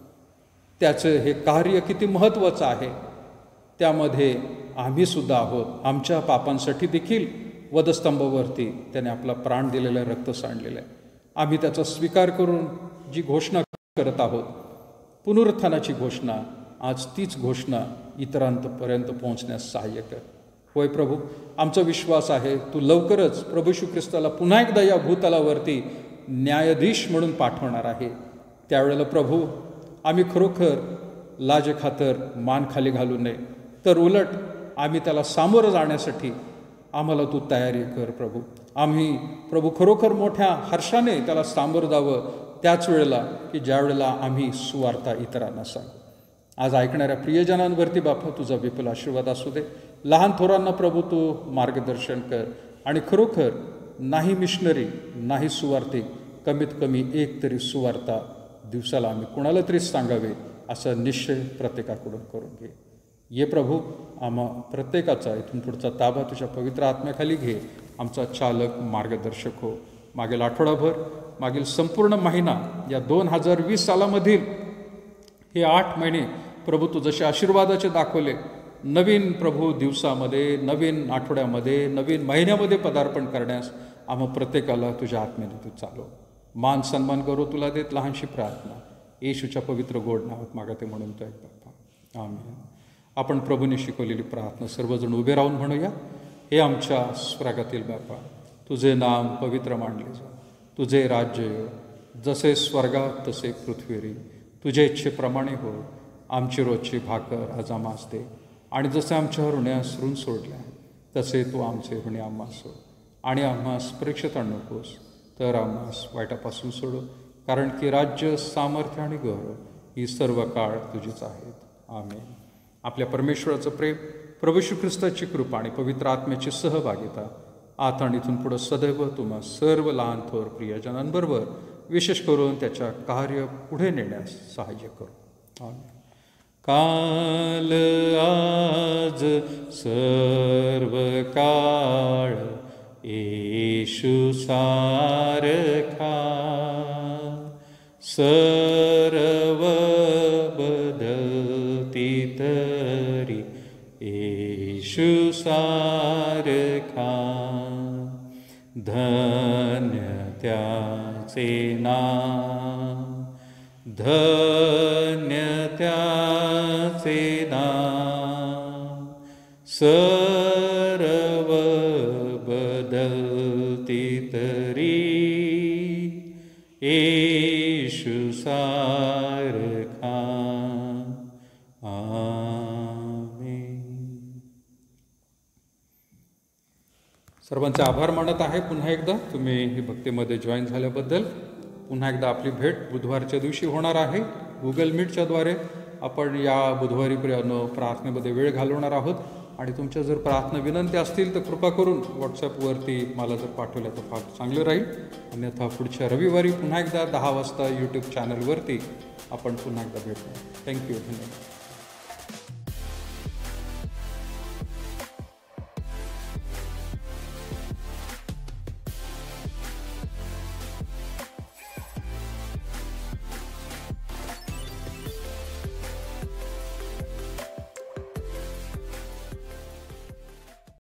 A: त्याचं हे कार्य किती महत्त्वाचं आहे. त्यामध्ये आम्ही सुद्धा आहोत. आमच्या पापांसाठी देखील वधस्तंभावरती त्याने आपला प्राण दिलेला आहे, रक्त सांडलेलं आहे. आम्ही त्याचा स्वीकार करून जी घोषणा करत आहोत, पुनरुत्थानाची घोषणा, आज तीच घोषणा इतरांपर्यंत पोहोचण्यास सहाय्य कर. होय प्रभू, आमचा विश्वास आहे तू लवकरच प्रभू येशू ख्रिस्ताला पुन्हा एकदा या भूतलावरती न्यायाधीश म्हणून पाठवणार आहे. त्यावेळेला प्रभू आम्ही खरोखर लाजेखातर मान खाली घालू नये, तर उलट आम्ही त्याला सामोरं जाण्यासाठी आम्हाला तू तयारी कर प्रभू. आम्ही प्रभू खरोखर मोठ्या हर्षाने त्याला सामोरं जावं त्याच वेळेला की ज्या वेळेला आम्ही सुवार्ता इतरांना सांगू. आज ऐकणाऱ्या प्रियजनांवरती बापा तुझा विपुल आशीर्वाद असू दे. लहान थोरांना प्रभू तू मार्गदर्शन कर. आणि खरोखर नाही मिशनरी, नाही सुवार्थिक, कमीत कमी एक तरी सुवार्ता दिवसाला आम्ही कुणाला तरी सांगावे असा निश्चय प्रत्येकाकडून करून घे. ये प्रभू, आम्हा प्रत्येकाचा इथून पुढचा ताबा तुझ्या पवित्र आत्म्याखाली घे. आमचा चालक, मार्गदर्शक हो. मागील आठवडाभर, मागील संपूर्ण महिना, या 2020 सालामधील हे 8 महिने प्रभू तू जसे आशीर्वादाचे दाखवले, नवीन प्रभू दिवसामध्ये, नवीन आठवड्यामध्ये, नवीन महिन्यामध्ये पदार्पण करण्यास आम्हा प्रत्येकाला तुझ्या आत्म्याने तू चालव. मान सन्मान करू तुला देत लहानशी प्रार्थना येशूच्या पवित्र गोड नावात मागते म्हणून तो एक बाप्पा, आमेन. आपण प्रभूने शिकवलेली प्रार्थना सर्वजण उभे राहून म्हणूया. हे आमच्या स्वर्गातील बापा, तुझे नाम पवित्र मानले जा. तुझे राज्य येव, जसे स्वर्गात तसे पृथ्वीवरी. तुझ्या इच्छेप्रमाणे हो. आमची रोजची भाकर आज आम्हास दे. आणि जसे आमच्या ऋण्यास ऋण सोडले आहे तसे तू आमचे ऋणे आम्हास सोड. आणि आम्हास परीक्षेत आणू नकोस, तर आम्हास वाईटापासून सोडू. कारण की राज्य, सामर्थ्य आणि गौरव ही सर्व काळ तुझीच आहेत. आमेन. आपल्या परमेश्वराचं प्रेम, प्रभू येशू ख्रिस्ताची कृपा आणि पवित्र आत्म्याची सहभागिता आता आणि इथून पुढं सदैव तुम्हा सर्व लहान थोर प्रियजनांबरोबर, विशेष करून त्याच्या कार्य पुढे नेण्यास सहाय्य करू. आमेन. काल, आज, सर्व काळ येशू सारखा. सर्व बदलती तरी येशू सारखा. धन्य त्याचे नाम, धन्य त्याचे नाम. सर्व बदलती तरी येशू सारखा. आमेन. सर्वांचे आभार मानत आहे पुन्हा एकदा तुम्ही ही भक्तीमध्ये जॉईन झाल्याबद्दल. पुन्हा एकदा आपली भेट बुधवारच्या दिवशी होणार आहे. गुगल मीटच्याद्वारे आपण या बुधवारी प्रार्थनेमध्ये वेळ घालवणार आहोत. आणि तुमच्या जर प्रार्थना विनंती असतील तर कृपा करून व्हॉट्सॲपवरती मला जर पाठवल्या तर फार चांगलं राहील. अन्यथा पुढच्या रविवारी पुन्हा एकदा 10 वाजता यूट्यूब चॅनलवरती आपण पुन्हा एकदा भेटू. थँक्यू. धन्यवाद.